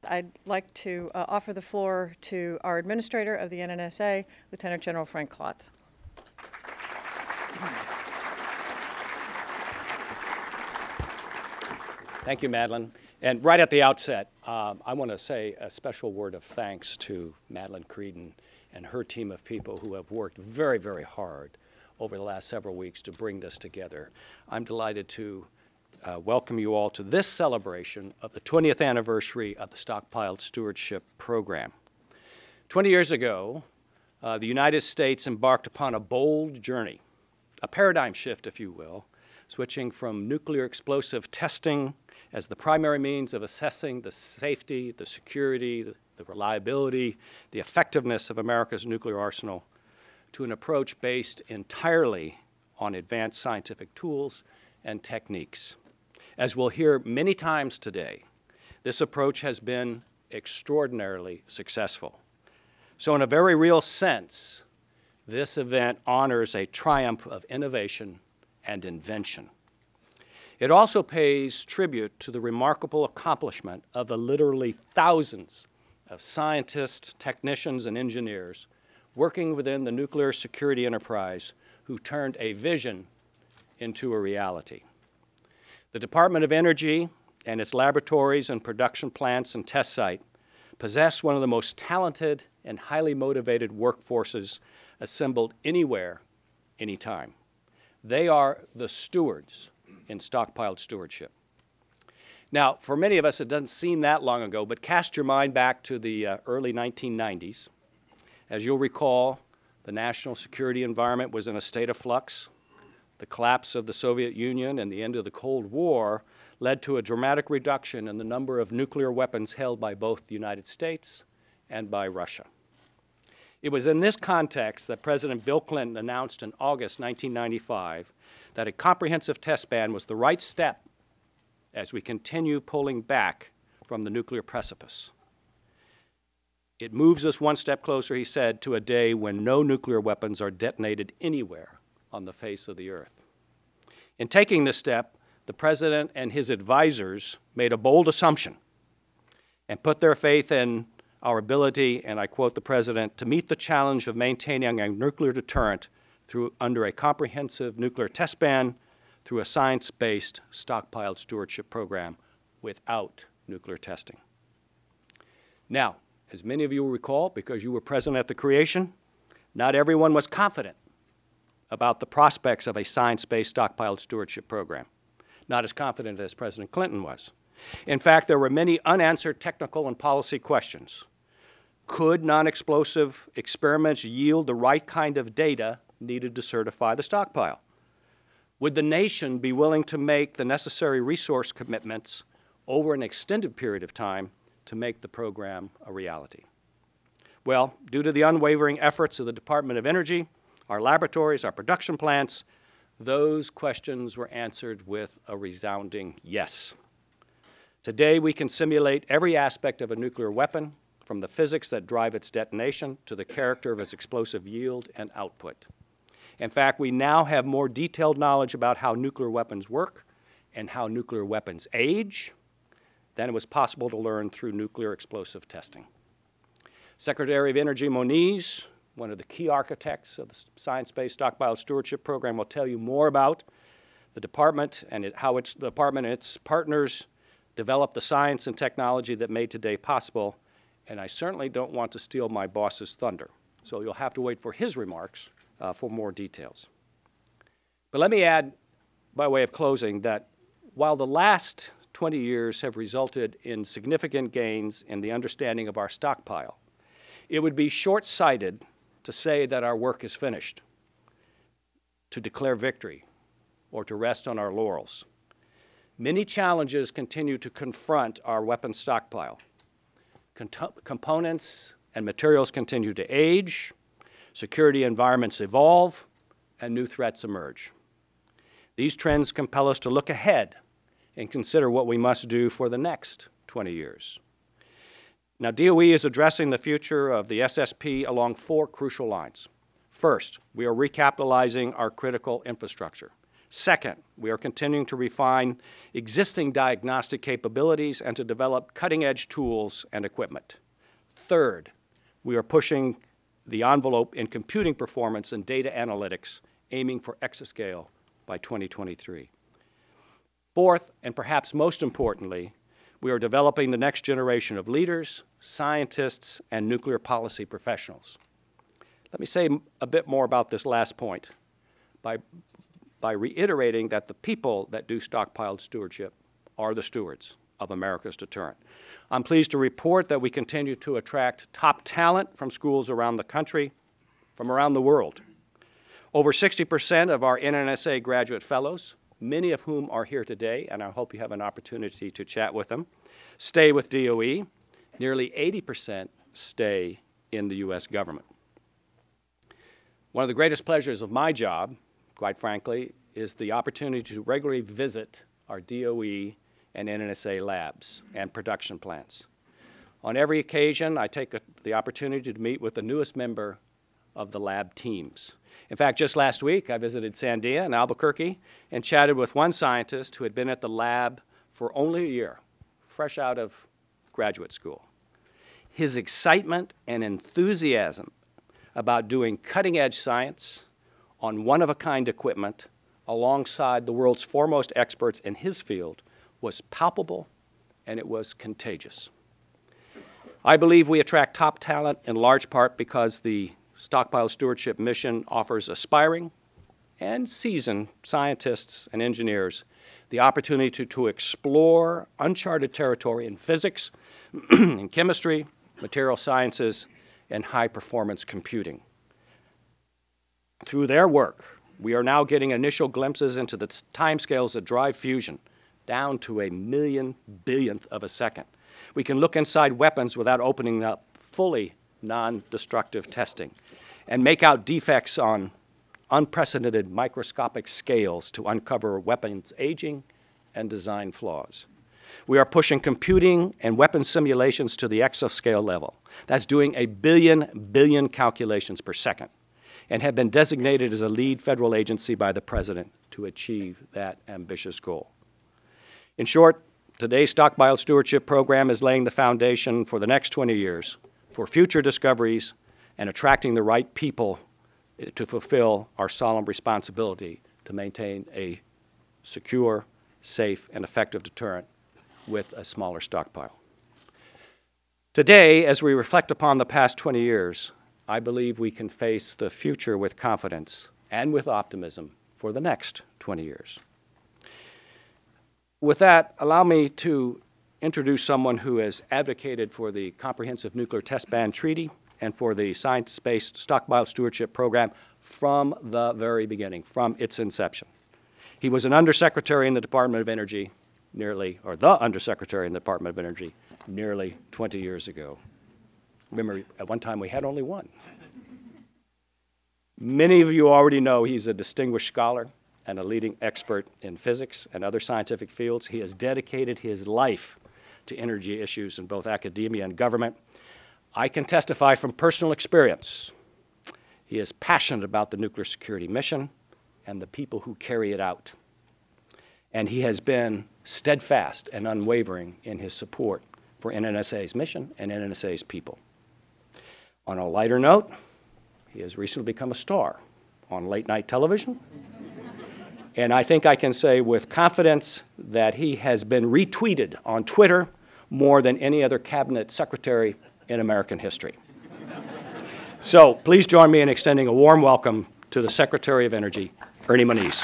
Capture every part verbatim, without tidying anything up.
I'd like to uh, offer the floor to our Administrator of the N N S A, Lieutenant General Frank Klotz. Thank you, Madeline. And right at the outset, um, I want to say a special word of thanks to Madeline Creedon and her team of people who have worked very, very hard over the last several weeks to bring this together. I'm delighted to uh, welcome you all to this celebration of the twentieth anniversary of the Stockpile Stewardship Program. twenty years ago, uh, the United States embarked upon a bold journey, a paradigm shift, if you will, switching from nuclear explosive testing as the primary means of assessing the safety, the security, the, the reliability, the effectiveness of America's nuclear arsenal to an approach based entirely on advanced scientific tools and techniques. As we'll hear many times today, this approach has been extraordinarily successful. So in a very real sense, this event honors a triumph of innovation and invention. It also pays tribute to the remarkable accomplishment of the literally thousands of scientists, technicians, and engineers working within the nuclear security enterprise who turned a vision into a reality. The Department of Energy and its laboratories and production plants and test site possess one of the most talented and highly motivated workforces assembled anywhere, anytime. They are the stewards in stockpiled stewardship. Now, for many of us, it doesn't seem that long ago, but cast your mind back to the uh, early nineteen nineties. As you'll recall, the national security environment was in a state of flux. The collapse of the Soviet Union and the end of the Cold War led to a dramatic reduction in the number of nuclear weapons held by both the United States and by Russia. It was in this context that President Bill Clinton announced in August nineteen ninety-five that a comprehensive test ban was the right step as we continue pulling back from the nuclear precipice. It moves us one step closer, he said, to a day when no nuclear weapons are detonated anywhere on the face of the earth. In taking this step, the President and his advisors made a bold assumption and put their faith in our ability, and I quote the President, to meet the challenge of maintaining a nuclear deterrent through under a comprehensive nuclear test ban through a science-based stockpiled stewardship program without nuclear testing. Now, as many of you will recall, because you were present at the creation, not everyone was confident about the prospects of a science-based stockpiled stewardship program. Not as confident as President Clinton was. In fact, there were many unanswered technical and policy questions. Could non-explosive experiments yield the right kind of data needed to certify the stockpile? Would the nation be willing to make the necessary resource commitments over an extended period of time to make the program a reality? Well, due to the unwavering efforts of the Department of Energy, our laboratories, our production plants, those questions were answered with a resounding yes. Today, we can simulate every aspect of a nuclear weapon, from the physics that drive its detonation to the character of its explosive yield and output. In fact, we now have more detailed knowledge about how nuclear weapons work and how nuclear weapons age than it was possible to learn through nuclear explosive testing. Secretary of Energy Moniz, one of the key architects of the Science-Based Stockpile Stewardship Program, will tell you more about the department and it, how its, the department and its partners developed the science and technology that made today possible, and I certainly don't want to steal my boss's thunder. So you'll have to wait for his remarks uh, for more details. But let me add, by way of closing, that while the last twenty years have resulted in significant gains in the understanding of our stockpile, it would be short-sighted to say that our work is finished, to declare victory, or to rest on our laurels. Many challenges continue to confront our weapons stockpile. Con- components and materials continue to age, security environments evolve, and new threats emerge. These trends compel us to look ahead and consider what we must do for the next twenty years. Now, D O E is addressing the future of the S S P along four crucial lines. First, we are recapitalizing our critical infrastructure. Second, we are continuing to refine existing diagnostic capabilities and to develop cutting-edge tools and equipment. Third, we are pushing the envelope in computing performance and data analytics, aiming for exascale by twenty twenty-three. Fourth, and perhaps most importantly, we are developing the next generation of leaders, scientists, and nuclear policy professionals. Let me say a bit more about this last point by, by reiterating that the people that do stockpiled stewardship are the stewards of America's deterrent. I'm pleased to report that we continue to attract top talent from schools around the country, from around the world. Over sixty percent of our N N S A graduate fellows, many of whom are here today, and I hope you have an opportunity to chat with them, stay with D O E. Nearly eighty percent stay in the U S government. One of the greatest pleasures of my job, quite frankly, is the opportunity to regularly visit our D O E and N N S A labs and production plants. On every occasion, I take a, the opportunity to meet with the newest member of the lab teams. In fact, just last week, I visited Sandia in Albuquerque and chatted with one scientist who had been at the lab for only a year, fresh out of graduate school. His excitement and enthusiasm about doing cutting-edge science on one-of-a-kind equipment alongside the world's foremost experts in his field was palpable, and it was contagious. I believe we attract top talent in large part because the Stockpile Stewardship mission offers aspiring and seasoned scientists and engineers the opportunity to, to explore uncharted territory in physics, in chemistry, material sciences, and high-performance computing. Through their work, we are now getting initial glimpses into the timescales that drive fusion, down to a million billionth of a second. We can look inside weapons without opening up fully non-destructive testing and make out defects on unprecedented microscopic scales to uncover weapons aging and design flaws. We are pushing computing and weapon simulations to the exascale level. That's doing a billion billion calculations per second, and have been designated as a lead federal agency by the President to achieve that ambitious goal. In short, today's Stockpile Stewardship Program is laying the foundation for the next twenty years for future discoveries and attracting the right people to fulfill our solemn responsibility to maintain a secure, safe, and effective deterrent with a smaller stockpile. Today, as we reflect upon the past twenty years, I believe we can face the future with confidence and with optimism for the next twenty years. With that, allow me to introduce someone who has advocated for the Comprehensive Nuclear Test Ban Treaty and for the Science-Based Stockpile Stewardship Program from the very beginning, from its inception. He was an undersecretary in the Department of Energy nearly, or the undersecretary in the Department of Energy nearly twenty years ago. Remember, at one time we had only one. Many of you already know he's a distinguished scholar and a leading expert in physics and other scientific fields. He has dedicated his life to energy issues in both academia and government. I can testify from personal experience. He is passionate about the nuclear security mission and the people who carry it out. And he has been steadfast and unwavering in his support for N N S A's mission and N N S A's people. On a lighter note, he has recently become a star on late-night television. And I think I can say with confidence that he has been retweeted on Twitter more than any other cabinet secretary in American history. So please join me in extending a warm welcome to the Secretary of Energy, Ernie Moniz.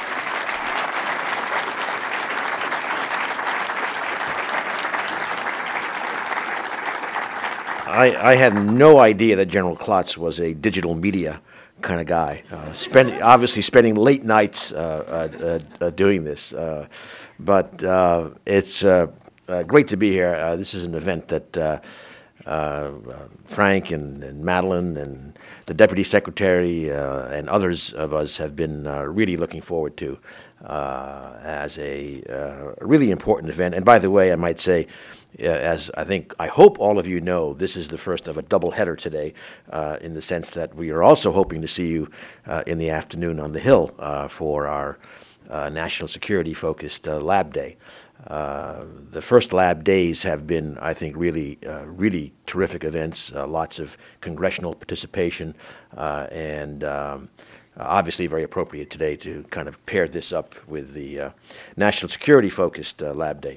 I, I had no idea that General Klotz was a digital media kind of guy. Uh, spend, obviously spending late nights uh, uh, uh, doing this. Uh, but uh, it's uh, uh, great to be here. Uh, this is an event that uh, uh, Frank and, and Madeline and the Deputy Secretary uh, and others of us have been uh, really looking forward to uh, as a uh, really important event. And by the way, I might say, Uh, as I think, I hope all of you know, this is the first of a double header today, uh, in the sense that we are also hoping to see you uh, in the afternoon on the Hill uh, for our uh, national security-focused uh, lab day. Uh, the first lab days have been, I think, really, uh, really terrific events. Uh, lots of congressional participation, uh, and um, obviously very appropriate today to kind of pair this up with the uh, national security-focused uh, lab day.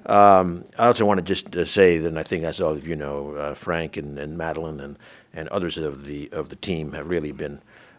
Um, I also want to just uh, say that I think, as all of you know, uh, Frank and, and Madeline and and others of the of the team have really been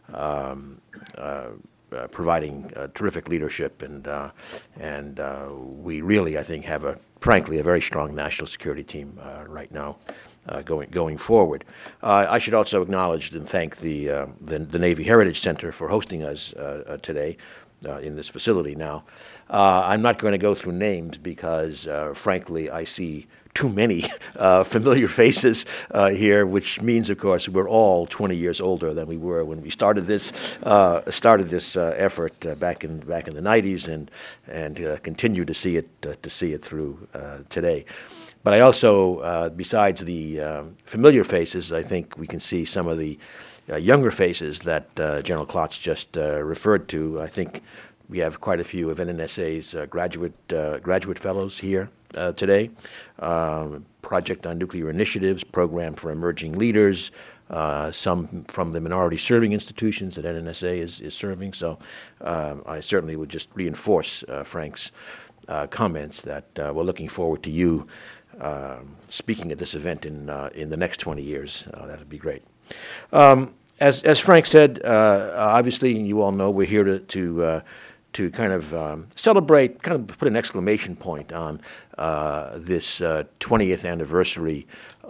um, uh, Uh, providing uh, terrific leadership, and uh, and uh, we really, I think, have a frankly a very strong national security team uh, right now, uh, going going forward. Uh, I should also acknowledge and thank the uh, the, the Navy Heritage Center for hosting us uh, uh, today uh, in this facility. Now, uh, I'm not going to go through names because, uh, frankly, I see too many uh, familiar faces uh, here, which means, of course, we're all twenty years older than we were when we started this uh, started this uh, effort uh, back in back in the nineties, and and uh, continue to see it uh, to see it through uh, today. But I also, uh, besides the uh, familiar faces, I think we can see some of the uh, younger faces that uh, General Klotz just uh, referred to. I think we have quite a few of N N S A's uh, graduate uh, graduate fellows here uh, today. Um, Project on Nuclear Initiatives, Program for Emerging Leaders, uh, some from the minority serving institutions that N N S A is, is serving. So uh, I certainly would just reinforce uh, Frank's uh, comments that uh, we're looking forward to you uh, speaking at this event in uh, in the next twenty years. Uh, that would be great. Um, as, as Frank said, uh, obviously, you all know we're here to, to uh, to kind of um, celebrate, kind of put an exclamation point on uh, this uh, twentieth anniversary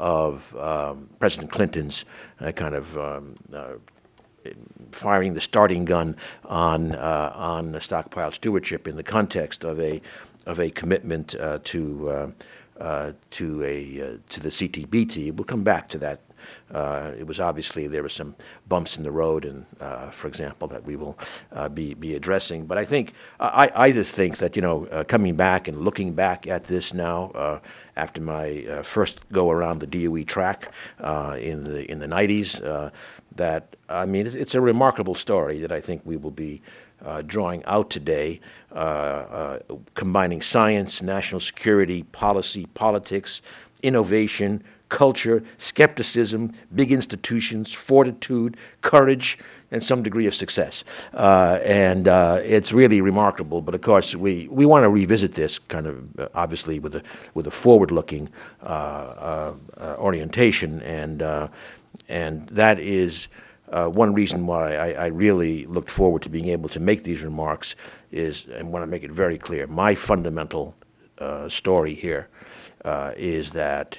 of um, President Clinton's uh, kind of um, uh, firing the starting gun on uh, on stockpile stewardship in the context of a of a commitment uh, to uh, uh, to a uh, to the C T B T. We'll come back to that. Uh, it was obviously there were some bumps in the road, and uh, for example, that we will uh, be be addressing. But I think I, I just think that you know uh, coming back and looking back at this now uh, after my uh, first go around the D O E track uh, in the in the nineties, uh, that I mean it's, it's a remarkable story that I think we will be uh, drawing out today, uh, uh, combining science, national security, policy, politics, innovation, culture, skepticism, big institutions, fortitude, courage, and some degree of success. Uh, and uh, it's really remarkable. But of course, we, we want to revisit this kind of uh, obviously with a with a forward-looking uh, uh, uh, orientation, and uh, and that is uh, one reason why I, I really looked forward to being able to make these remarks. Is, and want to make it very clear, my fundamental uh, story here uh, is that.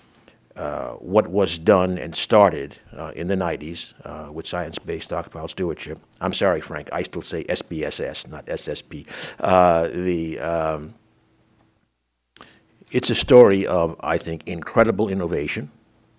Uh, what was done and started uh, in the nineties uh, with science-based stockpile stewardship. I'm sorry, Frank, I still say S B S S, not S S P. Uh, the, um, it's a story of, I think, incredible innovation.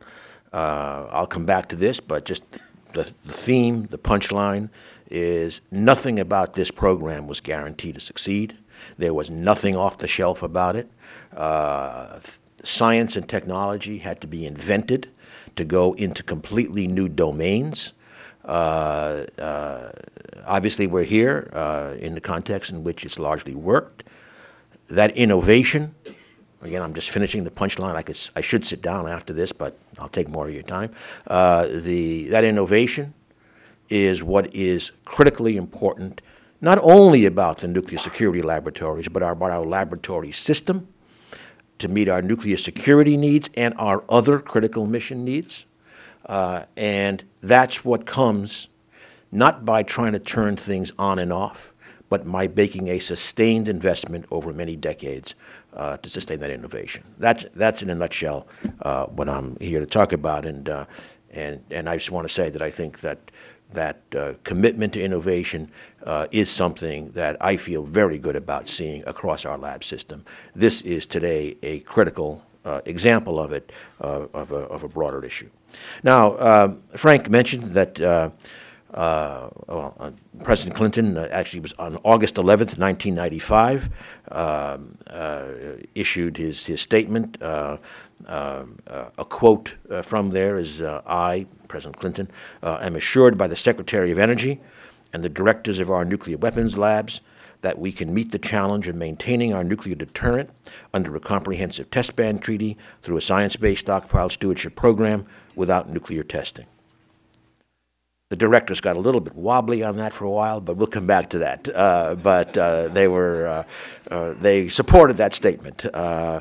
Uh, I'll come back to this, but just the, the theme, the punchline, is nothing about this program was guaranteed to succeed. There was nothing off the shelf about it. Uh, Science and technology had to be invented to go into completely new domains. Uh, uh, obviously, we're here uh, in the context in which it's largely worked. That innovation, again, I'm just finishing the punchline. I could, I should sit down after this, but I'll take more of your time. Uh, the, that innovation is what is critically important, not only about the nuclear security laboratories, but our, about our laboratory system, to meet our nuclear security needs and our other critical mission needs. Uh, and that's what comes not by trying to turn things on and off, but by making a sustained investment over many decades uh, to sustain that innovation. That's, that's in a nutshell uh, what I'm here to talk about. And, uh, and, and I just want to say that I think that that uh, commitment to innovation uh, is something that I feel very good about seeing across our lab system. This is today a critical uh, example of it, uh, of, a, of a broader issue. Now, uh, Frank mentioned that uh, uh, well, uh, President Clinton uh, actually was on August eleventh, nineteen ninety-five, um, uh, issued his, his statement. Uh, uh, uh, a quote uh, from there is, uh, I, President Clinton, uh, am assured by the Secretary of Energy and the directors of our nuclear weapons labs that we can meet the challenge of maintaining our nuclear deterrent under a comprehensive test ban treaty through a science-based stockpile stewardship program without nuclear testing. The directors got a little bit wobbly on that for a while, but we'll come back to that. Uh, but uh, they were uh, uh, they supported that statement. Uh,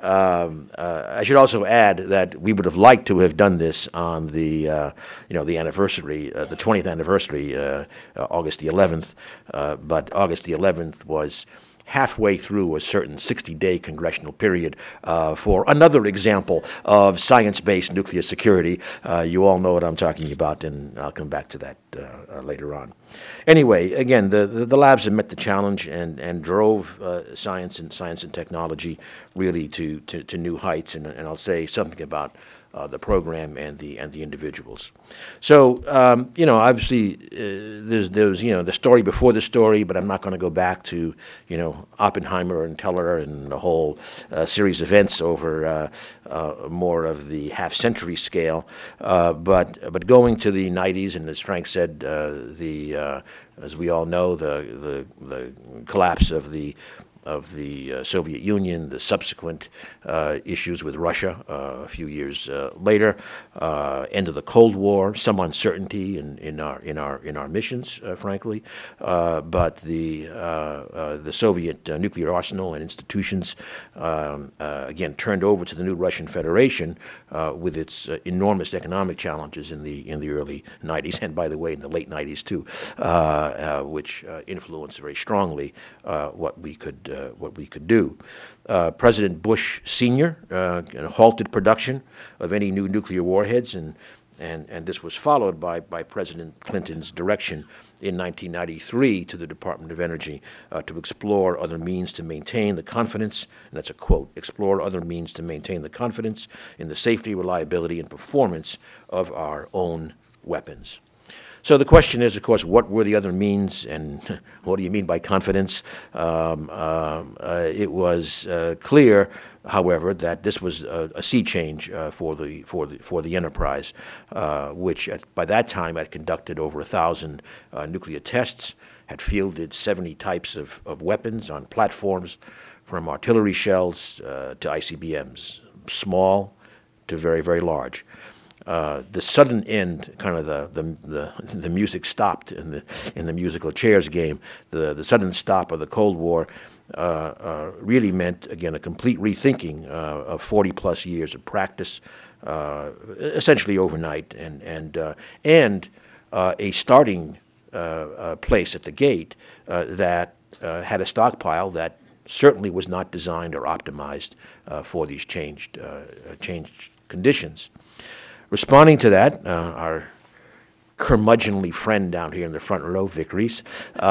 um, uh, I should also add that we would have liked to have done this on the uh, you know the anniversary, uh, the twentieth anniversary, uh, uh, August the eleventh. Uh, but August the eleventh was halfway through a certain sixty-day congressional period uh, for another example of science-based nuclear security. Uh, you all know what I'm talking about, and I'll come back to that uh, uh, later on. Anyway, again, the, the, the labs have met the challenge and, and drove uh, science and science and technology really to, to, to new heights, and, and I'll say something about Uh, the program and the and the individuals. So um, you know, obviously, uh, there's there's you know the story before the story, but I'm not going to go back to you know Oppenheimer and Teller and the whole uh, series of events over uh, uh, more of the half-century scale. Uh, but but going to the nineties, and as Frank said, uh, the uh, as we all know, the the the collapse of the of the uh, Soviet Union, the subsequent uh, issues with Russia uh, a few years uh, later, uh, end of the Cold War, some uncertainty in, in our in our in our missions, uh, frankly, uh, but the uh, uh, the Soviet uh, nuclear arsenal and institutions um, uh, again turned over to the new Russian Federation uh, with its uh, enormous economic challenges in the in the early nineties, and by the way, in the late nineties too, uh, uh, which uh, influenced very strongly uh, what we could. Uh, what we could do. Uh, President Bush Senior uh, halted production of any new nuclear warheads, and, and, and this was followed by, by President Clinton's direction in nineteen ninety-three to the Department of Energy uh, to explore other means to maintain the confidence, and that's a quote, explore other means to maintain the confidence in the safety, reliability, and performance of our own weapons. So the question is, of course, what were the other means, and what do you mean by confidence? Um, uh, uh, it was uh, clear, however, that this was a, a sea change uh, for the for the for the enterprise, uh, which at, by that time had conducted over a thousand uh, nuclear tests, had fielded seventy types of, of weapons on platforms, from artillery shells uh, to I C B Ms, small to very very large. Uh, the sudden end, kind of the, the the the music stopped in the in the musical chairs game. The the sudden stop of the Cold War uh, uh, really meant, again, a complete rethinking uh, of forty plus years of practice, uh, essentially overnight, and and uh, and uh, a starting uh, uh, place at the gate uh, that uh, had a stockpile that certainly was not designed or optimized uh, for these changed uh, changed conditions. Responding to that, uh, our curmudgeonly friend down here in the front row, Vic Reese, uh,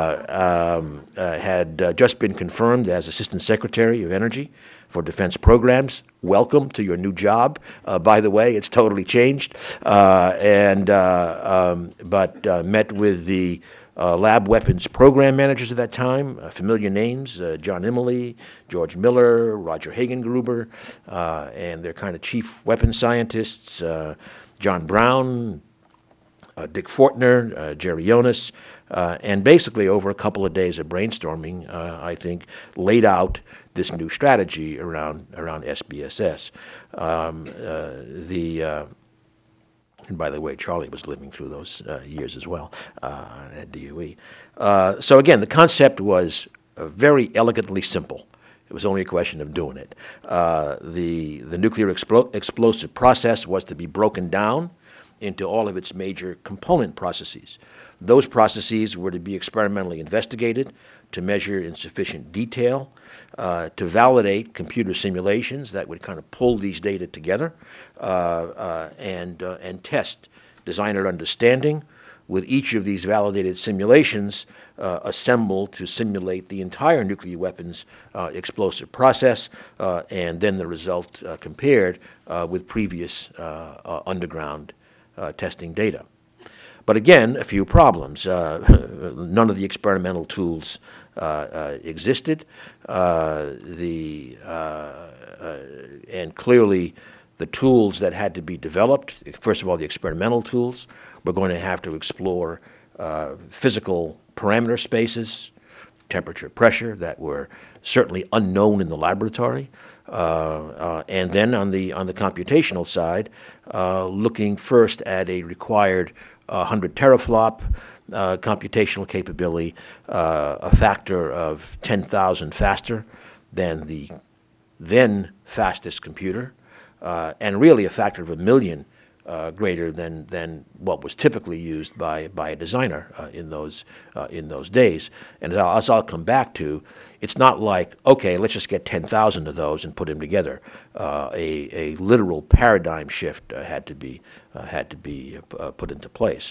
um, uh, had uh, just been confirmed as Assistant Secretary of Energy for Defense Programs. Welcome to your new job. Uh, by the way, it's totally changed. Uh, and uh, um, but uh, met with the Uh, lab weapons program managers at that time, uh, familiar names, uh, John Emily, George Miller, Roger Hagengruber, uh, and their kind of chief weapons scientists, uh, John Brown, uh, Dick Fortner, uh, Jerry Jonas, uh, and basically over a couple of days of brainstorming, uh, I think, laid out this new strategy around, around S B S S. Um, uh, the uh, And by the way, Charlie was living through those uh, years as well uh, at D U E. Uh, so again, the concept was uh, very elegantly simple. It was only a question of doing it. Uh, the, the nuclear explo explosive process was to be broken down into all of its major component processes. Those processes were to be experimentally investigated to measure in sufficient detail, uh, to validate computer simulations that would kind of pull these data together, uh, uh, and, uh, and test designer understanding with each of these validated simulations uh, assembled to simulate the entire nuclear weapons uh, explosive process, uh, and then the result uh, compared uh, with previous uh, uh, underground uh, testing data. But again, a few problems. Uh, none of the experimental tools uh, uh, existed. Uh, the uh, uh, and clearly, the tools that had to be developed, first of all, the experimental tools, were going to have to explore uh, physical parameter spaces, temperature, pressure that were certainly unknown in the laboratory. Uh, uh, and then on the on the computational side, uh, looking first at a required uh, one hundred teraflop uh, computational capability, uh, a factor of ten thousand faster than the then fastest computer, uh, and really a factor of a million uh, greater than than what was typically used by by a designer uh, in those uh, in those days. And as I'll, as I'll come back to, it's not like, okay, let's just get ten thousand of those and put them together. Uh, a a literal paradigm shift uh, had to be uh, had to be uh, put into place.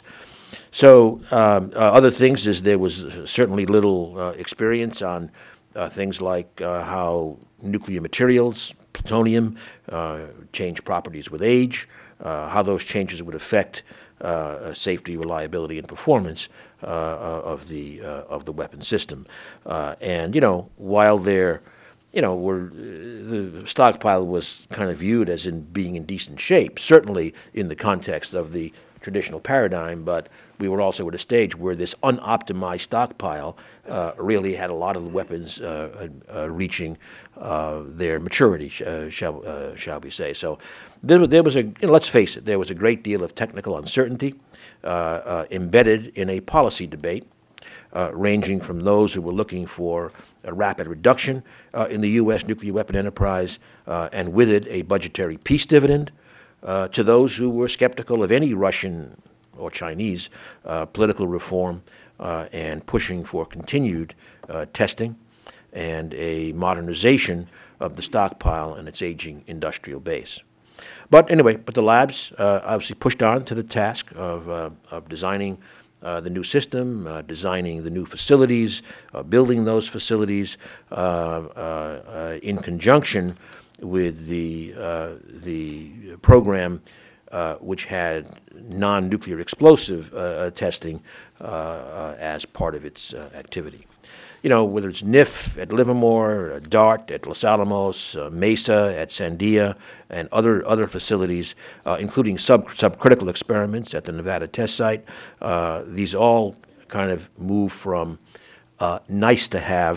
So um, uh, other things is there was certainly little uh, experience on uh, things like uh, how nuclear materials, plutonium, uh, change properties with age, uh, how those changes would affect uh, safety, reliability, and performance uh, of the uh, of the weapon system. Uh, and you know, while there, you know, were the stockpile was kind of viewed as in being in decent shape, certainly in the context of the traditional paradigm, but we were also at a stage where this unoptimized stockpile uh, really had a lot of the weapons uh, uh, reaching uh, their maturity, sh uh, shall, uh, shall we say. So there, there was a, you know, let's face it, there was a great deal of technical uncertainty uh, uh, embedded in a policy debate, uh, ranging from those who were looking for a rapid reduction uh, in the U S nuclear weapon enterprise uh, and with it a budgetary peace dividend, Uh, to those who were skeptical of any Russian or Chinese uh, political reform uh, and pushing for continued uh, testing and a modernization of the stockpile and its aging industrial base. But anyway, but the labs uh, obviously pushed on to the task of, uh, of designing uh, the new system, uh, designing the new facilities, uh, building those facilities uh, uh, uh, in conjunction with the uh, the program, uh, which had non-nuclear explosive uh, testing uh, uh, as part of its uh, activity. You know, whether it's N I F at Livermore, uh, DART at Los Alamos, uh, MESA at Sandia, and other other facilities, uh, including sub subcritical experiments at the Nevada test site. Uh, these all kind of move from uh, nice to have,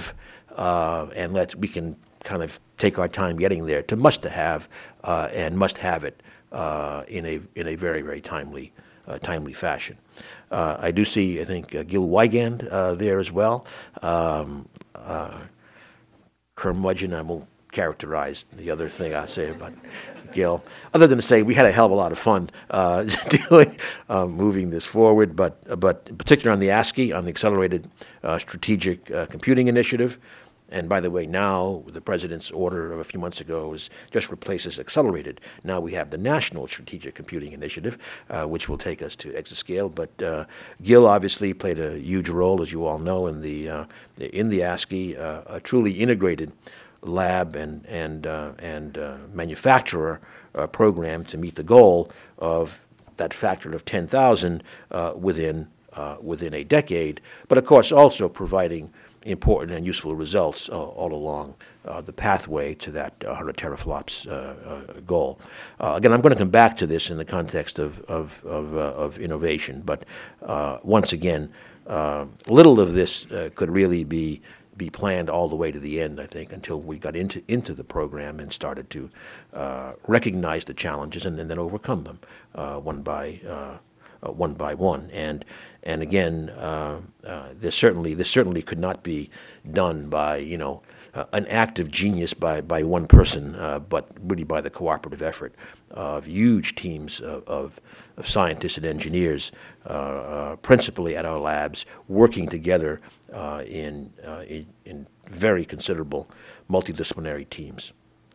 uh, and let we can kind of take our time getting there, to must to have uh, and must have it uh, in a in a very very timely uh, timely fashion. Uh, I do see, I think, uh, Gil Wigand uh, there as well. Um, uh, curmudgeon, I won't characterize the other thing I say about Gil, other than to say we had a hell of a lot of fun uh, doing uh, moving this forward. But but in particular on the ASCII, on the Accelerated uh, Strategic uh, Computing Initiative. And by the way, now the President's order of a few months ago is just replaces accelerated. Now we have the National Strategic Computing Initiative, uh, which will take us to exascale. But uh, Gil obviously played a huge role, as you all know, in the uh, in the ASCII, uh, a truly integrated lab and and uh, and uh, manufacturer uh, program to meet the goal of that factor of ten thousand uh, within uh, within a decade. But of course, also providing important and useful results uh, all along uh, the pathway to that uh, one hundred teraflops uh, uh, goal. Uh, again, I'm going to come back to this in the context of, of, of, uh, of innovation, but uh, once again, uh, little of this uh, could really be be planned all the way to the end, I think, until we got into, into the program and started to uh, recognize the challenges and, and then overcome them uh, one by uh, Uh, one by one, and and again, uh, uh, this certainly this certainly could not be done by you know uh, an act of genius by by one person, uh, but really by the cooperative effort of huge teams of, of, of scientists and engineers, uh, uh, principally at our labs, working together uh, in, uh, in in very considerable multidisciplinary teams.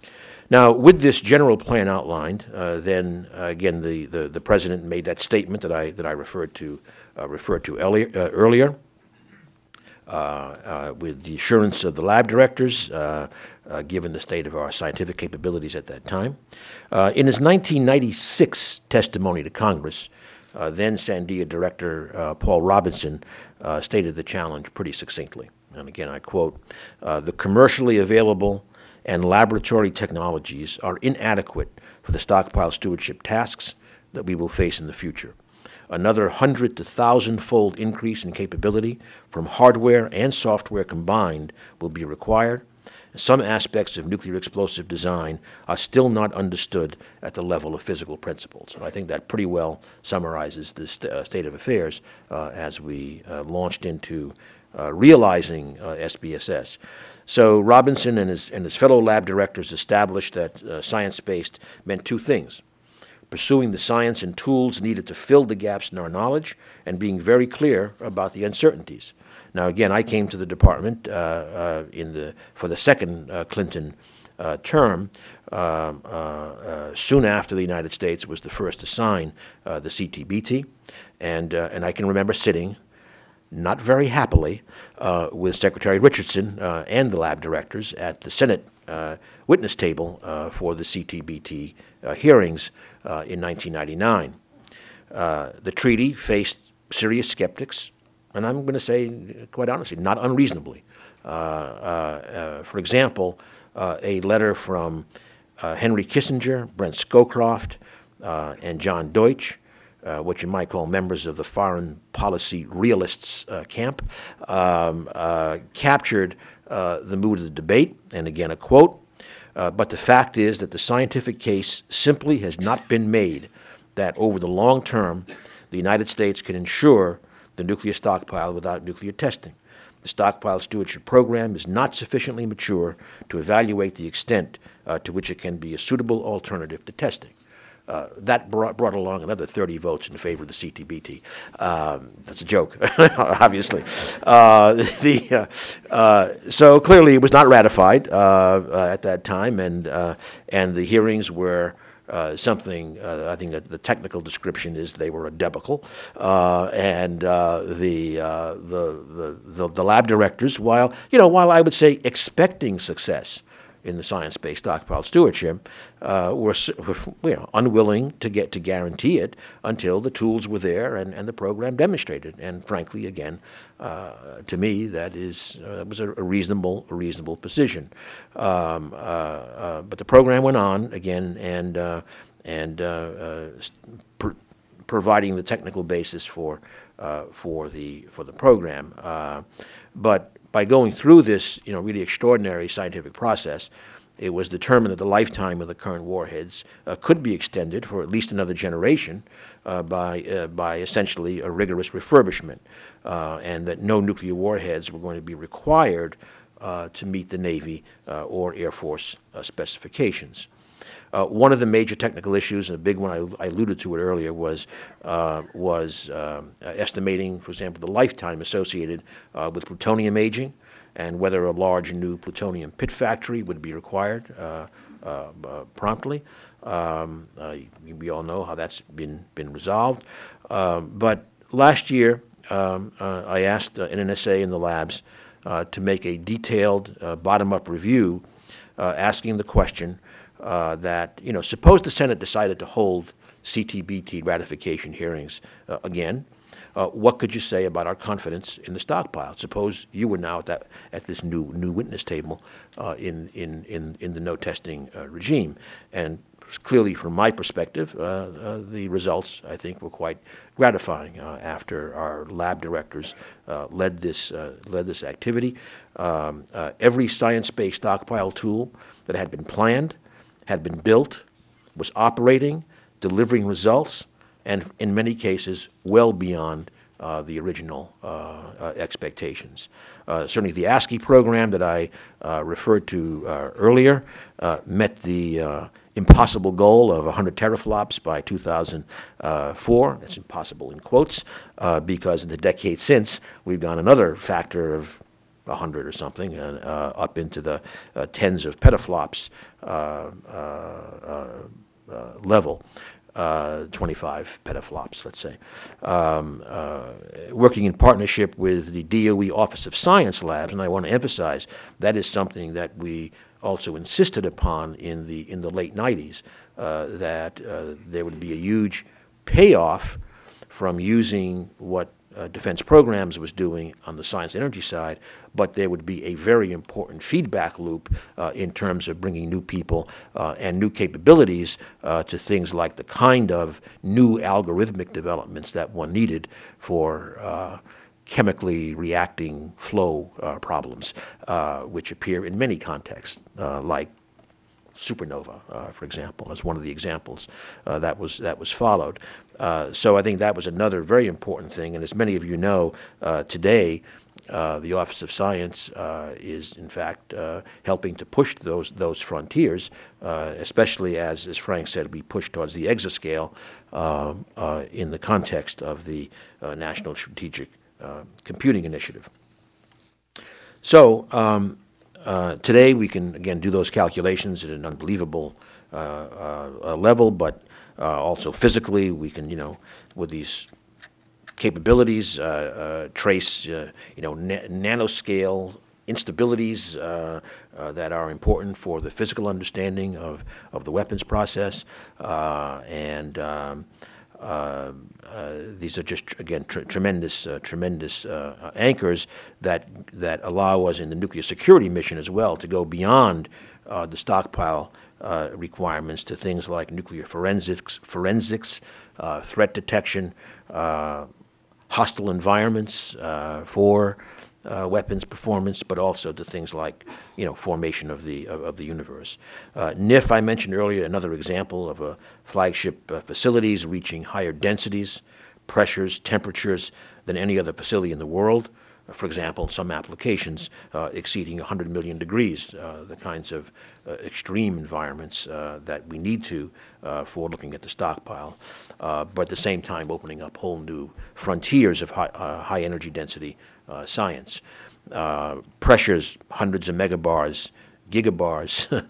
Now, with this general plan outlined, uh, then uh, again the, the the President made that statement that I that I referred to uh, referred to earlier. Uh, earlier, uh, uh, with the assurance of the lab directors, uh, uh, given the state of our scientific capabilities at that time, uh, in his nineteen ninety-six testimony to Congress, uh, then Sandia Director uh, Paul Robinson uh, stated the challenge pretty succinctly. And again, I quote: uh, "The commercially available and laboratory technologies are inadequate for the stockpile stewardship tasks that we will face in the future. another hundred to thousand-fold increase in capability from hardware and software combined will be required. Some aspects of nuclear explosive design are still not understood at the level of physical principles. And I think that pretty well summarizes the st uh, state of affairs uh, as we uh, launched into uh, realizing uh, S B S S. So Robinson and his, and his fellow lab directors established that uh, science-based meant two things: pursuing the science and tools needed to fill the gaps in our knowledge, and being very clear about the uncertainties. Now, again, I came to the department uh, uh, in the, for the second uh, Clinton uh, term, uh, uh, uh, soon after the United States was the first to sign uh, the C T B T, and, uh, and I can remember sitting, not very happily, uh, with Secretary Richardson uh, and the lab directors at the Senate uh, witness table uh, for the C T B T uh, hearings uh, in nineteen ninety-nine. Uh, the treaty faced serious skeptics, and I'm going to say, quite honestly, not unreasonably. Uh, uh, uh, for example, uh, a letter from uh, Henry Kissinger, Brent Scowcroft, uh, and John Deutsch, uh, what you might call members of the foreign policy realists uh, camp, um, uh, captured uh, the mood of the debate, and again a quote, uh, but the fact is that the scientific case simply has not been made that over the long term, the United States can ensure the nuclear stockpile without nuclear testing. The Stockpile Stewardship Program is not sufficiently mature to evaluate the extent uh, to which it can be a suitable alternative to testing. Uh, that brought, brought along another thirty votes in favor of the C T B T. Um, that's a joke, obviously. Uh, the, uh, uh, so clearly it was not ratified uh, uh, at that time, and, uh, and the hearings were Uh, something, uh, I think that the technical description is they were a debacle, uh, and uh, the, uh, the, the, the, the lab directors, while, you know, while I would say expecting success in the science-based stockpile stewardship, uh, were, were you know, unwilling to get to guarantee it until the tools were there and, and the program demonstrated. And frankly, again, uh, to me, that is uh, was a, a reasonable, a reasonable position. Um, uh, uh, but the program went on again, and uh, and uh, uh, pr providing the technical basis for uh, for the for the program. Uh, but by going through this, you know, really extraordinary scientific process, it was determined that the lifetime of the current warheads uh, could be extended for at least another generation uh, by, uh, by essentially a rigorous refurbishment, uh, and that no nuclear warheads were going to be required uh, to meet the Navy uh, or Air Force uh, specifications. Uh, one of the major technical issues, and a big one, I, I alluded to it earlier, was, uh, was um, uh, estimating, for example, the lifetime associated uh, with plutonium aging, and whether a large new plutonium pit factory would be required uh, uh, uh, promptly. Um, uh, we all know how that's been, been resolved. Um, but last year, um, uh, I asked uh, N N S A and the labs uh, to make a detailed uh, bottom-up review uh, asking the question, Uh, that, you know, suppose the Senate decided to hold C T B T ratification hearings uh, again, uh, what could you say about our confidence in the stockpile? Suppose you were now at that at this new new witness table uh, in, in in in the no testing uh, regime, and clearly, from my perspective, uh, uh, the results I think were quite gratifying uh, after our lab directors uh, led this uh, led this activity. Um, uh, every science-based stockpile tool that had been planned, had been built, was operating, delivering results, and in many cases well beyond uh, the original uh, uh, expectations. Uh, certainly the ASCII program that I uh, referred to uh, earlier uh, met the uh, impossible goal of one hundred teraflops by two thousand four. That's impossible in quotes, uh, because in the decade since, we've gone another factor of a hundred or something, uh, uh, up into the uh, tens of petaflops uh, uh, uh, level, uh, twenty-five petaflops, let's say. Um, uh, working in partnership with the D O E Office of Science Labs, and I want to emphasize that is something that we also insisted upon in the in the late nineties, uh, that uh, there would be a huge payoff from using what uh, defense programs was doing on the science and energy side, but there would be a very important feedback loop uh, in terms of bringing new people uh, and new capabilities uh, to things like the kind of new algorithmic developments that one needed for uh, chemically reacting flow uh, problems, uh, which appear in many contexts, uh, like supernova, uh, for example, as one of the examples uh, that was that was followed. Uh, so I think that was another very important thing. And as many of you know, uh, today uh, the Office of Science uh, is in fact uh, helping to push those those frontiers, uh, especially as, as Frank said, we push towards the exascale uh, uh, in the context of the uh, National Strategic uh, Computing Initiative. So. Um, Uh, today we can, again, do those calculations at an unbelievable uh, uh, level, but uh, also physically we can, you know, with these capabilities, uh, uh, trace, uh, you know, na nanoscale instabilities uh, uh, that are important for the physical understanding of, of the weapons process, uh, and um, Uh, uh, these are just, again, tr tremendous, uh, tremendous uh, anchors that that allow us in the nuclear security mission as well to go beyond uh, the stockpile uh, requirements to things like nuclear forensics, forensics, uh, threat detection, uh, hostile environments uh, for Uh, weapons performance, but also to things like, you know, formation of the of, of the universe. Uh, N I F, I mentioned earlier, another example of a flagship uh, facilities reaching higher densities, pressures, temperatures than any other facility in the world. Uh, for example, some applications uh, exceeding one hundred million degrees, uh, the kinds of uh, extreme environments uh, that we need to uh, for looking at the stockpile, uh, but at the same time opening up whole new frontiers of high, uh, high energy density Uh, science. Uh, pressures, hundreds of megabars, gigabars. uh,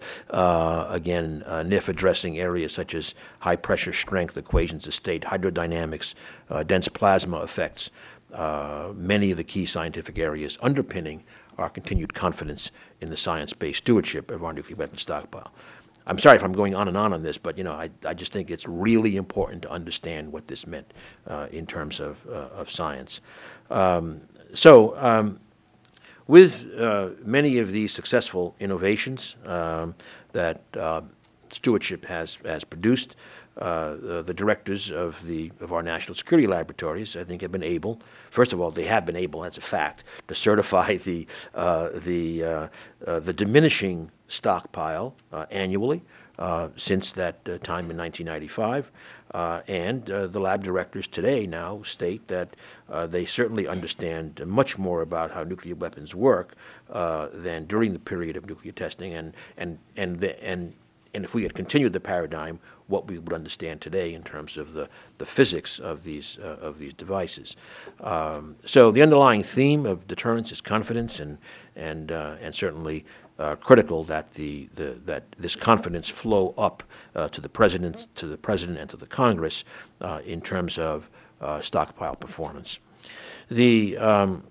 again, uh, N I F addressing areas such as high pressure strength equations of state, hydrodynamics, uh, dense plasma effects, uh, many of the key scientific areas underpinning our continued confidence in the science-based stewardship of our nuclear weapons stockpile. I'm sorry if I'm going on and on on this, but you know, I, I just think it's really important to understand what this meant uh, in terms of, uh, of science. Um, So, um, with uh, many of these successful innovations um, that uh, stewardship has has produced, uh, the, the directors of the of our national security laboratories, I think, have been able. First of all, they have been able, that's a fact, to certify the uh, the uh, uh, the diminishing stockpile uh, annually uh, since that uh, time in nineteen ninety-five. Uh, and uh, the lab directors today now state that uh, they certainly understand much more about how nuclear weapons work uh, than during the period of nuclear testing, and and and the, and and if we had continued the paradigm, what we would understand today in terms of the the physics of these uh, of these devices. Um, so the underlying theme of deterrence is confidence, and and uh, and certainly. Uh, critical that the, the that this confidence flow up uh, to the president, to the president, and to the Congress uh, in terms of uh, stockpile performance. The um,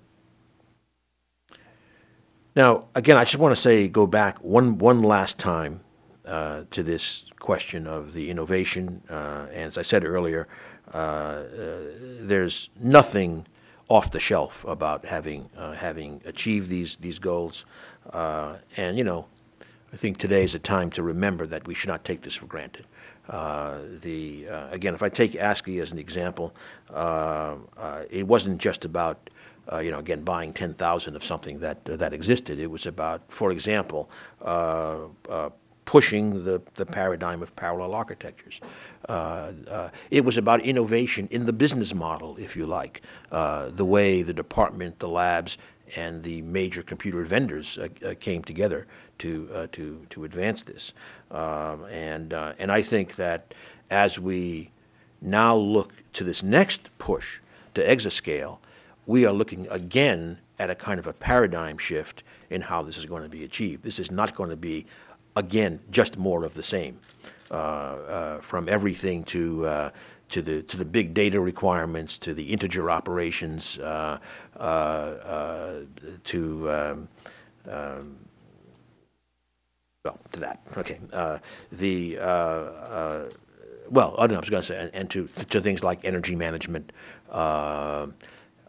now again, I just want to say, go back one one last time uh, to this question of the innovation, uh, and as I said earlier, uh, uh, there's nothing off the shelf about having uh, having achieved these these goals. Uh, and, you know, I think today is a time to remember that we should not take this for granted. Uh, the, uh, again, if I take ASCII as an example, uh, uh, it wasn't just about, uh, you know, again, buying ten thousand of something that, uh, that existed. It was about, for example, uh, uh, pushing the, the paradigm of parallel architectures. Uh, uh, it was about innovation in the business model, if you like, uh, the way the department, the labs, and the major computer vendors uh, uh, came together to uh, to to advance this, um, and uh, and I think that as we now look to this next push to exascale, we are looking again at a kind of a paradigm shift in how this is going to be achieved. This is not going to be, again, just more of the same, uh, uh, from everything to uh, to the to the big data requirements, to the integer operations, uh, uh, uh, to um, um, well, to that. Okay, uh, the uh, uh, well, I don't know. I was going to say, and, and to to things like energy management, uh,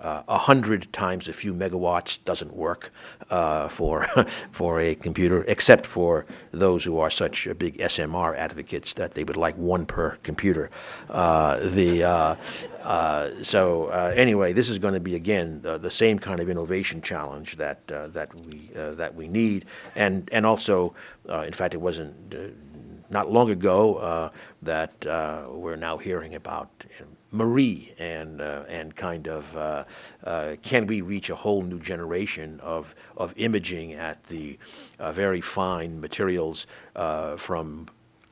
uh, a hundred times a few megawatts doesn't work uh, for for a computer, except for those who are such uh, big S M R advocates that they would like one per computer. Uh, the uh, uh, so uh, anyway, this is going to be again uh, the same kind of innovation challenge that uh, that we uh, that we need, and and also, uh, in fact, it wasn't. Uh, Not long ago, uh, that uh, we're now hearing about you know, Marie and uh, and kind of uh, uh, can we reach a whole new generation of of imaging at the uh, very fine materials uh, from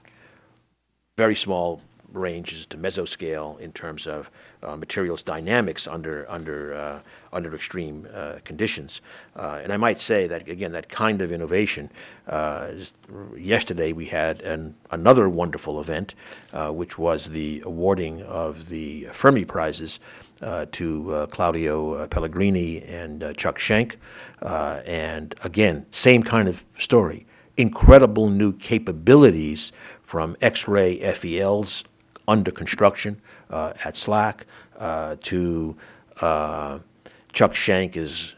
very small ranges to mesoscale in terms of uh, materials dynamics under under uh, under extreme uh, conditions. Uh, and I might say that again, that kind of innovation. Uh, yesterday we had an, another wonderful event, uh, which was the awarding of the Fermi prizes uh, to uh, Claudio Pellegrini and uh, Chuck Schenck. Uh, and again, same kind of story. Incredible new capabilities from X-ray F E Ls under construction uh, at SLAC uh, to uh, Chuck Schenck is,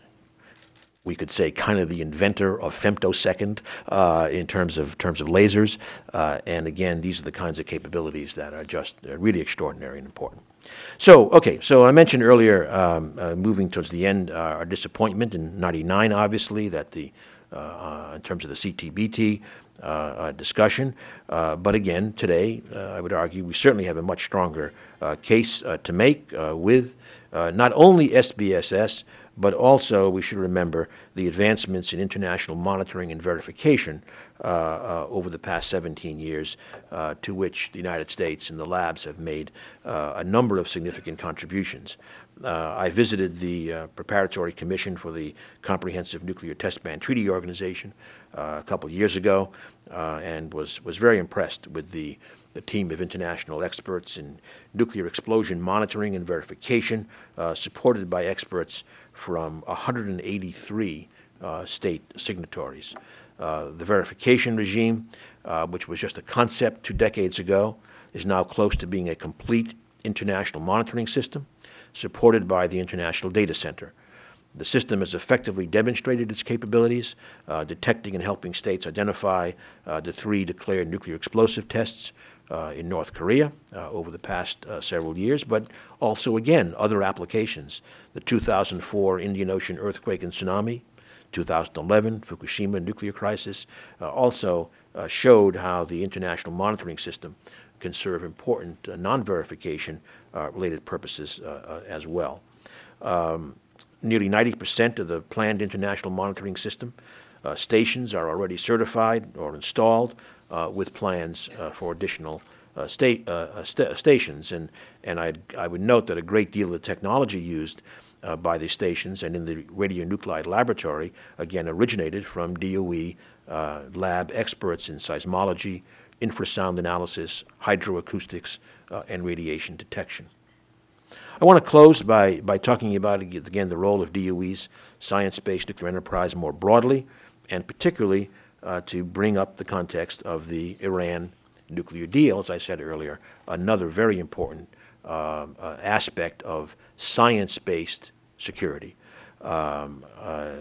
we could say, kind of the inventor of femtosecond uh, in terms of terms of lasers. Uh, and again, these are the kinds of capabilities that are just uh, really extraordinary and important. So, okay, so I mentioned earlier, um, uh, moving towards the end, uh, our disappointment in ninety-nine, obviously, that the, uh, uh, in terms of the C T B T, Uh, uh, discussion. Uh, but again, today, uh, I would argue we certainly have a much stronger uh, case uh, to make uh, with uh, not only S B S S, but also we should remember the advancements in international monitoring and verification uh, uh, over the past seventeen years, uh, to which the United States and the labs have made uh, a number of significant contributions. Uh, I visited the uh, Preparatory Commission for the Comprehensive Nuclear Test Ban Treaty Organization uh, a couple of years ago, uh, and was, was very impressed with the, the team of international experts in nuclear explosion monitoring and verification, uh, supported by experts from one hundred eighty-three uh, state signatories. Uh, the verification regime, uh, which was just a concept two decades ago, is now close to being a complete international monitoring system, supported by the International Data Center. The system has effectively demonstrated its capabilities, uh, detecting and helping states identify uh, the three declared nuclear explosive tests uh, in North Korea uh, over the past uh, several years, but also, again, other applications. The two thousand four Indian Ocean earthquake and tsunami, two thousand eleven Fukushima nuclear crisis, uh, also uh, showed how the international monitoring system can serve important uh, non-verification uh, related purposes uh, uh, as well. Um, nearly ninety percent of the planned international monitoring system uh, stations are already certified or installed uh, with plans uh, for additional uh, state, uh, st stations. And, and I'd, I would note that a great deal of the technology used uh, by the stations and in the radionuclide laboratory, again, originated from D O E uh, lab experts in seismology, infrasound analysis, hydroacoustics, uh, and radiation detection. I want to close by, by talking about, again, the role of D O E's science-based nuclear enterprise more broadly, and particularly uh, to bring up the context of the Iran nuclear deal, as I said earlier, another very important uh, uh, aspect of science-based security. Um, uh,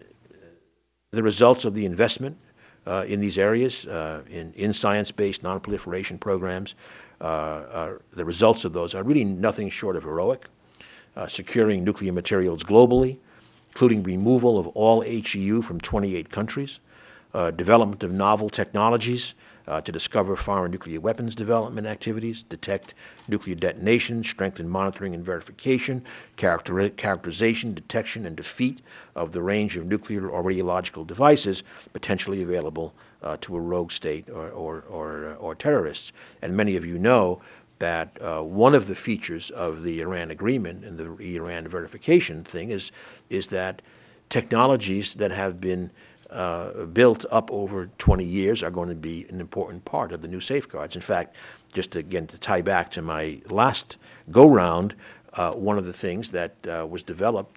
the results of the investment Uh, in these areas, uh, in, in science-based non-proliferation programs, uh, uh, the results of those are really nothing short of heroic. Uh, securing nuclear materials globally, including removal of all H E U from twenty-eight countries, uh, development of novel technologies uh, to discover foreign nuclear weapons development activities, detect nuclear detonations, strengthen monitoring and verification, character characterization, detection, and defeat of the range of nuclear or radiological devices potentially available uh, to a rogue state or, or, or, or terrorists. And many of you know that uh, one of the features of the Iran agreement and the Iran verification thing is, is that technologies that have been uh, built up over twenty years are going to be an important part of the new safeguards. In fact, just to, again to tie back to my last go-round, uh, one of the things that uh, was developed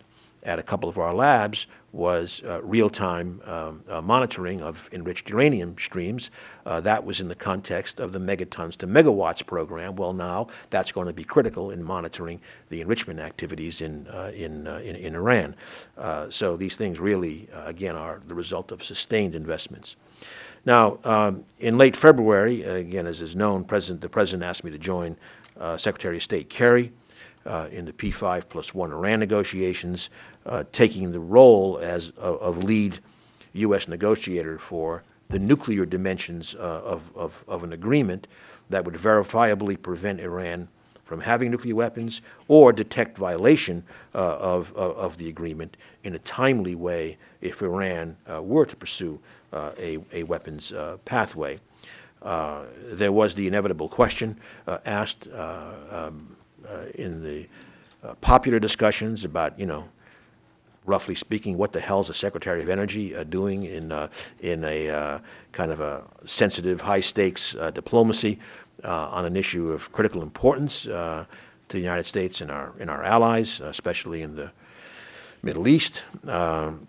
at a couple of our labs was uh, real-time um, uh, monitoring of enriched uranium streams. Uh, that was in the context of the megatons to megawatts program. Well, now that's going to be critical in monitoring the enrichment activities in, uh, in, uh, in, in Iran. Uh, so these things really, uh, again, are the result of sustained investments. Now, um, in late February, again, as is known, President, the President asked me to join uh, Secretary of State Kerry uh, in the P five plus one Iran negotiations, uh, taking the role as of, of lead U S negotiator for the nuclear dimensions uh, of, of, of an agreement that would verifiably prevent Iran from having nuclear weapons or detect violation uh, of, of, of the agreement in a timely way if Iran uh, were to pursue uh, a, a weapons uh, pathway. Uh, there was the inevitable question uh, asked uh, um, uh, in the uh, popular discussions about, you know, roughly speaking, what the hell is the Secretary of Energy uh, doing in, uh, in a uh, kind of a sensitive, high-stakes uh, diplomacy uh, on an issue of critical importance uh, to the United States and our, and our allies, especially in the Middle East. Um,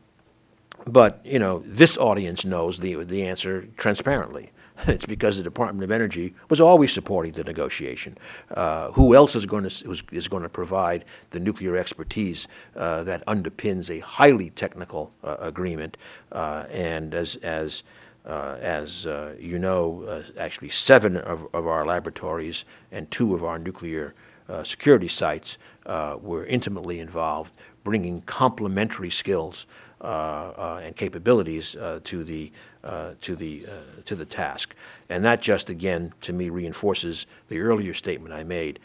but, you know, this audience knows the, the answer transparently. It's because the Department of Energy was always supporting the negotiation. Uh, who else is going to is, is going to provide the nuclear expertise uh, that underpins a highly technical uh, agreement? Uh, and as as uh, as uh, you know, uh, actually seven of, of our laboratories and two of our nuclear uh, security sites uh, were intimately involved, bringing complementary skills uh, uh, and capabilities uh, to the Uh, to the uh, to the task. And that just, again, to me, reinforces the earlier statement I made.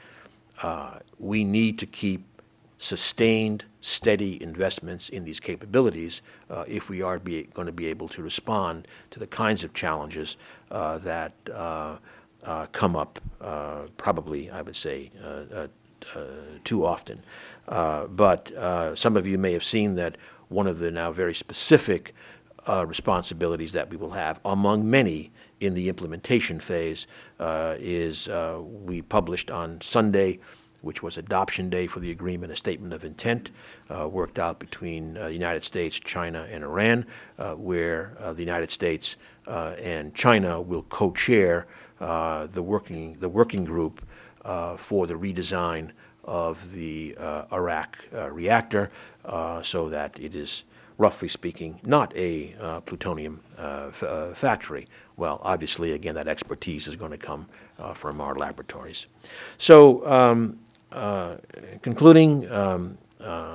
Uh, we need to keep sustained, steady investments in these capabilities uh, if we are be, going to be able to respond to the kinds of challenges uh, that uh, uh, come up uh, probably, I would say, uh, uh, uh, too often. Uh, but uh, some of you may have seen that one of the now very specific Uh, responsibilities that we will have, among many in the implementation phase, uh, is uh, we published on Sunday, which was adoption day for the agreement, a statement of intent uh, worked out between uh, the United States, China, and Iran, uh, where uh, the United States uh, and China will co-chair uh, the working the working group uh, for the redesign of the uh, Iraq uh, reactor, uh, so that it is, roughly speaking, not a uh, plutonium uh, f uh, factory. Well, obviously, again, that expertise is going to come uh, from our laboratories. So, um, uh, concluding um, uh,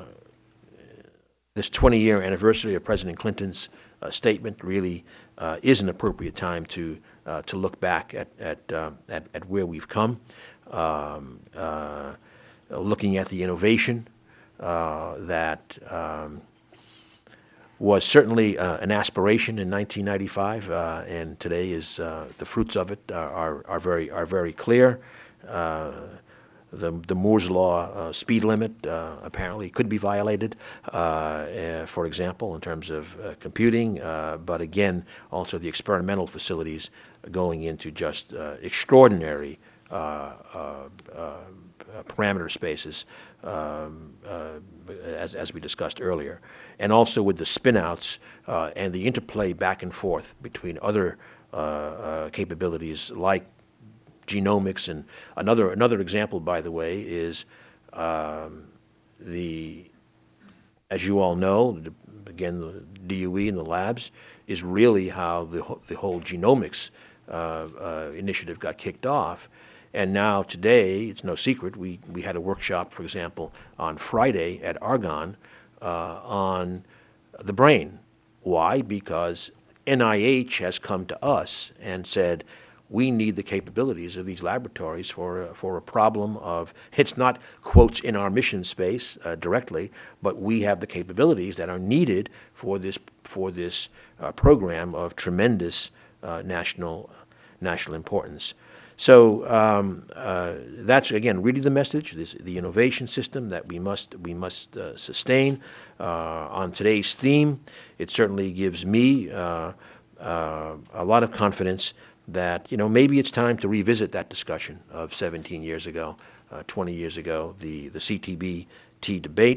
this twenty-year anniversary of President Clinton's uh, statement really uh, is an appropriate time to uh, to look back at at, uh, at at where we've come, um, uh, looking at the innovation uh, that. Um, was certainly uh, an aspiration in nineteen ninety-five, uh, and today is uh, the fruits of it are, are, are very are very clear. Uh, the the Moore's law uh, speed limit uh, apparently could be violated, uh, uh, for example, in terms of uh, computing, uh, but again, also the experimental facilities going into just uh, extraordinary uh, uh, uh, parameter spaces, um, uh, as, as we discussed earlier, and also with the spinouts uh, and the interplay back and forth between other uh, uh, capabilities like genomics. And another another example, by the way, is um, the, as you all know, the, again, the D U E and the labs is really how the the whole genomics uh, uh, initiative got kicked off. And now today, it's no secret, we, we had a workshop, for example, on Friday at Argonne uh, on the brain. Why? Because N I H has come to us and said, we need the capabilities of these laboratories for, uh, for a problem of, it's not quotes in our mission space uh, directly, but we have the capabilities that are needed for this, for this uh, program of tremendous uh, national, national importance. So um, uh, that's, again, really the message, this, the innovation system that we must, we must uh, sustain. Uh, on today's theme, it certainly gives me uh, uh, a lot of confidence that, you know, maybe it's time to revisit that discussion of seventeen years ago, uh, twenty years ago, the, the C T B T debate.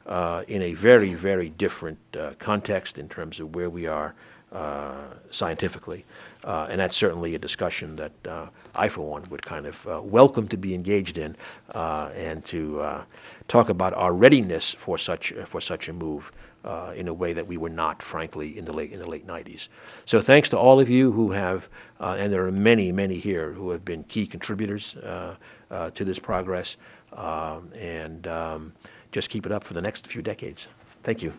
uh, in a very, very different uh, context in terms of where we are uh, scientifically. Uh, and that's certainly a discussion that uh, I, for one, would kind of uh, welcome to be engaged in uh, and to uh, talk about our readiness for such, uh, for such a move uh, in a way that we were not, frankly, in the late, in the late nineties. So thanks to all of you who have, uh, and there are many, many here who have been key contributors uh, uh, to this progress, um, and um, just keep it up for the next few decades. Thank you.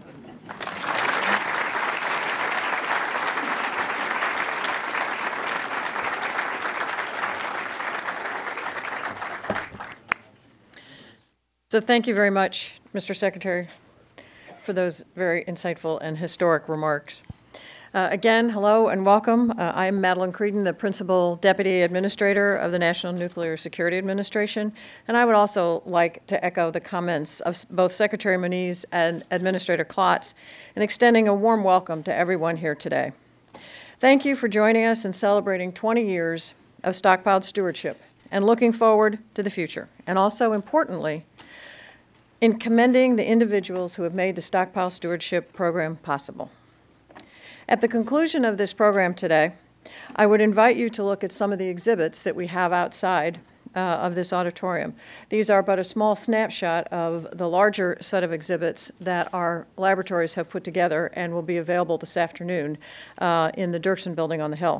So thank you very much, Mister Secretary, for those very insightful and historic remarks. Uh, again, hello and welcome. Uh, I'm Madeline Creedon, the Principal Deputy Administrator of the National Nuclear Security Administration, and I would also like to echo the comments of both Secretary Moniz and Administrator Klotz in extending a warm welcome to everyone here today. Thank you for joining us in celebrating twenty years of stockpiled stewardship and looking forward to the future, and also, importantly, in commending the individuals who have made the Stockpile Stewardship Program possible. At the conclusion of this program today, I would invite you to look at some of the exhibits that we have outside uh, of this auditorium. These are but a small snapshot of the larger set of exhibits that our laboratories have put together and will be available this afternoon uh, in the Dirksen Building on the Hill.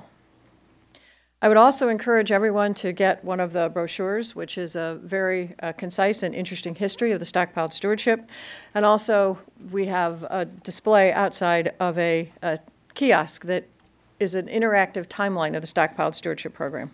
I would also encourage everyone to get one of the brochures, which is a very uh, concise and interesting history of the stockpiled stewardship. And also, we have a display outside of a, a kiosk that is an interactive timeline of the stockpiled stewardship program.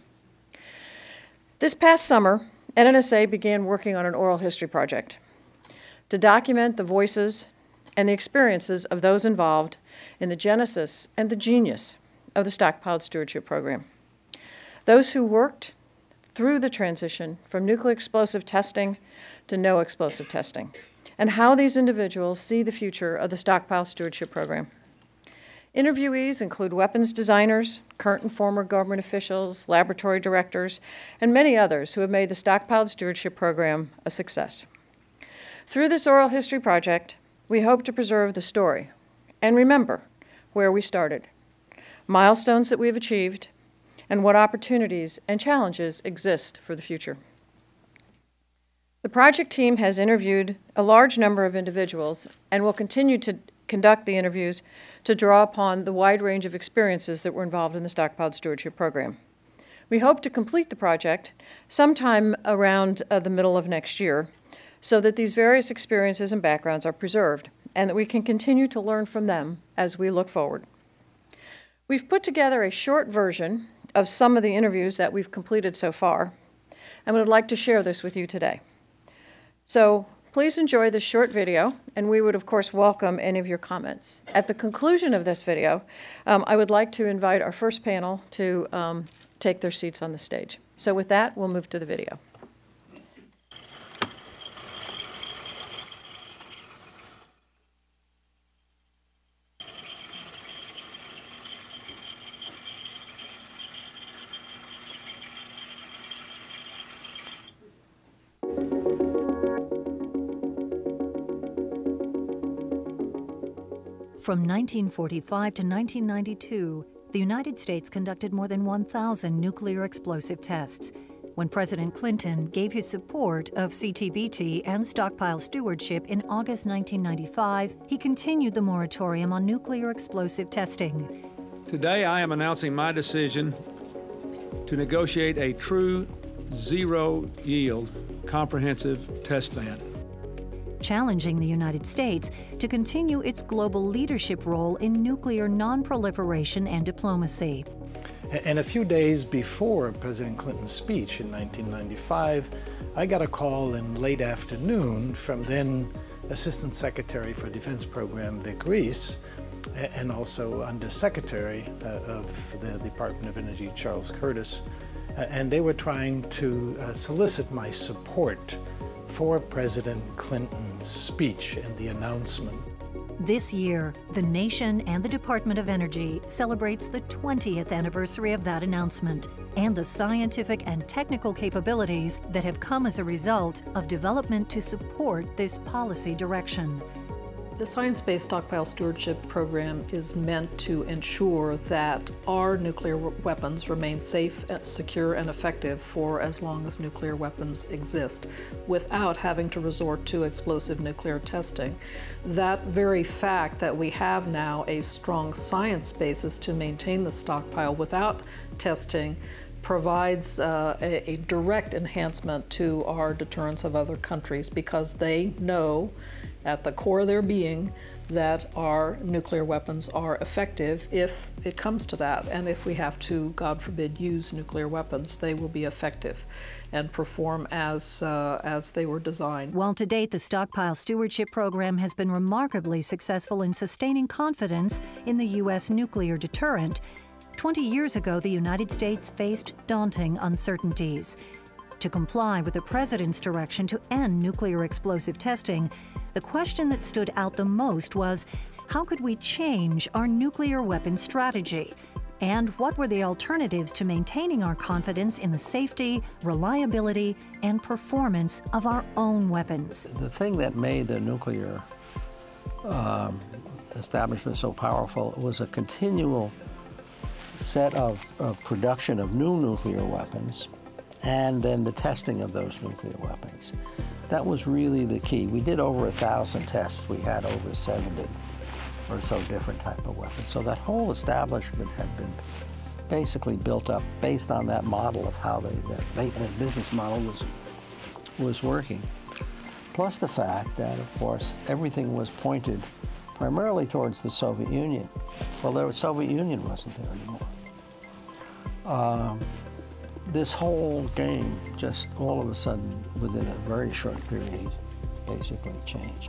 This past summer, N N S A began working on an oral history project to document the voices and the experiences of those involved in the genesis and the genius of the stockpiled stewardship program. Those who worked through the transition from nuclear explosive testing to no explosive testing, and how these individuals see the future of the Stockpile Stewardship Program. Interviewees include weapons designers, current and former government officials, laboratory directors, and many others who have made the Stockpile Stewardship Program a success. Through this oral history project, we hope to preserve the story and remember where we started, milestones that we have achieved, and what opportunities and challenges exist for the future. The project team has interviewed a large number of individuals and will continue to conduct the interviews to draw upon the wide range of experiences that were involved in the Stockpiled Stewardship Program. We hope to complete the project sometime around uh, the middle of next year so that these various experiences and backgrounds are preserved and that we can continue to learn from them as we look forward. We've put together a short version of some of the interviews that we've completed so far, and would like to share this with you today. So please enjoy this short video, and we would, of course, welcome any of your comments. At the conclusion of this video, um, I would like to invite our first panel to um, take their seats on the stage. So with that, we'll move to the video. From nineteen forty-five to nineteen ninety-two, the United States conducted more than one thousand nuclear explosive tests. When President Clinton gave his support of C T B T and stockpile stewardship in August nineteen ninety-five, he continued the moratorium on nuclear explosive testing. Today, I am announcing my decision to negotiate a true zero-yield comprehensive test ban, challenging the United States to continue its global leadership role in nuclear non-proliferation and diplomacy. And a few days before President Clinton's speech in nineteen ninety-five, I got a call in late afternoon from then Assistant Secretary for Defense Program Vic Reese, and also Undersecretary uh, of the Department of Energy Charles Curtis, uh, and they were trying to uh, solicit my support for President Clinton's speech and the announcement. This year, the nation and the Department of Energy celebrates the twentieth anniversary of that announcement and the scientific and technical capabilities that have come as a result of development to support this policy direction. The Science-Based Stockpile Stewardship Program is meant to ensure that our nuclear weapons remain safe, secure, and effective for as long as nuclear weapons exist, without having to resort to explosive nuclear testing. That very fact that we have now a strong science basis to maintain the stockpile without testing provides uh, a, a direct enhancement to our deterrence of other countries, because they know at the core of their being that our nuclear weapons are effective if it comes to that. And if we have to, God forbid, use nuclear weapons, they will be effective and perform as, uh, as they were designed. While to date the Stockpile Stewardship Program has been remarkably successful in sustaining confidence in the U S nuclear deterrent, twenty years ago the United States faced daunting uncertainties. To comply with the President's direction to end nuclear explosive testing, the question that stood out the most was, how could we change our nuclear weapons strategy? And what were the alternatives to maintaining our confidence in the safety, reliability, and performance of our own weapons? The thing that made the nuclear um, establishment so powerful was a continual set of, of production of new nuclear weapons, and then the testing of those nuclear weapons. That was really the key. We did over a thousand tests. We had over seventy or so different type of weapons. So that whole establishment had been basically built up based on that model of how they, their, their business model was, was working. Plus the fact that, of course, everything was pointed primarily towards the Soviet Union. Well, the Soviet Union wasn't there anymore. Um, This whole game just all of a sudden, within a very short period, basically changed.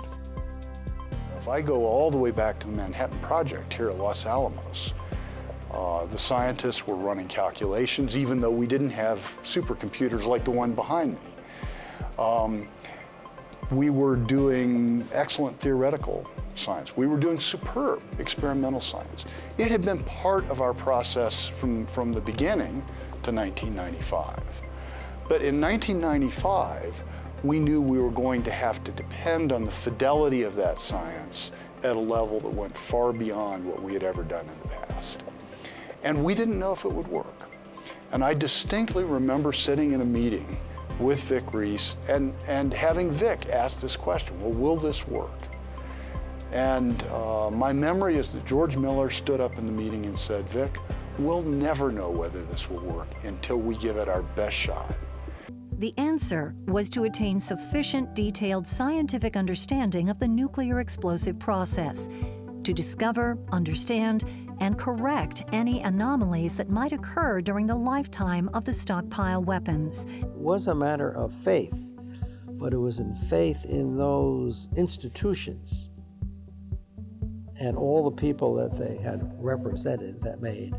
If I go all the way back to the Manhattan Project here at Los Alamos, uh, the scientists were running calculations even though we didn't have supercomputers like the one behind me. Um, we were doing excellent theoretical science. We were doing superb experimental science. It had been part of our process from, from the beginning to nineteen ninety-five. But in nineteen ninety-five, we knew we were going to have to depend on the fidelity of that science at a level that went far beyond what we had ever done in the past. And we didn't know if it would work. And I distinctly remember sitting in a meeting with Vic Reese and, and having Vic ask this question, well, will this work? And uh, my memory is that George Miller stood up in the meeting and said, Vic, we'll never know whether this will work until we give it our best shot. The answer was to attain sufficient detailed scientific understanding of the nuclear explosive process, to discover, understand, and correct any anomalies that might occur during the lifetime of the stockpile weapons. It was a matter of faith, but it was in faith in those institutions and all the people that they had represented that made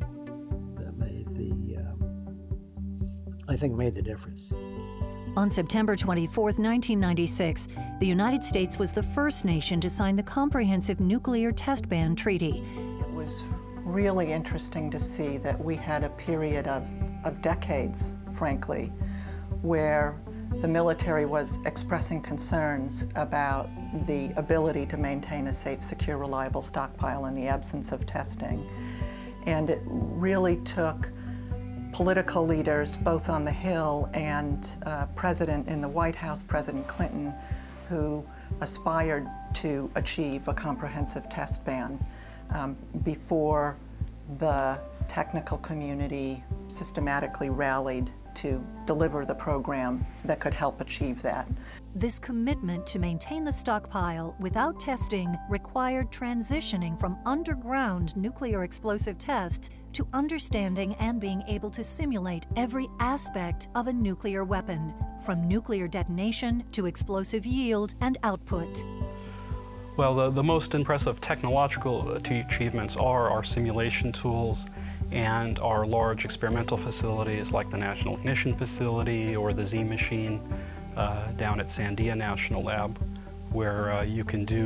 I think made the difference. On September twenty-fourth, nineteen ninety-six, the United States was the first nation to sign the Comprehensive Nuclear Test Ban Treaty. It was really interesting to see that we had a period of, of decades, frankly, where the military was expressing concerns about the ability to maintain a safe, secure, reliable stockpile in the absence of testing. And it really took political leaders, both on the Hill and uh, President in the White House, President Clinton, who aspired to achieve a comprehensive test ban um, before the technical community systematically rallied to deliver the program that could help achieve that. This commitment to maintain the stockpile without testing required transitioning from underground nuclear explosive tests to understanding and being able to simulate every aspect of a nuclear weapon, from nuclear detonation to explosive yield and output. Well, the, the most impressive technological achievements are our simulation tools and our large experimental facilities like the National Ignition Facility or the Z-Machine uh, down at Sandia National Lab, where uh, you can do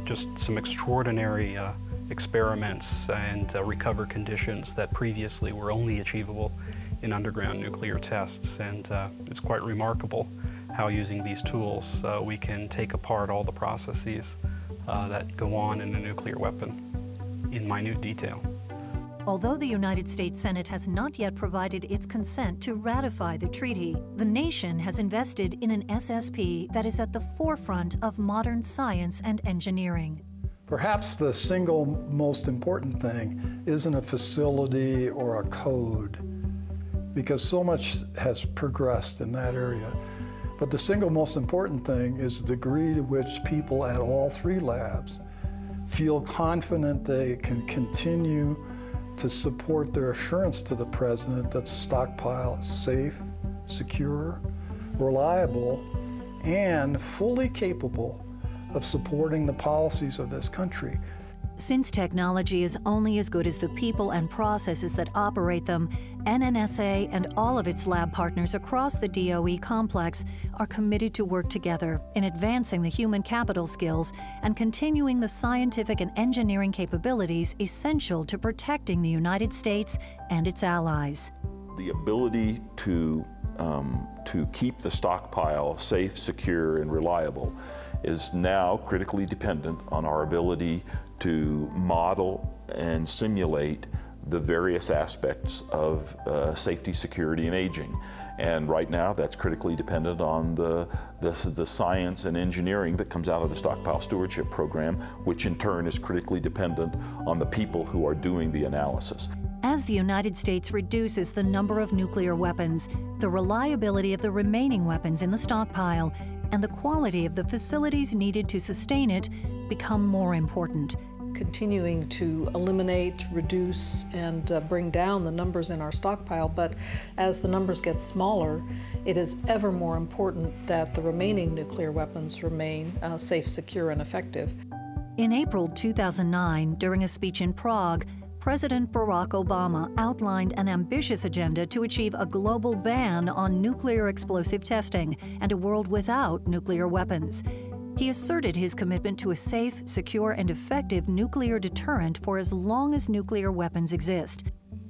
just some extraordinary uh, experiments and uh, recover conditions that previously were only achievable in underground nuclear tests. And uh, it's quite remarkable how using these tools uh, we can take apart all the processes uh, that go on in a nuclear weapon in minute detail. Although the United States Senate has not yet provided its consent to ratify the treaty, the nation has invested in an S S P that is at the forefront of modern science and engineering. Perhaps the single most important thing isn't a facility or a code, because so much has progressed in that area. But the single most important thing is the degree to which people at all three labs feel confident they can continue to support their assurance to the President that the stockpile is safe, secure, reliable, and fully capable of supporting the policies of this country. Since technology is only as good as the people and processes that operate them, N N S A and all of its lab partners across the D O E complex are committed to work together in advancing the human capital skills and continuing the scientific and engineering capabilities essential to protecting the United States and its allies. The ability to, um, to keep the stockpile safe, secure, and reliable is now critically dependent on our ability to model and simulate the various aspects of uh, safety, security, and aging. And right now, that's critically dependent on the, the, the science and engineering that comes out of the Stockpile Stewardship Program, which in turn is critically dependent on the people who are doing the analysis. As the United States reduces the number of nuclear weapons, the reliability of the remaining weapons in the stockpile and the quality of the facilities needed to sustain it become more important. Continuing to eliminate, reduce, and uh, bring down the numbers in our stockpile, but as the numbers get smaller, it is ever more important that the remaining nuclear weapons remain uh, safe, secure, and effective. In April two thousand nine, during a speech in Prague, President Barack Obama outlined an ambitious agenda to achieve a global ban on nuclear explosive testing and a world without nuclear weapons. He asserted his commitment to a safe, secure, and effective nuclear deterrent for as long as nuclear weapons exist.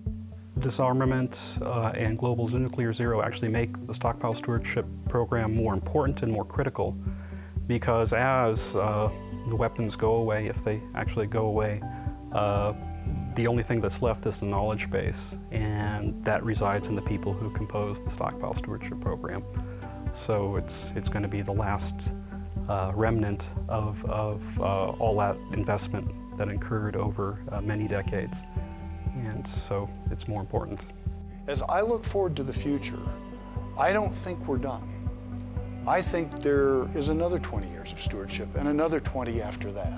Disarmament uh, and global nuclear zero actually make the Stockpile Stewardship Program more important and more critical, because as uh, the weapons go away, if they actually go away, uh, the only thing that's left is the knowledge base, and that resides in the people who compose the Stockpile Stewardship Program. So it's, it's going to be the last Uh, remnant of, of uh, all that investment that incurred over uh, many decades. And so it's more important. As I look forward to the future, I don't think we're done. I think there is another twenty years of stewardship and another twenty after that.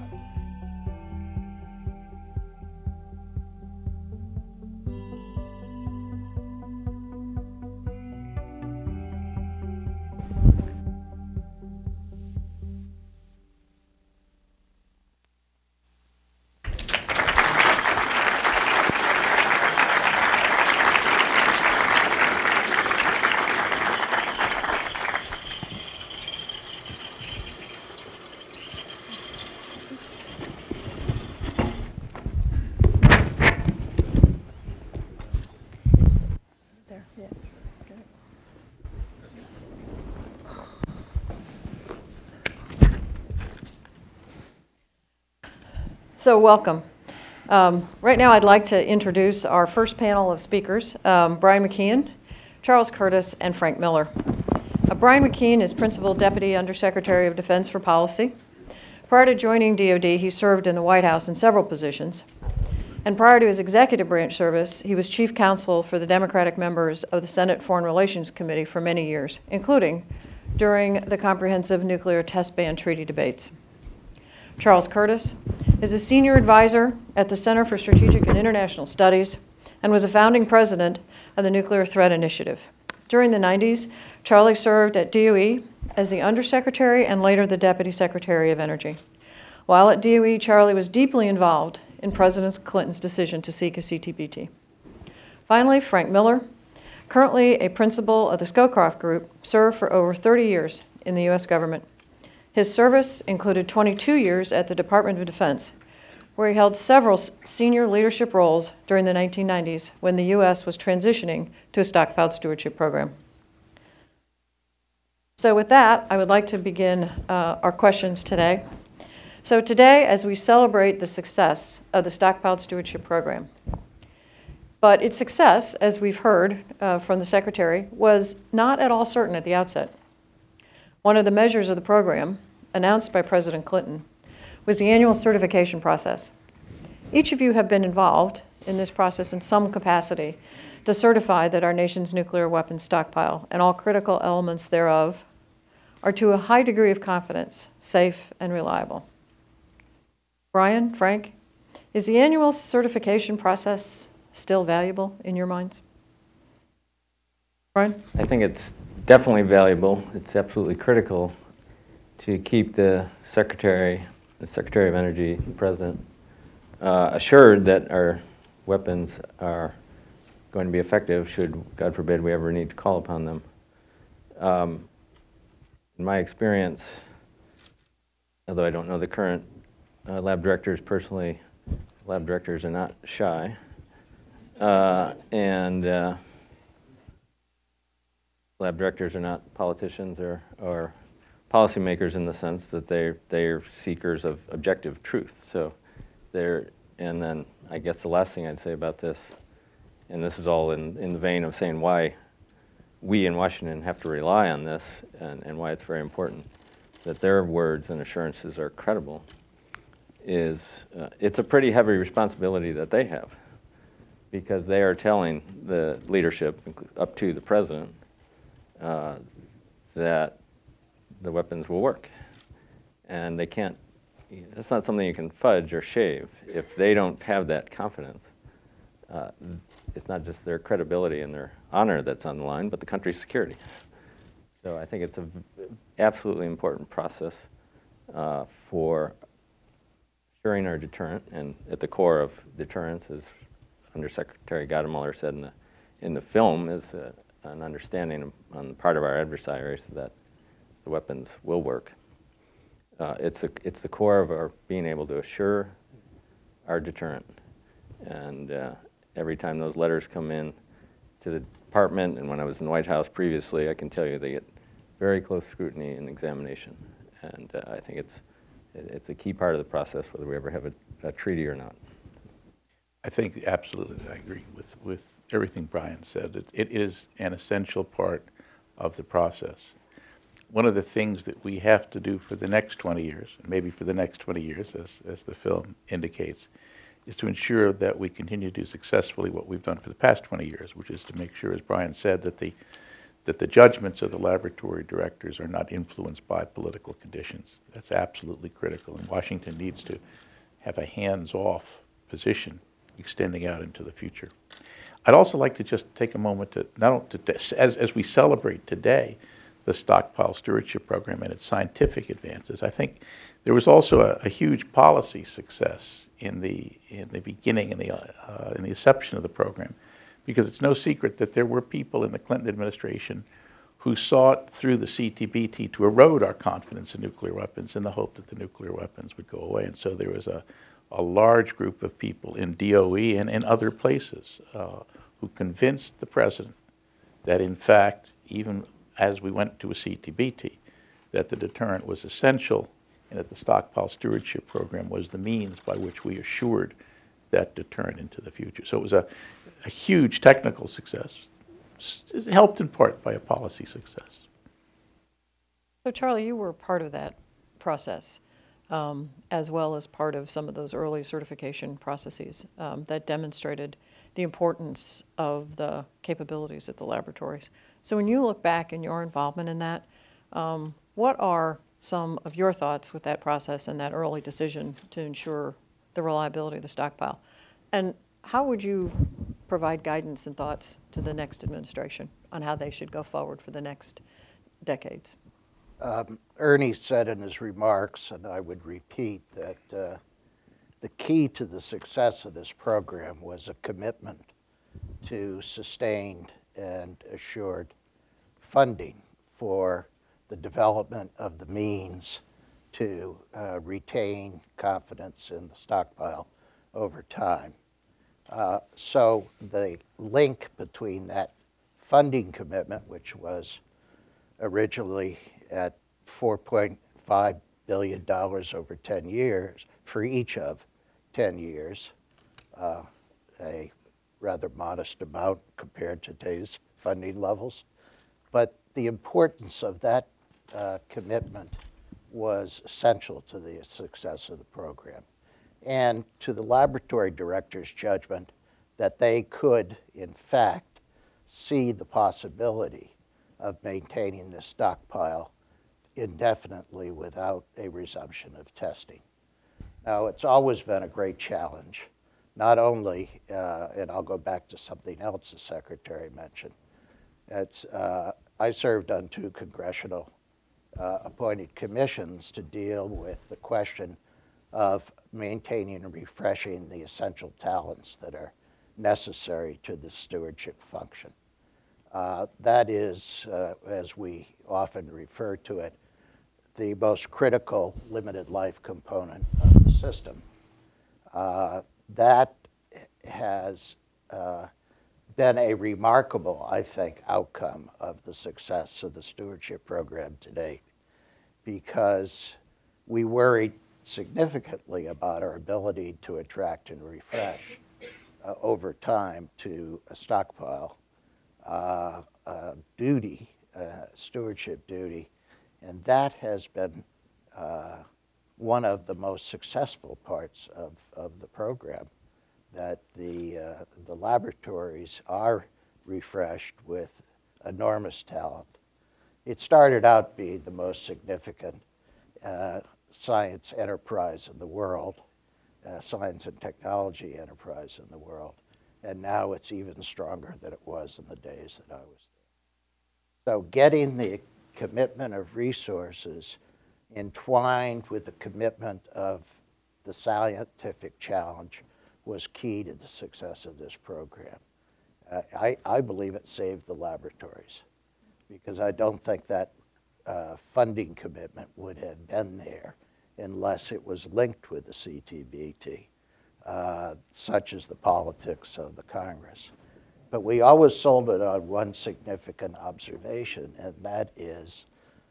So welcome. Um, right now I'd like to introduce our first panel of speakers, um, Brian McKeon, Charles Curtis, and Frank Miller. Uh, Brian McKeon is Principal Deputy Undersecretary of Defense for Policy. Prior to joining D O D, he served in the White House in several positions. And prior to his executive branch service, he was chief counsel for the Democratic members of the Senate Foreign Relations Committee for many years, including during the comprehensive nuclear test ban treaty debates. Charles Curtis is a senior advisor at the Center for Strategic and International Studies and was a founding president of the Nuclear Threat Initiative. During the nineties, Charlie served at D O E as the Undersecretary and later the Deputy Secretary of Energy. While at D O E, Charlie was deeply involved in President Clinton's decision to seek a C T B T. Finally, Frank Miller, currently a principal of the Scowcroft Group, served for over thirty years in the U S government. His service included twenty-two years at the Department of Defense, where he held several senior leadership roles during the nineteen nineties when the U S was transitioning to a stockpile stewardship program. So with that, I would like to begin uh, our questions today. So today, as we celebrate the success of the Stockpile Stewardship Program, but its success, as we've heard uh, from the Secretary, was not at all certain at the outset. One of the measures of the program, announced by President Clinton, was the annual certification process. Each of you have been involved in this process in some capacity to certify that our nation's nuclear weapons stockpile and all critical elements thereof are to a high degree of confidence, safe and reliable. Brian, Frank, is the annual certification process still valuable in your minds? Brian? I think it's definitely valuable. It's absolutely critical to keep the Secretary, the Secretary of Energy, the President, uh, assured that our weapons are going to be effective should, God forbid, we ever need to call upon them. Um, in my experience, although I don't know the current uh, lab directors personally, lab directors are not shy. Uh, and uh, lab directors are not politicians or, or policymakers in the sense that they're, they're seekers of objective truth. So they're, and then I guess the last thing I'd say about this, and this is all in, in the vein of saying why we in Washington have to rely on this and, and why it's very important that their words and assurances are credible, is uh, it's a pretty heavy responsibility that they have, because they are telling the leadership, up to the President, uh, that the weapons will work. And they can't, that's not something you can fudge or shave. If they don't have that confidence, uh, it's not just their credibility and their honor that's on the line, but the country's security. So I think it's an absolutely important process uh, for assuring our deterrent, and at the core of deterrence, as Undersecretary Gadamuller said in the, in the film, is uh, an understanding on the part of our adversaries that the weapons will work. Uh, it's, a, it's the core of our being able to assure our deterrent. And uh, every time those letters come in to the department, and when I was in the White House previously, I can tell you they get very close scrutiny and examination. And uh, I think it's, it's a key part of the process, whether we ever have a, a treaty or not. I think absolutely, I agree with, with everything Brian said. It, it is an essential part of the process. One of the things that we have to do for the next twenty years, maybe for the next twenty years, as, as the film indicates, is to ensure that we continue to do successfully what we've done for the past twenty years, which is to make sure, as Brian said, that the, that the judgments of the laboratory directors are not influenced by political conditions. That's absolutely critical, and Washington needs to have a hands-off position extending out into the future. I'd also like to just take a moment to, not only to, as, as we celebrate today the Stockpile Stewardship Program and its scientific advances, I think there was also a, a huge policy success in the, in the beginning, in the, uh, in the inception of the program, because it's no secret that there were people in the Clinton administration who sought through the C T B T to erode our confidence in nuclear weapons in the hope that the nuclear weapons would go away. And so there was a, a large group of people in D O E and in other places uh, who convinced the President that, in fact, even as we went to a C T B T, that the deterrent was essential and that the Stockpile Stewardship Program was the means by which we assured that deterrent into the future. So it was a, a huge technical success, it's helped in part by a policy success. So Charlie, you were part of that process, um, as well as part of some of those early certification processes um, that demonstrated the importance of the capabilities at the laboratories. So when you look back in your involvement in that, um, what are some of your thoughts with that process and that early decision to ensure the reliability of the stockpile? And how would you provide guidance and thoughts to the next administration on how they should go forward for the next decades? Um, Ernie said in his remarks, and I would repeat, that uh, the key to the success of this program was a commitment to sustained and assured funding for the development of the means to uh, retain confidence in the stockpile over time. Uh, so the link between that funding commitment, which was originally at four point five billion dollars over ten years, for each of ten years, uh, a rather modest amount compared to today's funding levels. But the importance of that uh, commitment was essential to the success of the program, and to the laboratory director's judgment that they could, in fact, see the possibility of maintaining the stockpile indefinitely without a resumption of testing. Now, it's always been a great challenge, not only, uh, and I'll go back to something else the Secretary mentioned. It's, uh, I served on two congressional uh, appointed commissions to deal with the question of maintaining and refreshing the essential talents that are necessary to the stewardship function. Uh, that is, uh, as we often refer to it, the most critical limited life component of the system. Uh, that has uh, been a remarkable, I think, outcome of the success of the stewardship program today, because we worried significantly about our ability to attract and refresh uh, over time to a stockpile uh, uh, duty, uh, stewardship duty, and that has been uh, one of the most successful parts of, of the program, that the, uh, the laboratories are refreshed with enormous talent. It started out being the most significant uh, science enterprise in the world, uh, science and technology enterprise in the world, and now it's even stronger than it was in the days that I was there. So getting the commitment of resources entwined with the commitment of the scientific challenge was key to the success of this program. Uh, I, I believe it saved the laboratories, because I don't think that uh, funding commitment would have been there unless it was linked with the C T B T, uh, such as the politics of the Congress. But we always sold it on one significant observation, and that is,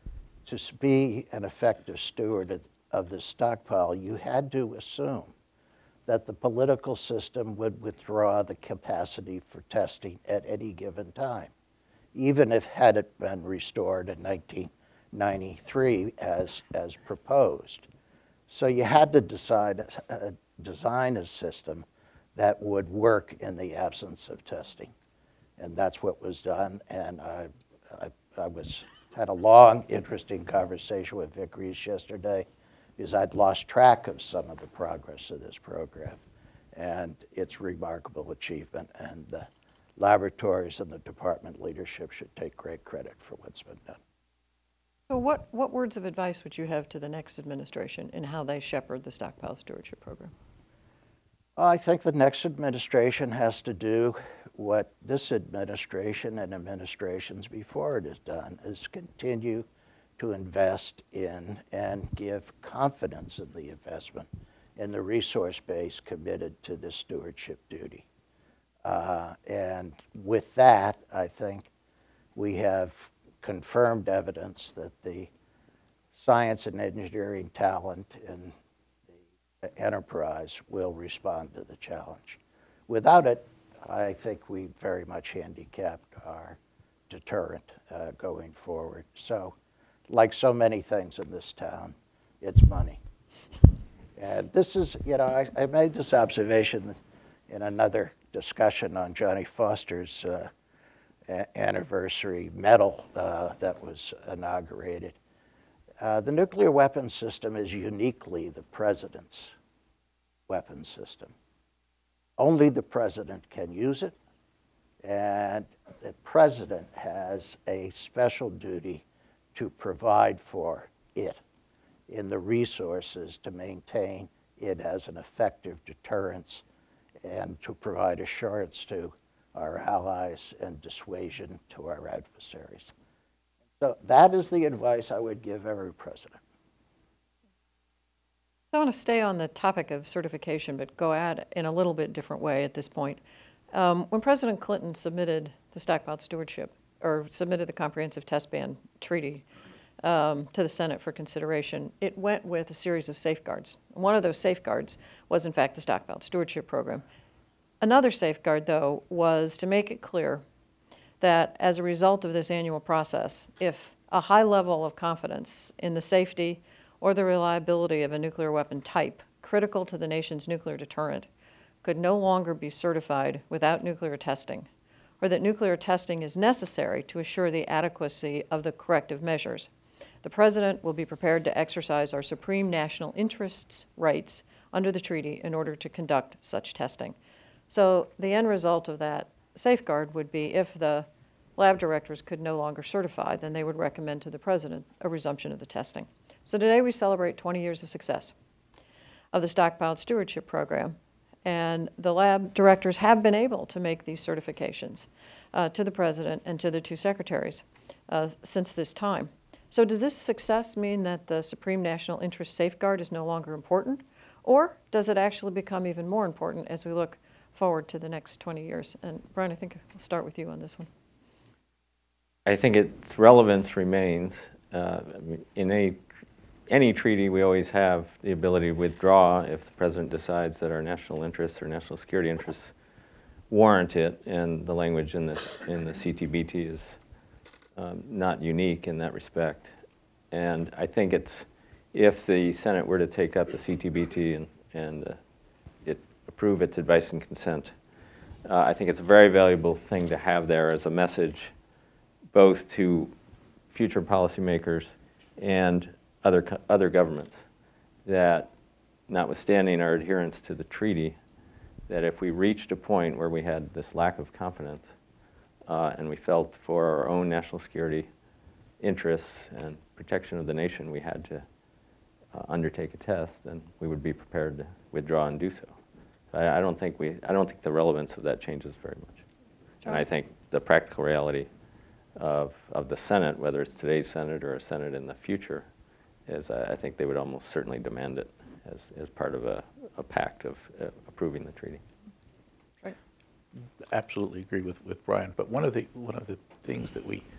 to be an effective steward of the stockpile, you had to assume that the political system would withdraw the capacity for testing at any given time, even if had it been restored in nineteen ninety-three as, as proposed. So you had to decide, uh, design a system that would work in the absence of testing. And that's what was done. And I, I, I was, had a long, interesting conversation with Vic Reese yesterday, because I'd lost track of some of the progress of this program and its remarkable achievement. And the laboratories and the department leadership should take great credit for what's been done. So what, what words of advice would you have to the next administration in how they shepherd the Stockpile Stewardship Program? I think the next administration has to do what this administration and administrations before it has done, is continue to invest in and give confidence in the investment in the resource base committed to this stewardship duty. Uh, and with that, I think we have confirmed evidence that the science and engineering talent in the enterprise will respond to the challenge. Without it, I think we very much handicapped our deterrent uh, going forward. So, like so many things in this town, it's money. And this is, you know, I, I made this observation in another discussion on Johnny Foster's uh, anniversary medal uh, that was inaugurated. Uh, the nuclear weapons system is uniquely the president's weapons system. Only the president can use it, and the president has a special duty to provide for it in the resources to maintain it as an effective deterrence and to provide assurance to our allies and dissuasion to our adversaries. So that is the advice I would give every president. I want to stay on the topic of certification, but go at it in a little bit different way at this point. Um, when President Clinton submitted the Stockpile Stewardship, or submitted the Comprehensive Test Ban Treaty um, to the Senate for consideration, it went with a series of safeguards. One of those safeguards was, in fact, the Stockpile Stewardship Program. Another safeguard, though, was to make it clear that as a result of this annual process, if a high level of confidence in the safety or the reliability of a nuclear weapon type critical to the nation's nuclear deterrent could no longer be certified without nuclear testing, or that nuclear testing is necessary to assure the adequacy of the corrective measures, the President will be prepared to exercise our supreme national interests rights under the treaty in order to conduct such testing. So the end result of that safeguard would be if the lab directors could no longer certify, then they would recommend to the President a resumption of the testing. So today we celebrate twenty years of success of the Stockpile Stewardship Program, and the lab directors have been able to make these certifications uh, to the President and to the two secretaries uh, since this time. So does this success mean that the Supreme National Interest Safeguard is no longer important, or does it actually become even more important as we look forward to the next twenty years? And Brian, I think I'll start with you on this one. I think its relevance remains. Uh, in any, any treaty, we always have the ability to withdraw if the President decides that our national interests or national security interests warrant it, and the language in the, in the C T B T is um, not unique in that respect. And I think it's, if the Senate were to take up the C T B T and, and uh, it approve its advice and consent, uh, I think it's a very valuable thing to have there as a message both to future policymakers and other, other governments, that notwithstanding our adherence to the treaty, that if we reached a point where we had this lack of confidence uh, and we felt for our own national security interests and protection of the nation we had to uh, undertake a test, then we would be prepared to withdraw and do so. I, I don't think we, I don't think the relevance of that changes very much. Sure. And I think the practical reality of, of the Senate, whether it's today's Senate or a Senate in the future, is uh, I think they would almost certainly demand it as, as part of a, a pact of uh, approving the treaty. Right. Absolutely agree with, with Brian, but one of the one of the things that we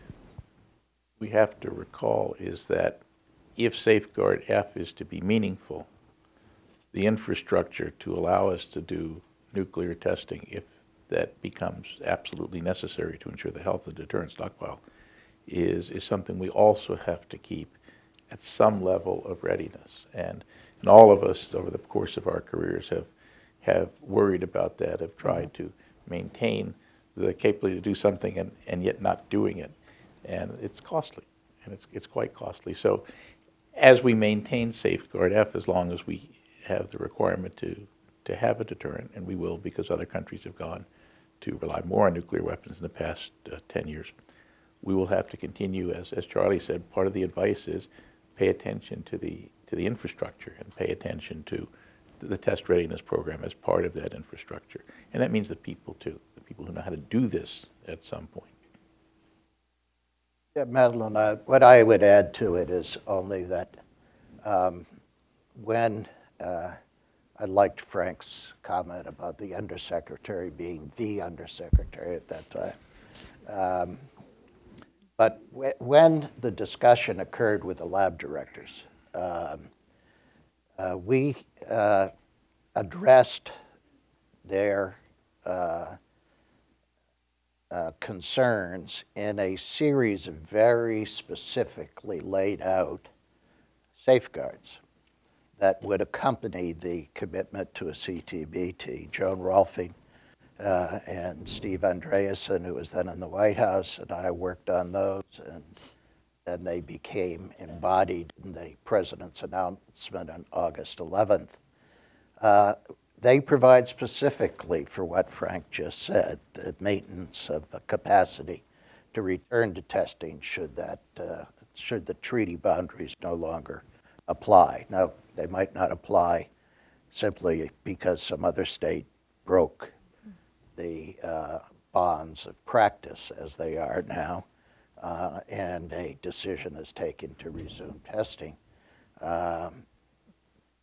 we have to recall is that if Safeguard F is to be meaningful, the infrastructure to allow us to do nuclear testing, if that becomes absolutely necessary to ensure the health of the deterrent stockpile, is, is something we also have to keep at some level of readiness. And, and all of us over the course of our careers have, have worried about that, have tried mm-hmm. to maintain the capability to do something and, and yet not doing it. And it's costly, and it's, it's quite costly. So as we maintain Safeguard F, as long as we have the requirement to, to have a deterrent, and we will because other countries have gone to rely more on nuclear weapons in the past uh, ten years, we will have to continue, as, as Charlie said, part of the advice is pay attention to the, to the infrastructure and pay attention to the test readiness program as part of that infrastructure. And that means the people too, the people who know how to do this at some point. Yeah, Madeline, uh, what I would add to it is only that um, when uh, I liked Frank's comment about the undersecretary being the undersecretary at that time. Um, but w when the discussion occurred with the lab directors, um, uh, we uh, addressed their uh, uh, concerns in a series of very specifically laid out safeguards that would accompany the commitment to a C T B T. Joan Rolfing uh, and Steve Andreasen, who was then in the White House, and I worked on those, and then they became embodied in the President's announcement on August eleventh. Uh, they provide specifically for what Frank just said, the maintenance of the capacity to return to testing should that, uh, should the treaty boundaries no longer apply. Now, they might not apply simply because some other state broke the uh, bonds of practice as they are now, uh, and a decision is taken to resume testing. Um,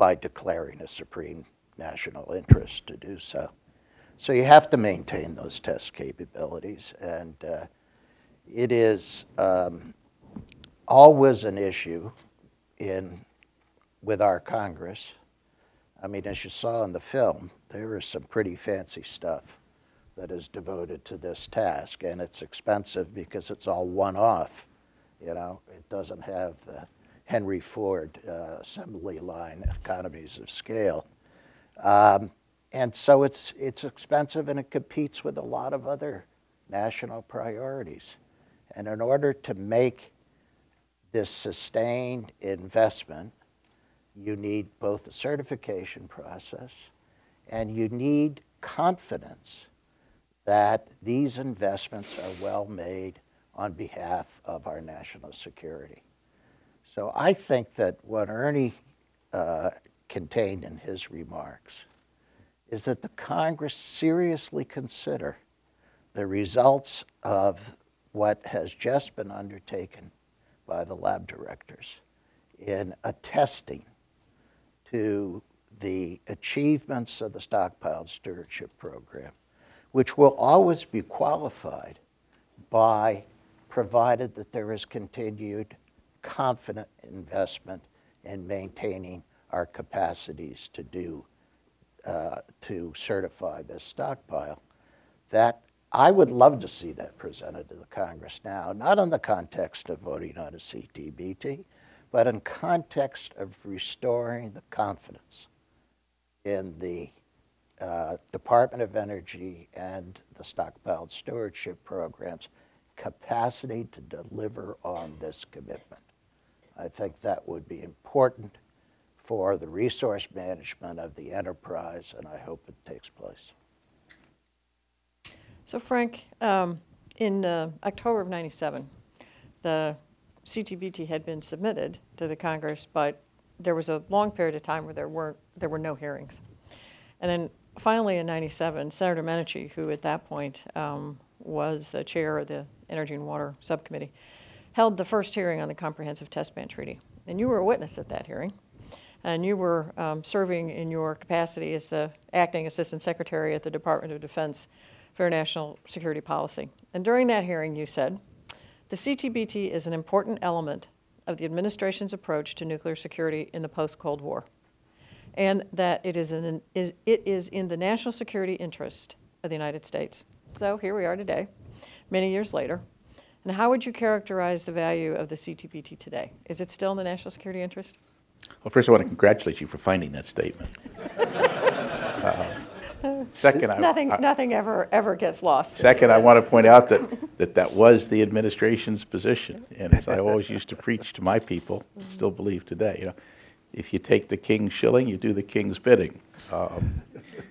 by declaring a supreme national interest to do so. So you have to maintain those test capabilities, and uh, it is um, always an issue in with our Congress. I mean, as you saw in the film, there is some pretty fancy stuff that is devoted to this task, and it's expensive because it's all one-off. You know, it doesn't have the Henry Ford uh, assembly line economies of scale. Um, and so it's, it's expensive, and it competes with a lot of other national priorities. And in order to make this sustained investment, you need both a certification process, and you need confidence that these investments are well made on behalf of our national security. So I think that what Ernie uh, contained in his remarks is that the Congress seriously consider the results of what has just been undertaken by the lab directors in attesting to the achievements of the Stockpile Stewardship Program, which will always be qualified by, provided that there is continued confident investment in maintaining our capacities to do, uh, to certify this stockpile. That I would love to see that presented to the Congress now, not in the context of voting on a C T B T, but in context of restoring the confidence in the uh, Department of Energy and the Stockpile Stewardship Program's capacity to deliver on this commitment. I think that would be important for the resource management of the enterprise, and I hope it takes place. So Frank, um, in uh, October of ninety-seven, the C T B T had been submitted to the Congress, but there was a long period of time where there were there were no hearings. And then finally in ninety-seven, Senator Menachie, who at that point um, was the chair of the Energy and Water Subcommittee, held the first hearing on the Comprehensive Test Ban Treaty. And you were a witness at that hearing. And you were um, serving in your capacity as the acting Assistant Secretary at the Department of Defense for National Security Policy. And during that hearing, you said, the C T B T is an important element of the administration's approach to nuclear security in the post-Cold War, and that it is, an, is, it is in the national security interest of the United States. So here we are today, many years later. And how would you characterize the value of the C T B T today? Is it still in the national security interest? Well, first I want to congratulate you for finding that statement. uh, second, nothing, I, I, nothing ever, ever gets lost. Second, I want to point out that, that that was the administration's position. And as I always used to preach to my people, and still believe today, you know, if you take the king's shilling, you do the king's bidding. Um,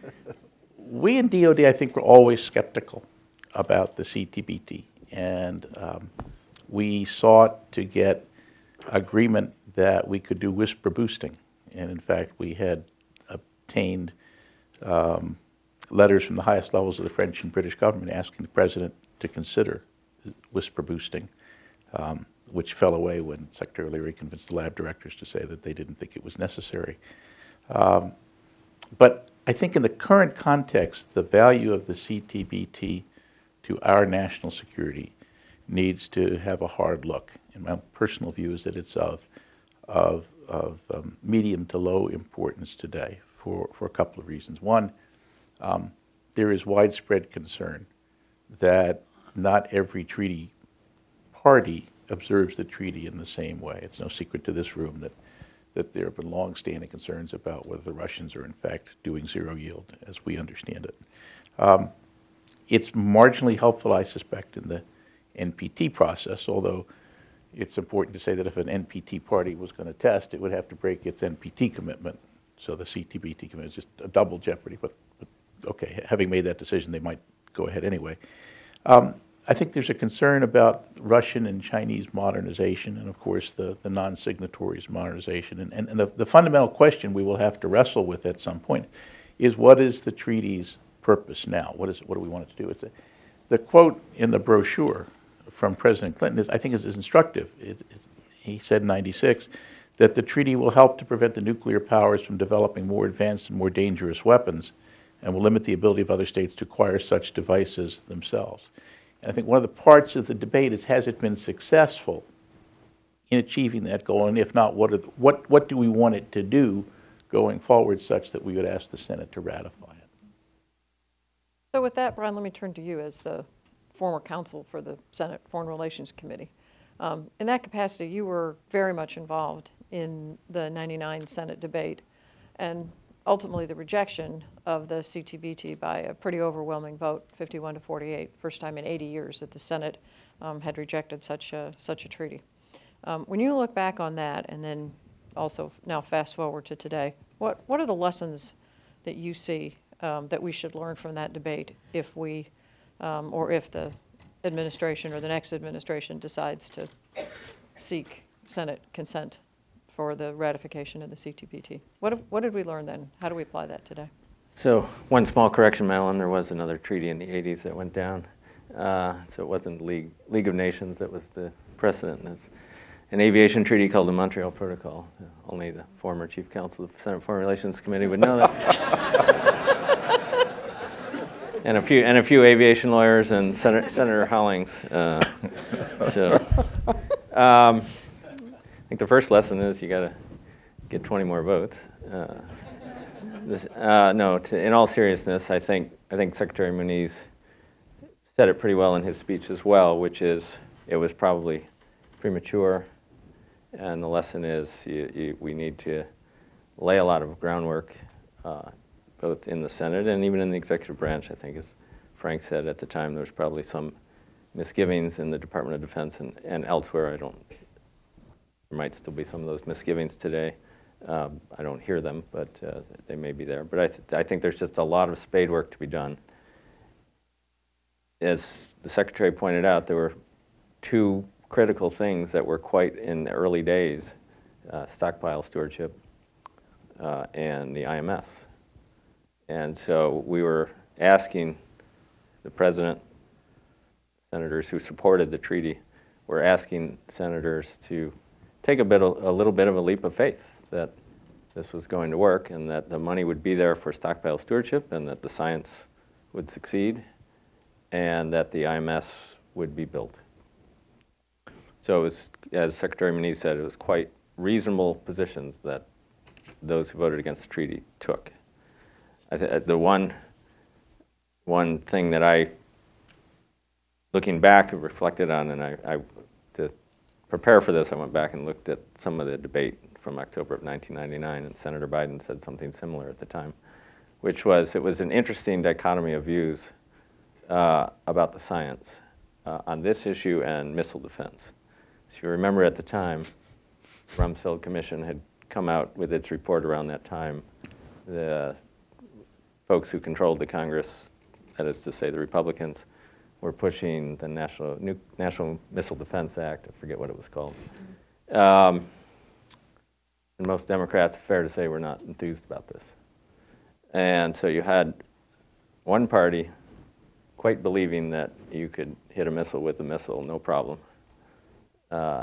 we in D O D, I think, were always skeptical about the C T B T. And um, we sought to get agreement that we could do whisper boosting. And in fact, we had obtained um, letters from the highest levels of the French and British government asking the president to consider whisper boosting, um, which fell away when Secretary O'Leary convinced the lab directors to say that they didn't think it was necessary. Um, but I think in the current context, the value of the C T B T to our national security needs to have a hard look. And my personal view is that it's of, of, of um, medium to low importance today for, for a couple of reasons. One, um, there is widespread concern that not every treaty party observes the treaty in the same way. It's no secret to this room that, that there have been long-standing concerns about whether the Russians are in fact doing zero yield as we understand it. Um, it's marginally helpful, I suspect, in the N P T process, although it's important to say that if an N P T party was going to test, it would have to break its N P T commitment. So the C T B T commitment is just a double jeopardy, but, but okay, having made that decision, they might go ahead anyway. Um, I think there's a concern about Russian and Chinese modernization, and of course the, the non-signatories' modernization. And, and, and the, the fundamental question we will have to wrestle with at some point is, what is the treaty's purpose now? What, is, what do we want it to do? It's a, the quote in the brochure from President Clinton is, I think, is, is instructive. It, he said in ninety-six that the treaty will help to prevent the nuclear powers from developing more advanced and more dangerous weapons, and will limit the ability of other states to acquire such devices themselves. And I think one of the parts of the debate is, has it been successful in achieving that goal? And if not, what, are the, what, what do we want it to do going forward such that we would ask the Senate to ratify it? So with that, Brian, let me turn to you as the former counsel for the Senate Foreign Relations Committee. Um, in that capacity, you were very much involved in the ninety-nine Senate debate and ultimately the rejection of the C T B T by a pretty overwhelming vote, fifty-one to forty-eight, first time in eighty years that the Senate um, had rejected such a, such a treaty. Um, when you look back on that and then also now fast forward to today, what, what are the lessons that you see um, that we should learn from that debate if we, um, or if the administration or the next administration decides to seek Senate consent for the ratification of the C T B T? What, what did we learn then? How do we apply that today? So one small correction, Madeline, there was another treaty in the eighties that went down. Uh, so it wasn't League, League of Nations that was the precedent. It's an aviation treaty called the Montreal Protocol. Only the former chief counsel of the Senate Foreign Relations Committee would know that. and a few and a few aviation lawyers and Senator, Senator Hollings. Uh, so um, I think the first lesson is you got to get twenty more votes. Uh, this, uh, no, to, in all seriousness, I think I think Secretary Muniz said it pretty well in his speech as well, which is it was probably premature. And the lesson is you, you, we need to lay a lot of groundwork, uh, both in the Senate and even in the executive branch. I think, as Frank said at the time, there was probably some misgivings in the Department of Defense and, and elsewhere. I don't, there might still be some of those misgivings today. Um, I don't hear them, but uh, they may be there. But I, th I think there's just a lot of spade work to be done. As the Secretary pointed out, there were two critical things that were quite in the early days, uh, stockpile stewardship uh, and the I M S. And so we were asking the President, senators who supported the treaty, were asking senators to take a, bit, a little bit of a leap of faith that this was going to work and that the money would be there for stockpile stewardship and that the science would succeed and that the I M S would be built. So it was, as Secretary Muniz said, it was quite reasonable positions that those who voted against the treaty took. I th the one, one thing that I, looking back, reflected on, and I, I, to prepare for this, I went back and looked at some of the debate from October of nineteen ninety-nine, and Senator Biden said something similar at the time, which was, it was an interesting dichotomy of views uh, about the science uh, on this issue and missile defense. So if you remember at the time, Rumsfeld Commission had come out with its report around that time. The folks who controlled the Congress, that is to say the Republicans, were pushing the National, New, National Missile Defense Act. I forget what it was called. Um, and most Democrats, it's fair to say, were not enthused about this. And so you had one party quite believing that you could hit a missile with a missile, no problem. Uh,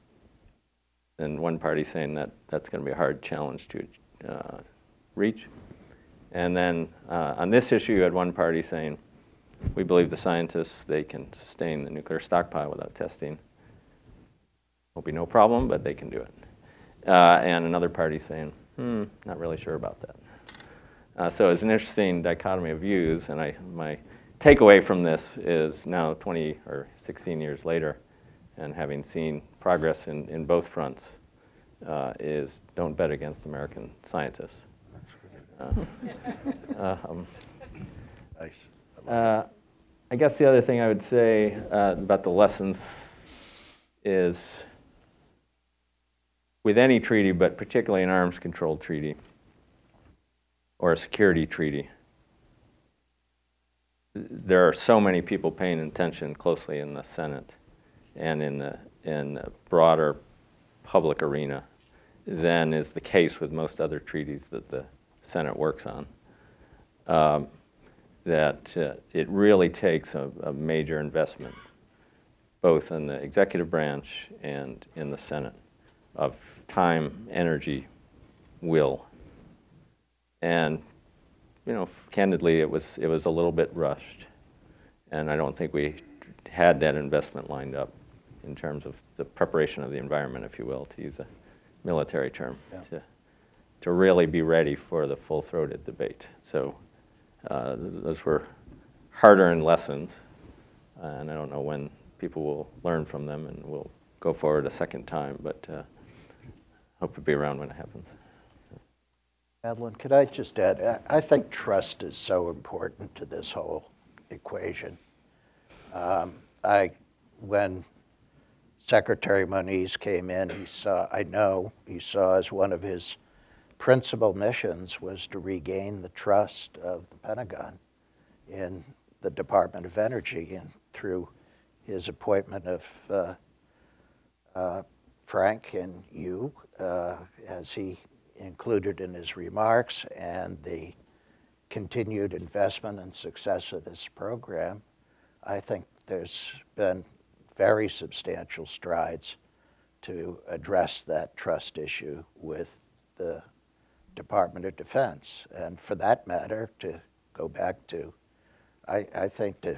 and one party saying that that's going to be a hard challenge to uh, reach. And then uh, on this issue, you had one party saying, we believe the scientists, they can sustain the nuclear stockpile without testing. Won't be no problem, but they can do it. Uh, and another party saying, hmm, not really sure about that. Uh, so it's an interesting dichotomy of views, and I, my takeaway from this is now twenty or sixteen years later, and having seen progress in, in both fronts, uh, is don't bet against American scientists. Uh, uh, um, nice. Uh, I guess the other thing I would say uh, about the lessons is with any treaty, but particularly an arms control treaty or a security treaty, there are so many people paying attention closely in the Senate and in the, in the broader public arena than is the case with most other treaties that the Senate works on. Um, that uh, it really takes a, a major investment, both in the executive branch and in the Senate, of time, energy, will. And, you know, candidly, it was, it was a little bit rushed. And I don't think we had that investment lined up in terms of the preparation of the environment, if you will, to use a military term, yeah. to, to really be ready for the full-throated debate. So uh, those were hard-earned lessons, and I don't know when people will learn from them and will go forward a second time, but uh, hope to be around when it happens. Madeline, could I just add, I think trust is so important to this whole equation. Um, I, when Secretary Moniz came in, he saw, I know, he saw as one of his principal missions was to regain the trust of the Pentagon in the Department of Energy, and through his appointment of uh, uh, Frank and you, uh, as he included in his remarks, and the continued investment and success of this program, I think there's been very substantial strides to address that trust issue with the Department of Defense. And for that matter, to go back to, I, I think to,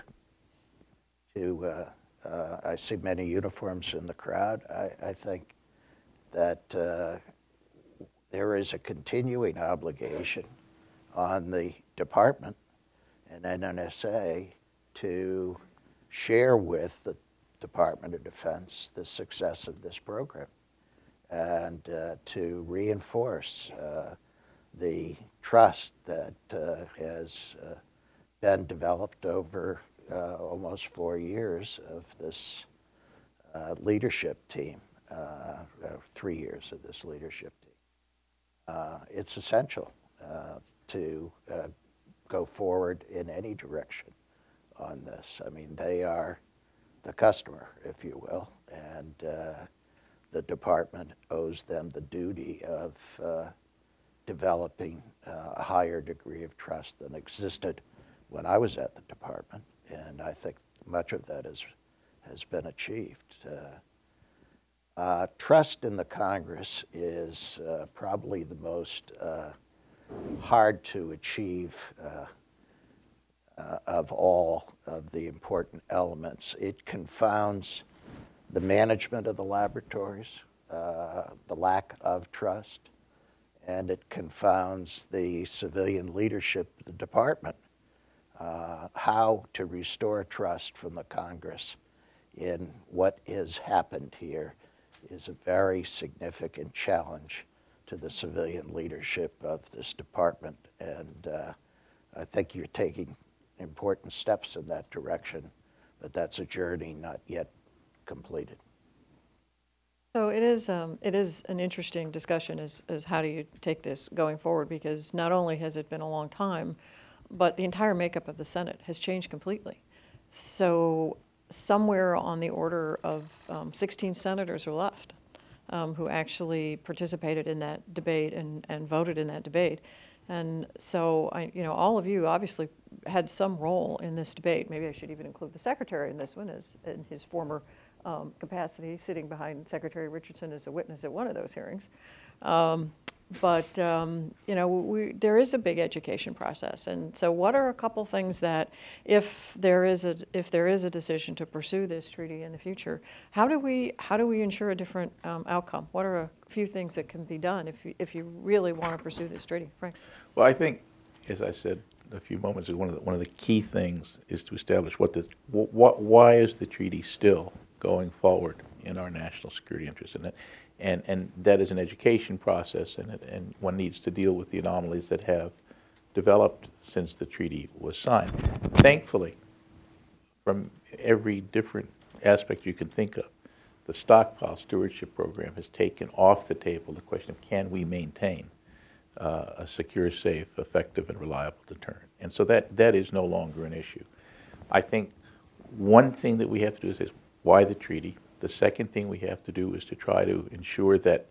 to uh, uh, I see many uniforms in the crowd. I, I think that uh, there is a continuing obligation on the department and N S A to share with the Department of Defense the success of this program, and uh, to reinforce uh, the trust that uh, has uh, been developed over uh, almost four years of this uh, leadership team, uh, uh, three years of this leadership team. Uh, it's essential uh, to uh, go forward in any direction on this. I mean, they are the customer, if you will, and uh, the department owes them the duty of uh, developing uh, a higher degree of trust than existed when I was at the department, and I think much of that is, has been achieved. Uh, uh, trust in the Congress is uh, probably the most uh, hard to achieve uh, Uh, of all of the important elements. It confounds the management of the laboratories, uh, the lack of trust, and it confounds the civilian leadership of the department. Uh, how to restore trust from the Congress in what has happened here is a very significant challenge to the civilian leadership of this department, and uh, I think you're taking important steps in that direction, but that's a journey not yet completed. So it is, um, it is an interesting discussion as, as how do you take this going forward, because not only has it been a long time, but the entire makeup of the Senate has changed completely. So somewhere on the order of um, sixteen senators are left um, who actually participated in that debate and, and voted in that debate. And so, I, you know, all of you obviously had some role in this debate. Maybe I should even include the Secretary in this one, as in his former um, capacity, sitting behind Secretary Richardson as a witness at one of those hearings. Um, but, um, you know, we, there is a big education process. And so what are a couple things that, if there is a, if there is a decision to pursue this treaty in the future, how do we, how do we ensure a different um, outcome? What are a few things that can be done if you, if you really want to pursue this treaty? Frank? Well, I think, as I said a few moments ago, one of the, one of the key things is to establish what the, what, why is the treaty still going forward in our national security interests, and and and that is an education process, and it, and one needs to deal with the anomalies that have developed since the treaty was signed. Thankfully, from every different aspect you can think of, the Stockpile Stewardship Program has taken off the table the question of can we maintain uh, a secure, safe, effective, and reliable deterrent, and so that that is no longer an issue. I think one thing that we have to do is, is why the treaty? The second thing we have to do is to try to ensure that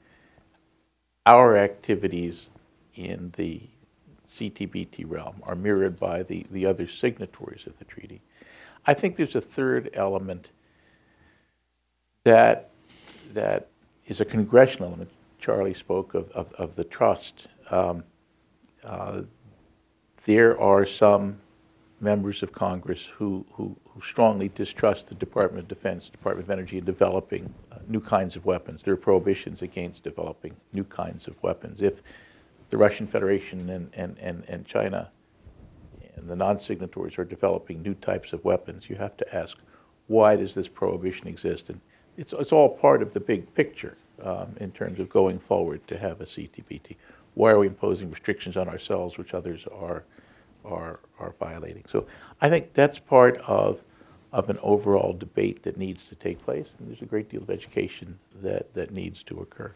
our activities in the C T B T realm are mirrored by the, the other signatories of the treaty. I think there's a third element that, that is a congressional element. Charlie spoke of, of, of the trust. Um, uh, there are some members of Congress who, who, who strongly distrust the Department of Defense, Department of Energy in developing uh, new kinds of weapons. There are prohibitions against developing new kinds of weapons. If the Russian Federation and, and, and, and China and the non-signatories are developing new types of weapons, you have to ask, why does this prohibition exist? And it's, it's all part of the big picture um, in terms of going forward to have a C T B T. Why are we imposing restrictions on ourselves which others are, are, are violating? So I think that's part of, of an overall debate that needs to take place, and there's a great deal of education that, that needs to occur.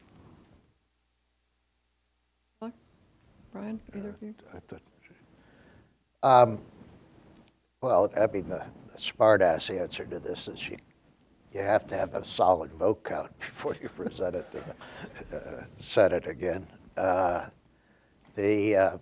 Brian, either of you? Um, well, I mean, the, the smart-ass answer to this is you, you have to have a solid vote count before you present it to the uh, Senate again. Uh, the, uh,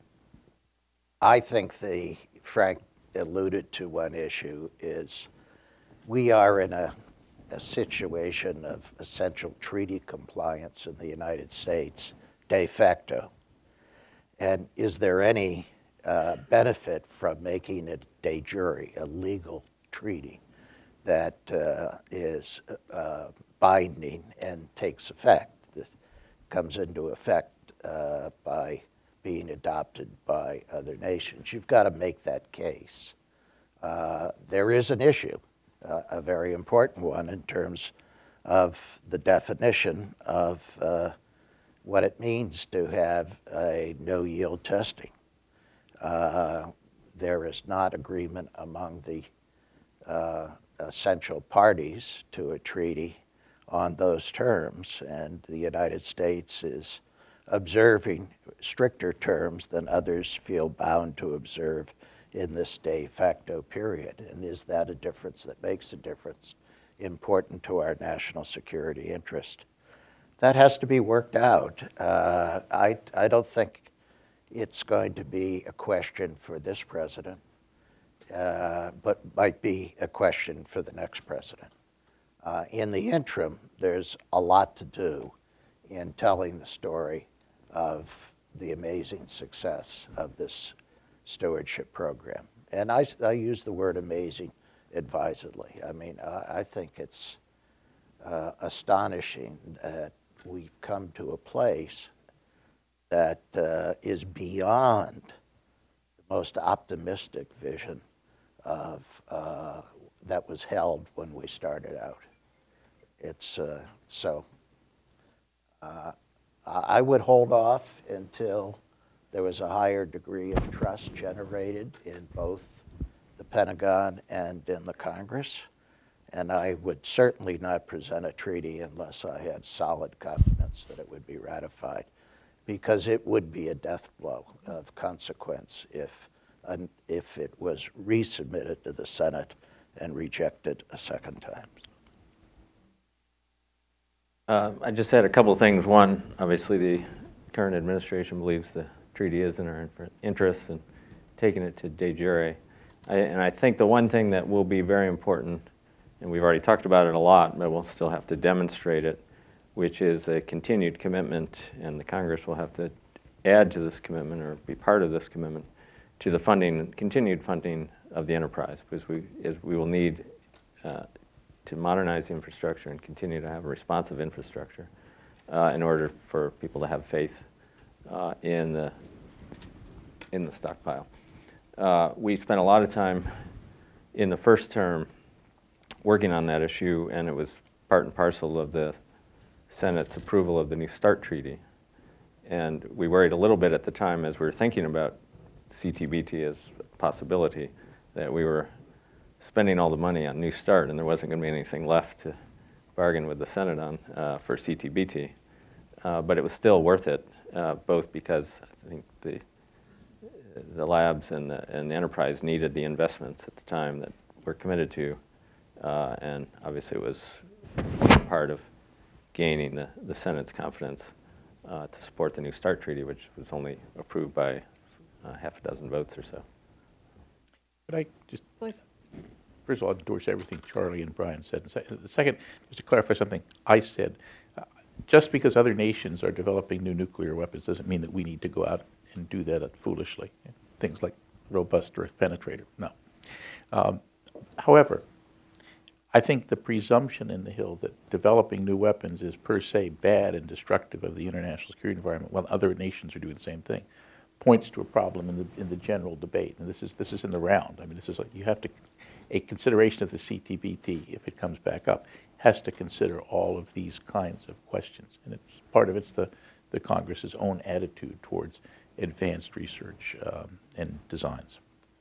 I think the, Frank alluded to one issue, is we are in a, a situation of essential treaty compliance in the United States de facto. And is there any uh, benefit from making it de jure, a legal treaty that uh, is uh, binding and takes effect, that comes into effect uh, by being adopted by other nations? You've got to make that case. Uh, there is an issue, uh, a very important one, in terms of the definition of uh, what it means to have a no-yield testing. Uh, there is not agreement among the uh, essential parties to a treaty on those terms, and the United States is observing stricter terms than others feel bound to observe in this de facto period. And is that a difference that makes a difference, important to our national security interest? That has to be worked out. Uh, I, I don't think it's going to be a question for this president, uh, but might be a question for the next president. Uh, in the interim, there's a lot to do in telling the story of the amazing success of this stewardship program. And I, I use the word amazing advisedly. I mean, I, I think it's uh, astonishing that we've come to a place that uh, is beyond the most optimistic vision of uh, that was held when we started out. It's uh, so uh, I would hold off until there was a higher degree of trust generated in both the Pentagon and in the Congress. And I would certainly not present a treaty unless I had solid confidence that it would be ratified, because it would be a death blow of consequence if, uh, if it was resubmitted to the Senate and rejected a second time. Uh, I just had a couple of things. One, obviously the current administration believes the treaty is in our interests and taking it to de jure. I, and I think the one thing that will be very important, and we've already talked about it a lot, but we'll still have to demonstrate it, which is a continued commitment, and the Congress will have to add to this commitment or be part of this commitment to the funding, continued funding of the enterprise, because we, as we will need uh, to modernize the infrastructure and continue to have a responsive infrastructure uh, in order for people to have faith uh, in the in the stockpile. Uh, we spent a lot of time in the first term working on that issue, and it was part and parcel of the Senate's approval of the New START treaty. And we worried a little bit at the time, as we were thinking about C T B T as a possibility, that we were spending all the money on New START and there wasn't going to be anything left to bargain with the Senate on uh, for C T B T. Uh, but it was still worth it, uh, both because I think the the labs and the, and the enterprise needed the investments at the time that we're committed to, uh, and obviously it was part of gaining the, the Senate's confidence uh, to support the New START treaty, which was only approved by uh, half a dozen votes or so. Could I just, Please. First of all, endorse everything Charlie and Brian said. The second, just to clarify something I said, just because other nations are developing new nuclear weapons doesn't mean that we need to go out and do that foolishly. Things like robust earth penetrator, no. Um, however, I think the presumption in the Hill that developing new weapons is per se bad and destructive of the international security environment while other nations are doing the same thing points to a problem in the, in the general debate. And this is, this is in the round. I mean, this is like, you have to, a consideration of the C T B T, if it comes back up, has to consider all of these kinds of questions. And it's, part of it's the, the Congress's own attitude towards advanced research um, and designs.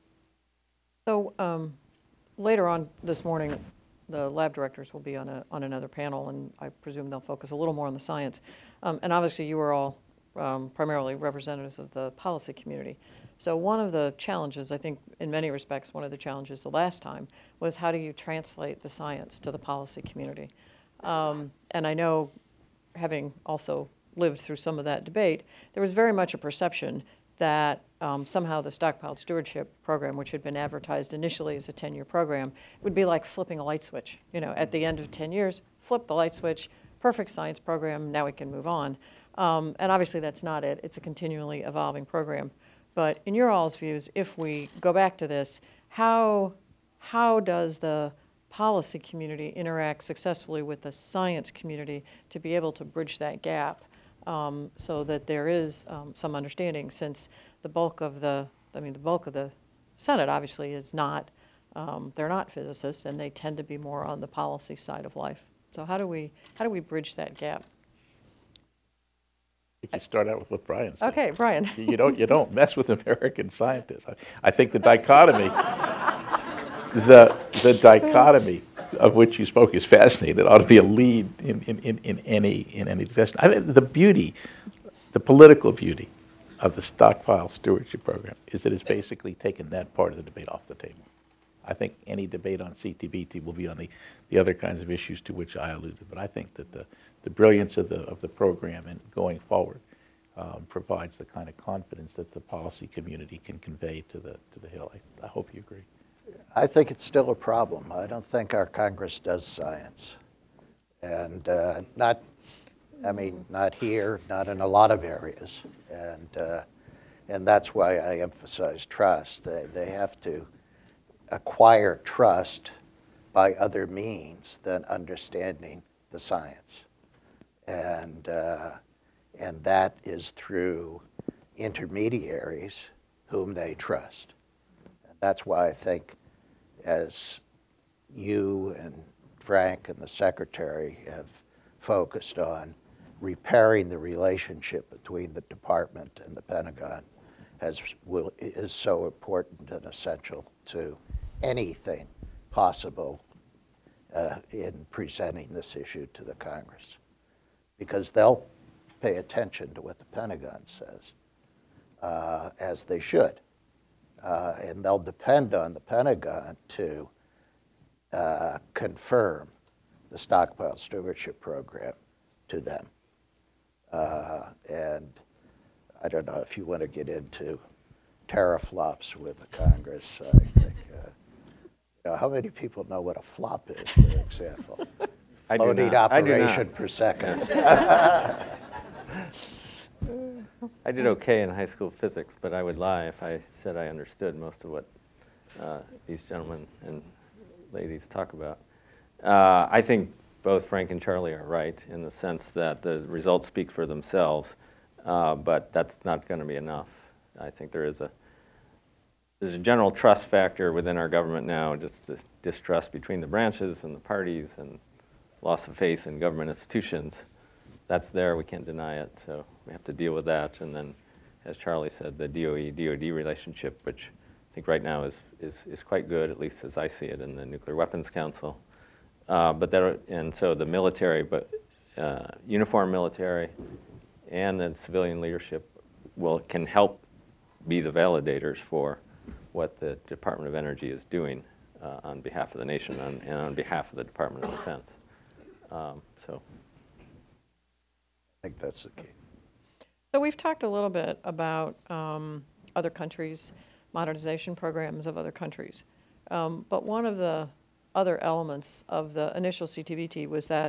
So um, later on this morning, the lab directors will be on, a, on another panel, and I presume they'll focus a little more on the science. Um, and obviously you are all um, primarily representatives of the policy community. So one of the challenges, I think in many respects, one of the challenges the last time was how do you translate the science to the policy community? Um, and I know, having also lived through some of that debate, there was very much a perception that um, somehow the Stockpile Stewardship Program, which had been advertised initially as a ten-year program, would be like flipping a light switch. You know, at the end of ten years, flip the light switch, perfect science program, now we can move on. Um, and obviously that's not it. It's a continually evolving program. But in your all's views, if we go back to this, how, how does the policy community interact successfully with the science community to be able to bridge that gap? Um, so that there is um, some understanding, since the bulk of the, I mean, the bulk of the Senate obviously is not, um, they're not physicists, and they tend to be more on the policy side of life. So how do we, how do we bridge that gap? I think you start out with what Brian said. Okay, Brian. you don't, you don't mess with American scientists. I, I think the dichotomy, the, the dichotomy of which you spoke is fascinating. It ought to be a lead in, in, in, in any in any discussion. I think the beauty, the political beauty of the Stockpile Stewardship Program is that it's basically taken that part of the debate off the table. I think any debate on C T B T will be on the, the other kinds of issues to which I alluded, but I think that the, the brilliance of the, of the program and going forward um, provides the kind of confidence that the policy community can convey to the, to the Hill. I, I hope you agree. I think it's still a problem. I don't think our Congress does science. And uh, not, I mean, not here, not in a lot of areas. And, uh, and that's why I emphasize trust. They, they have to acquire trust by other means than understanding the science. And, uh, and that is through intermediaries whom they trust. That's why I think, as you and Frank and the Secretary have focused on repairing the relationship between the department and the Pentagon, has, will, is so important and essential to anything possible uh, in presenting this issue to the Congress. Because they'll pay attention to what the Pentagon says, uh, as they should. Uh, and they'll depend on the Pentagon to uh, confirm the Stockpile Stewardship Program to them. Uh, and I don't know if you want to get into teraflops with the Congress. I think, uh, you know, how many people know what a flop is, for example? I do Loading not. operation I do not. per second. I did okay in high school physics, but I would lie if I said I understood most of what uh, these gentlemen and ladies talk about. Uh, I think both Frank and Charlie are right in the sense that the results speak for themselves, uh, but that's not going to be enough. I think there is a there's a general trust factor within our government now, just the distrust between the branches and the parties and loss of faith in government institutions. That's there, we can't deny it, so we have to deal with that. And then, as Charlie said, the D O E D O D relationship, which I think right now is, is, is quite good, at least as I see it in the Nuclear Weapons Council. Uh, but that, and so the military, but uh, uniform military and then civilian leadership will, can help be the validators for what the Department of Energy is doing uh, on behalf of the nation on, and on behalf of the Department of Defense. Um, so. I think that's the key. So we've talked a little bit about um, other countries, modernization programs of other countries. Um, but one of the other elements of the initial C T B T was that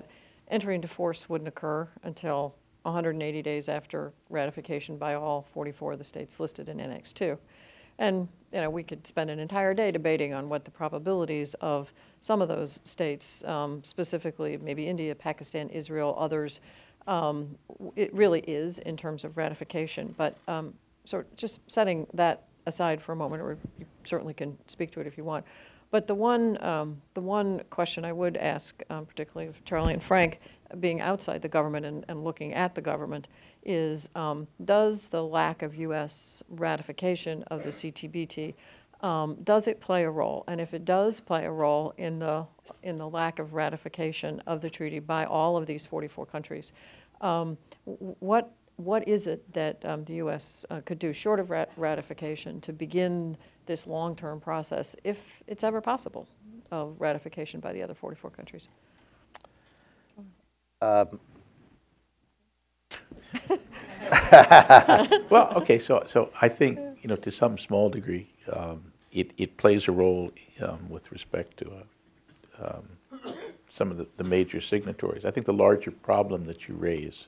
entry into force wouldn't occur until one hundred eighty days after ratification by all forty-four of the states listed in Annex two. And you know, we could spend an entire day debating on what the probabilities of some of those states, um, specifically maybe India, Pakistan, Israel, others, um, it really is in terms of ratification. But um, so just setting that aside for a moment, or you certainly can speak to it if you want. But the one, um, the one question I would ask, um, particularly of Charlie and Frank, being outside the government and, and looking at the government, is um, does the lack of U S ratification of the C T B T, um, does it play a role? And if it does play a role in the, in the lack of ratification of the treaty by all of these forty-four countries, um, what, what is it that um, the U S uh, could do short of rat ratification to begin this long-term process, if it's ever possible, of ratification by the other forty-four countries? Um. Well, okay, so so I think, you know, to some small degree, um, it it plays a role um, with respect to uh, um, some of the, the major signatories. I think the larger problem that you raise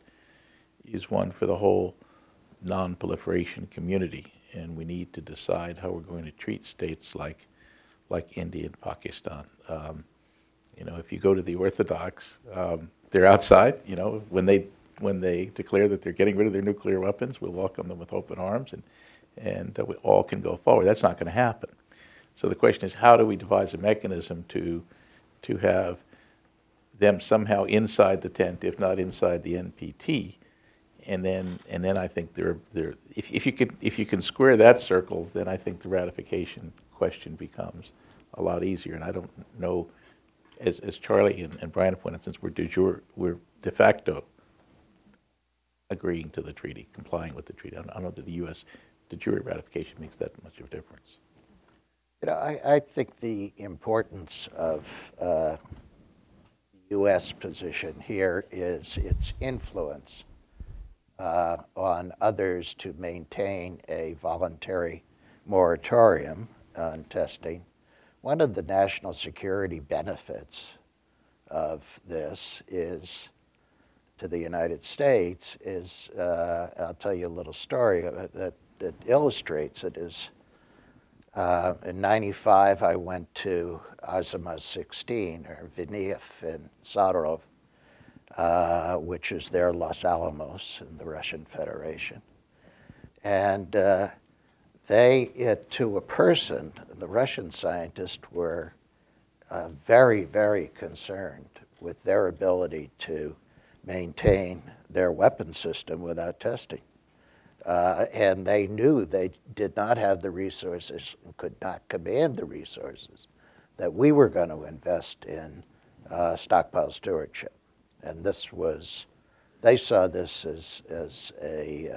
is one for the whole non-proliferation community, and we need to decide how we're going to treat states like like India and Pakistan. Um, you know, if you go to the Orthodox, um, they're outside. You know, when they when they declare that they're getting rid of their nuclear weapons, we'll welcome them with open arms, and and uh, we all can go forward. That's not going to happen. So the question is, how do we devise a mechanism to to have them somehow inside the tent, if not inside the N P T, and then and then I think they're they're if if you could if you can square that circle, then I think the ratification question becomes a lot easier. And I don't know, as as Charlie and, and Brian pointed out, since we're de jure, we're de facto agreeing to the treaty, complying with the treaty. I don't, I don't know that the U S de jure ratification makes that much of a difference. You know, I, I think the importance of uh, the U S position here is its influence uh, on others to maintain a voluntary moratorium on testing. One of the national security benefits of this is, to the United States, is, uh, I'll tell you a little story that, that illustrates it, is uh, in ninety-five I went to Alamos sixteen, or Vinnytsia in Sadorov, uh, which is their Los Alamos in the Russian Federation. And uh, they, it, to a person, the Russian scientists were uh, very, very concerned with their ability to maintain their weapon system without testing. Uh, and they knew they did not have the resources and could not command the resources that we were going to invest in uh, stockpile stewardship. And this was, they saw this as, as a,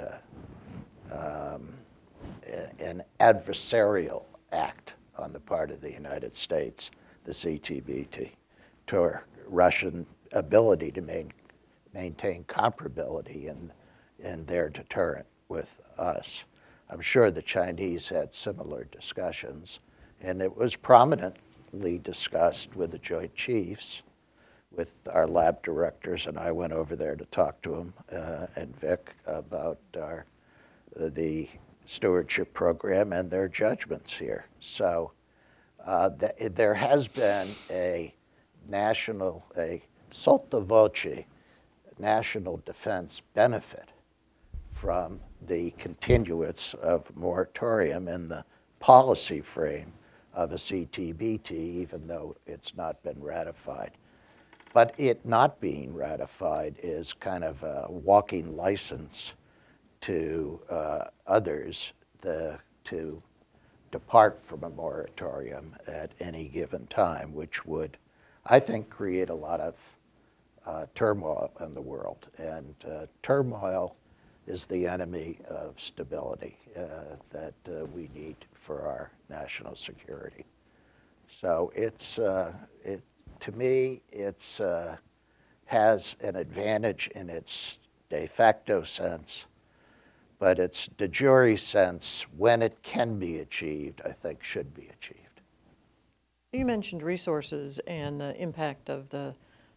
uh, um, a, an adversarial act on the part of the United States, the C T B T, to Russian ability to maintain maintain comparability in, in their deterrent with us. I'm sure the Chinese had similar discussions, and it was prominently discussed with the Joint Chiefs, with our lab directors, and I went over there to talk to them, uh, and Vic, about our, uh, the stewardship program and their judgments here. So uh, th there has been a national, a sotto voce, national defense benefit from the continuance of moratorium in the policy frame of a C T B T, even though it's not been ratified. But it not being ratified is kind of a walking license to uh, others the, to depart from a moratorium at any given time, which would, I think, create a lot of Uh, turmoil in the world, and uh, turmoil is the enemy of stability uh, that uh, we need for our national security. So it's, uh, it, to me, it's uh, has an advantage in its de facto sense, but its de jure sense, when it can be achieved, I think should be achieved. You mentioned resources and the impact of the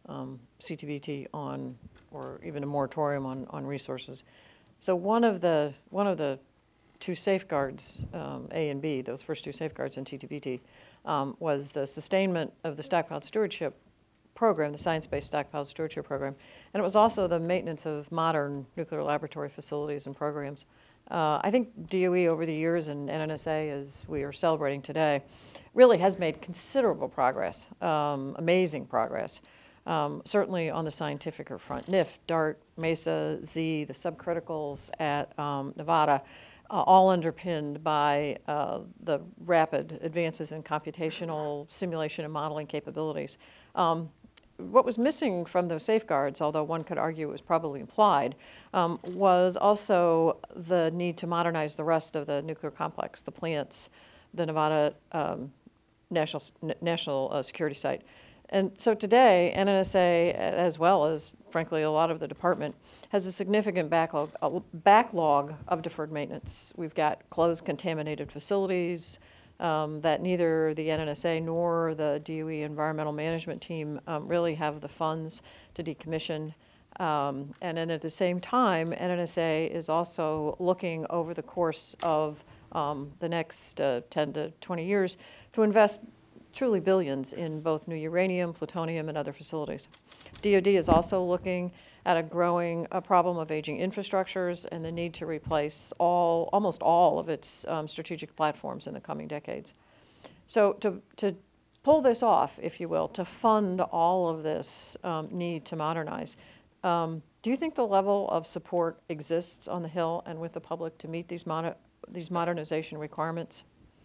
um, C T B T on, or even a moratorium on, on resources. So one of the, one of the two safeguards, um, A and B, those first two safeguards in T T B T, um, was the sustainment of the Stockpile Stewardship Program, the Science-Based Stockpile Stewardship Program, and it was also the maintenance of modern nuclear laboratory facilities and programs. Uh, I think D O E over the years, and N N S A, as we are celebrating today, really has made considerable progress, um, amazing progress, um, certainly on the scientific front. N I F, DART, MESA, Z, the subcriticals at um, Nevada, uh, all underpinned by uh, the rapid advances in computational simulation and modeling capabilities. Um, What was missing from those safeguards, although one could argue it was probably implied, um, was also the need to modernize the rest of the nuclear complex, the plants, the Nevada um, National, National uh, Security Site. And so today, N N S A, as well as, frankly, a lot of the department, has a significant backlog, a backlog of deferred maintenance. We've got closed, contaminated facilities, Um, that neither the N N S A nor the D O E environmental management team um, really have the funds to decommission. Um, and then at the same time, N N S A is also looking over the course of um, the next uh, ten to twenty years to invest truly billions in both new uranium, plutonium, and other facilities. D O D is also looking at a growing uh, problem of aging infrastructures and the need to replace all, almost all of its um, strategic platforms in the coming decades. So to, to pull this off, if you will, to fund all of this um, need to modernize, um, do you think the level of support exists on the Hill and with the public to meet these, moder these modernization requirements?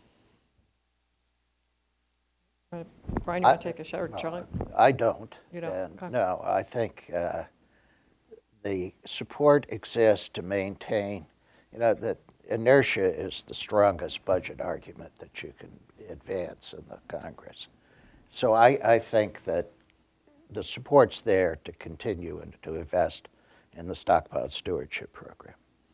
Uh, Brian, you want to take a shot, or Charlie? I don't. You don't? And Okay. no, I think uh, the support exists to maintain, you know, that inertia is the strongest budget argument that you can advance in the Congress. So I, I think that the support's there to continue and to invest in the Stockpile Stewardship Program.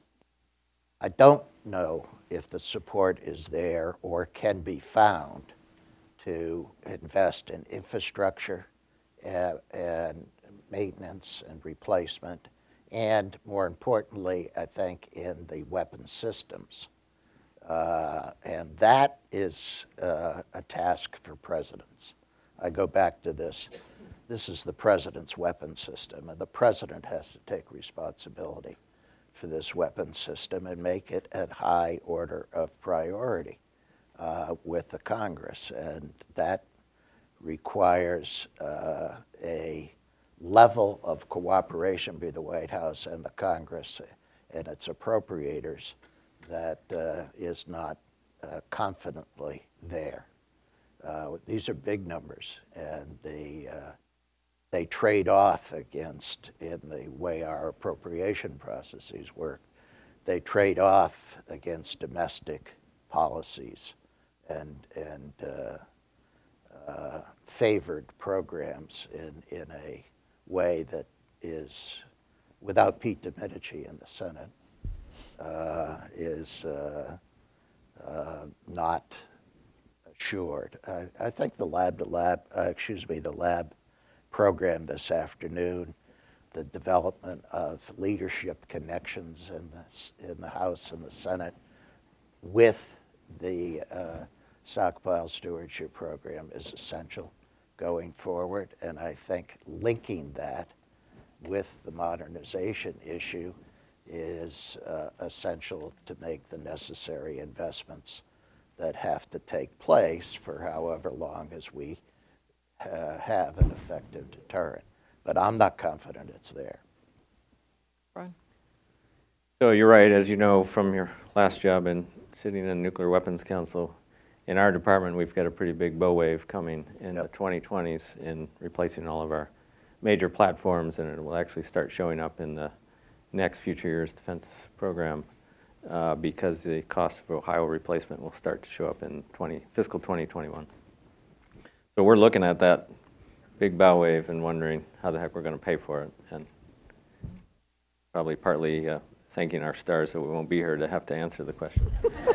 I don't know if the support is there or can be found to invest in infrastructure and, and maintenance and replacement, and more importantly, I think, in the weapons systems. Uh, and that is uh, a task for presidents. I go back to this. This is the president's weapons system, and the president has to take responsibility for this weapons system and make it at high order of priority uh, with the Congress. And that requires uh, a level of cooperation between the White House and the Congress and its appropriators that uh, is not uh, confidently there. Uh, these are big numbers, and the, uh, they trade off against, in the way our appropriation processes work, they trade off against domestic policies and, and uh, uh, favored programs in, in a way that is, without Pete Domenici in the Senate, uh, is uh, uh, not assured. I, I think the lab-to-lab, uh, excuse me, the lab program this afternoon, the development of leadership connections in the, in the House and the Senate with the uh, Stockpile Stewardship Program is essential going forward, and I think linking that with the modernization issue is uh, essential to make the necessary investments that have to take place for however long as we uh, have an effective deterrent. But I'm not confident it's there. Brian? So you're right, as you know from your last job in sitting in the Nuclear Weapons Council, in our department we've got a pretty big bow wave coming in yep. the twenty twenties in replacing all of our major platforms, and it will actually start showing up in the next future years defense program uh, because the cost of Ohio replacement will start to show up in twenty, fiscal twenty twenty-one. So we're looking at that big bow wave and wondering how the heck we're going to pay for it, and probably partly uh, thanking our stars that we won't be here to have to answer the questions.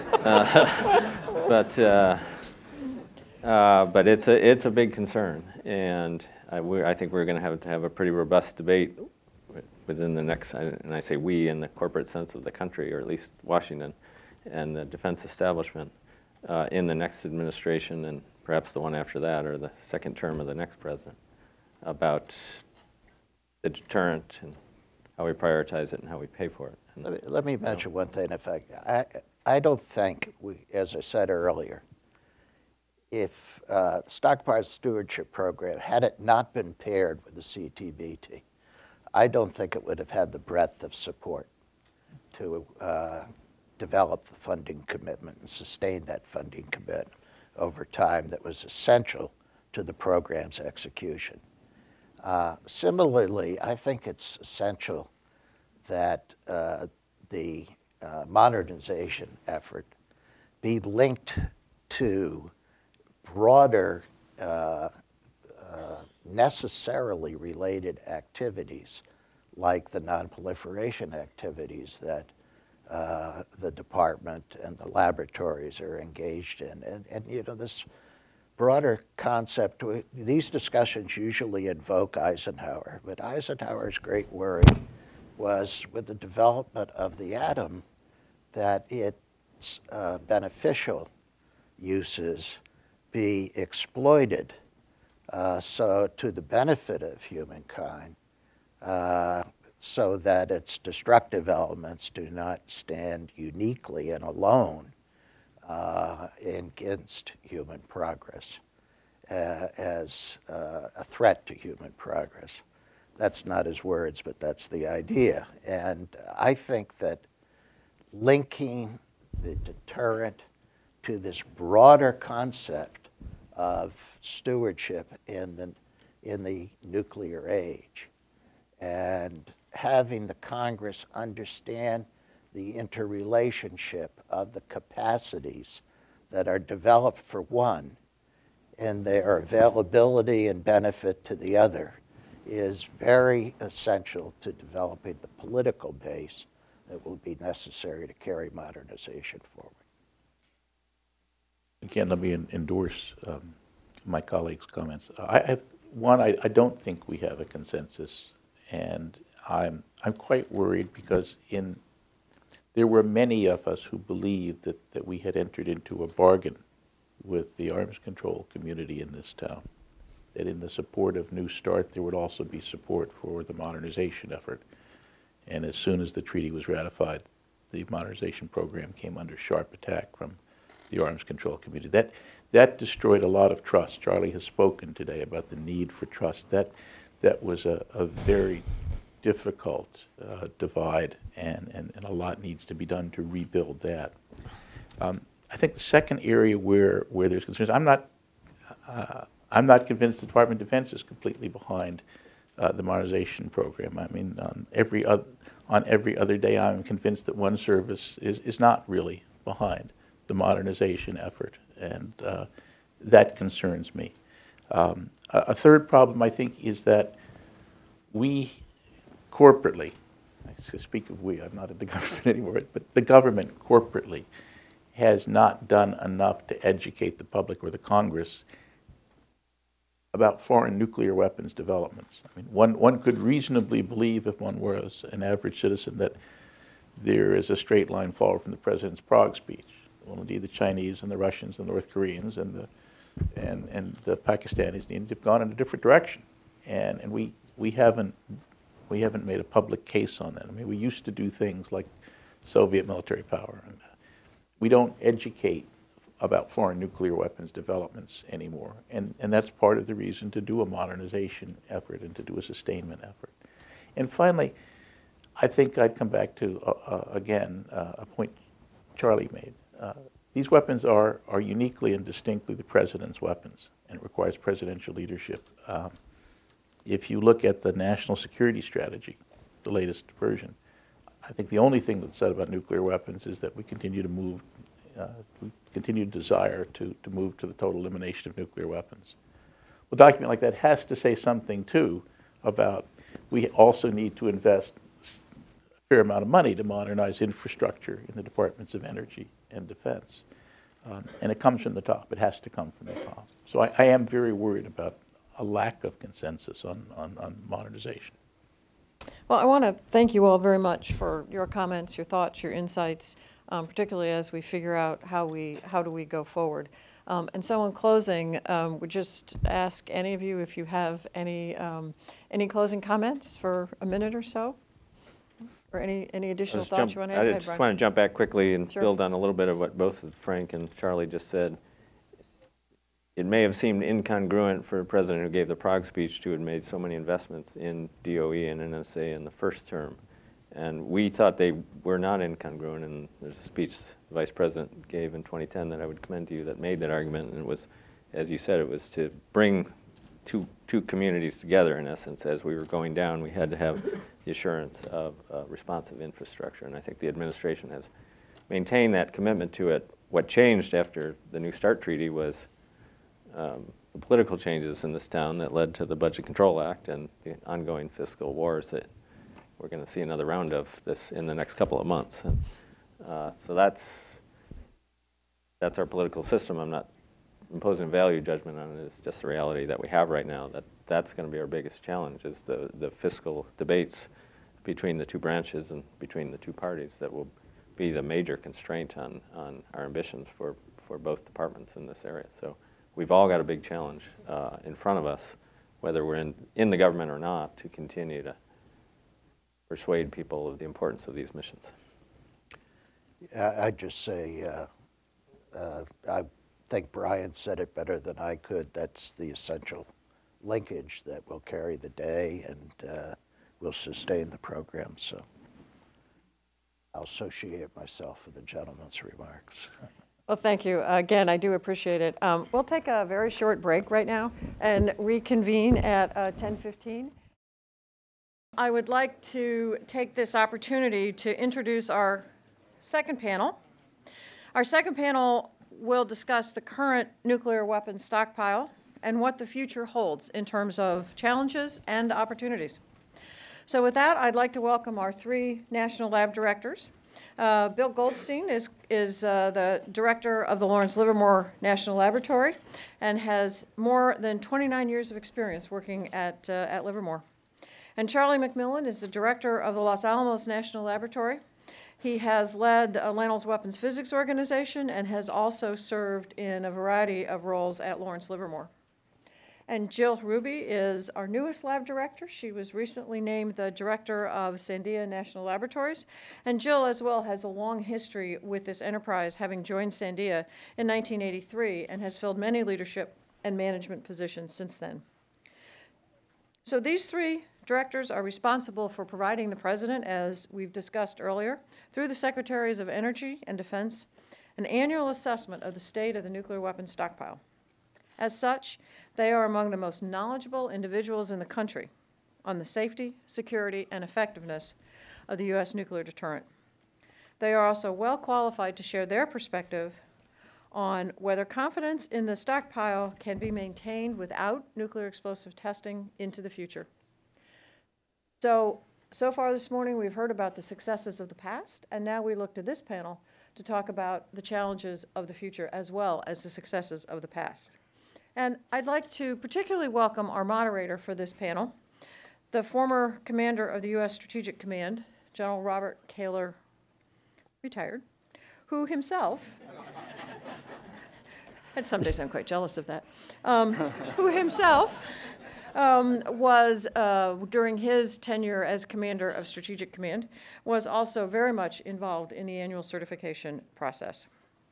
uh, but uh, uh, but it's a it's a big concern, and I, we're, I think we're going to have to have a pretty robust debate within the next, and I say we in the corporate sense of the country, or at least Washington, and the defense establishment uh, in the next administration and perhaps the one after that, or the second term of the next president, about the deterrent and how we prioritize it and how we pay for it. And, let, me, let me mention one thing. If I, I, I don't think we, as I said earlier, if uh, Stockpile Stewardship Program, had it not been paired with the C T B T, I don't think it would have had the breadth of support to uh, develop the funding commitment and sustain that funding commitment over time that was essential to the program's execution. Uh, similarly, I think it's essential that uh, the uh, modernization effort be linked to broader, uh, uh, necessarily related activities like the nonproliferation activities that uh, the department and the laboratories are engaged in. And, and you know, this broader concept, these discussions usually invoke Eisenhower, but Eisenhower's great worry was with the development of the atom that its uh, beneficial uses be exploited uh, so to the benefit of humankind, uh, so that its destructive elements do not stand uniquely and alone uh, against human progress uh, as uh, a threat to human progress. That's not his words, but that's the idea. And I think that linking the deterrent to this broader concept of stewardship in the, in the nuclear age, and having the Congress understand the interrelationship of the capacities that are developed for one and their availability and benefit to the other is very essential to developing the political base that will be necessary to carry modernization forward. Again, let me endorse um, my colleagues' comments. I, I, one, I, I don't think we have a consensus, and I'm I'm quite worried because in there were many of us who believed that, that we had entered into a bargain with the arms control community in this town, that in the support of New START there would also be support for the modernization effort. And as soon as the treaty was ratified, the modernization program came under sharp attack from the arms control community. That, that destroyed a lot of trust. Charlie has spoken today about the need for trust. That, that was a, a very difficult uh, divide, and, and, and a lot needs to be done to rebuild that. Um, I think the second area where, where there's concerns, I'm not, uh, I'm not convinced the Department of Defense is completely behind uh, the modernization program. I mean, on every, other, on every other day, I'm convinced that one service is, is not really behind the modernization effort, and uh, that concerns me. Um, a, a third problem, I think, is that we corporately, I speak of we, I'm not in the government anymore, but the government corporately has not done enough to educate the public or the Congress about foreign nuclear weapons developments. I mean, one, one could reasonably believe, if one was an average citizen, that there is a straight line forward from the President's Prague speech. Well, indeed, the Chinese and the Russians and the North Koreans and the, and, and the Pakistanis and the Indians have gone in a different direction. And, and we, we haven't We haven't made a public case on that. I mean, we used to do things like Soviet military power. And we don't educate about foreign nuclear weapons developments anymore. And, and that's part of the reason to do a modernization effort and to do a sustainment effort. And finally, I think I'd come back to, uh, uh, again, uh, a point Charlie made. Uh, these weapons are, are uniquely and distinctly the President's weapons, and it requires presidential leadership. Um, If you look at the national security strategy, the latest version, I think the only thing that's said about nuclear weapons is that we continue to move, uh, we continue to desire to, to move to the total elimination of nuclear weapons. Well, a document like that has to say something, too, about we also need to invest a fair amount of money to modernize infrastructure in the Departments of Energy and Defense. Um, and it comes from the top. It has to come from the top. So I, I am very worried about a lack of consensus on, on, on modernization. Well, I want to thank you all very much for your comments, your thoughts, your insights, um, particularly as we figure out how we how do we go forward. Um, and so, in closing, um, would just ask any of you if you have any um, any closing comments for a minute or so, or any any additional thoughts jump, you want to add? I just Brian. want to jump back quickly and Sure. build on a little bit of what both Frank and Charlie just said. It may have seemed incongruent for a president who gave the Prague speech to have made so many investments in D O E and N S A in the first term. And we thought they were not incongruent, and there's a speech the vice president gave in twenty ten that I would commend to you that made that argument, and it was, as you said, it was to bring two, two communities together, in essence. As we were going down, we had to have the assurance of uh, responsive infrastructure, and I think the administration has maintained that commitment to it. What changed after the New START treaty was Um, the political changes in this town that led to the Budget Control Act and the ongoing fiscal wars that we're going to see another round of this in the next couple of months. And, uh, so that's that's our political system. I'm not imposing a value judgment on it. It's just the reality that we have right now. That that's going to be our biggest challenge, is the the fiscal debates between the two branches and between the two parties that will be the major constraint on on our ambitions for for both departments in this area. So we've all got a big challenge uh, in front of us, whether we're in, in the government or not, to continue to persuade people of the importance of these missions. I'd just say, uh, uh, I think Brian said it better than I could. That's the essential linkage that will carry the day and uh, will sustain the program. So I'll associate myself with the gentleman's remarks. Well, thank you. Again, I do appreciate it. Um, we'll take a very short break right now and reconvene at uh, ten fifteen. I would like to take this opportunity to introduce our second panel. Our second panel will discuss the current nuclear weapons stockpile and what the future holds in terms of challenges and opportunities. So with that, I'd like to welcome our three national lab directors. Uh, Bill Goldstein is, is uh, the director of the Lawrence Livermore National Laboratory and has more than twenty-nine years of experience working at, uh, at Livermore. And Charlie McMillan is the director of the Los Alamos National Laboratory. He has led uh, Lanel's Weapons Physics Organization and has also served in a variety of roles at Lawrence Livermore. And Jill Ruby is our newest lab director. She was recently named the director of Sandia National Laboratories. And Jill, as well, has a long history with this enterprise, having joined Sandia in nineteen eighty-three and has filled many leadership and management positions since then. So these three directors are responsible for providing the president, as we've discussed earlier, through the Secretaries of Energy and Defense, an annual assessment of the state of the nuclear weapons stockpile. As such, they are among the most knowledgeable individuals in the country on the safety, security, and effectiveness of the U S nuclear deterrent. They are also well qualified to share their perspective on whether confidence in the stockpile can be maintained without nuclear explosive testing into the future. So, so far this morning we've heard about the successes of the past, and now we look to this panel to talk about the challenges of the future as well as the successes of the past. And I'd like to particularly welcome our moderator for this panel, the former commander of the U S Strategic Command, General Robert Kaler, retired, who himself, and some days I'm quite jealous of that, um, who himself um, was, uh, during his tenure as commander of Strategic Command, was also very much involved in the annual certification process.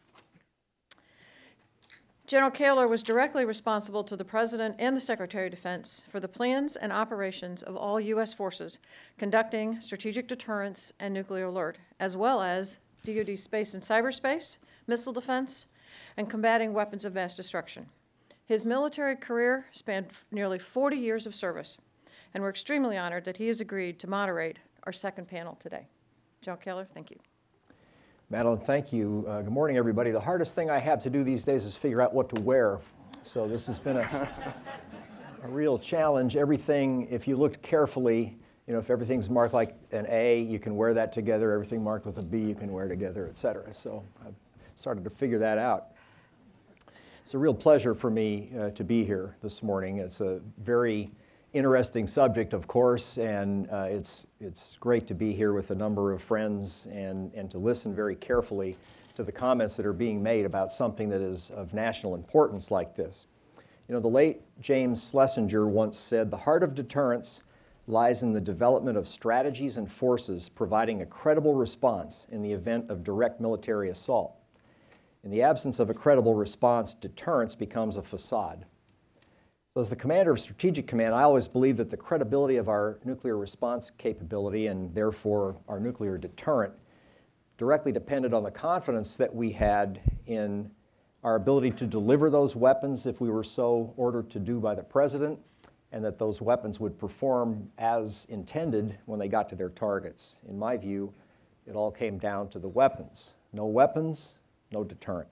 General Kaler was directly responsible to the President and the Secretary of Defense for the plans and operations of all U S forces conducting strategic deterrence and nuclear alert, as well as D O D space and cyberspace, missile defense, and combating weapons of mass destruction. His military career spanned nearly forty years of service, and we're extremely honored that he has agreed to moderate our second panel today. General Kaler, thank you. Madeline, thank you. Uh, good morning, everybody. The hardest thing I have to do these days is figure out what to wear. So this has been a, a real challenge. Everything, if you look carefully, you know, if everything's marked like an A, you can wear that together. Everything marked with a B, you can wear together, et cetera. So I've started to figure that out. It's a real pleasure for me uh, to be here this morning. It's a very interesting subject, of course, and uh, it's, it's great to be here with a number of friends and, and to listen very carefully to the comments that are being made about something that is of national importance like this. You know, the late James Schlesinger once said, "The heart of deterrence lies in the development of strategies and forces providing a credible response in the event of direct military assault. In the absence of a credible response, deterrence becomes a facade." So as the commander of Strategic Command, I always believe that the credibility of our nuclear response capability and therefore our nuclear deterrent directly depended on the confidence that we had in our ability to deliver those weapons if we were so ordered to do by the President, and that those weapons would perform as intended when they got to their targets. In my view, it all came down to the weapons. No weapons, no deterrent.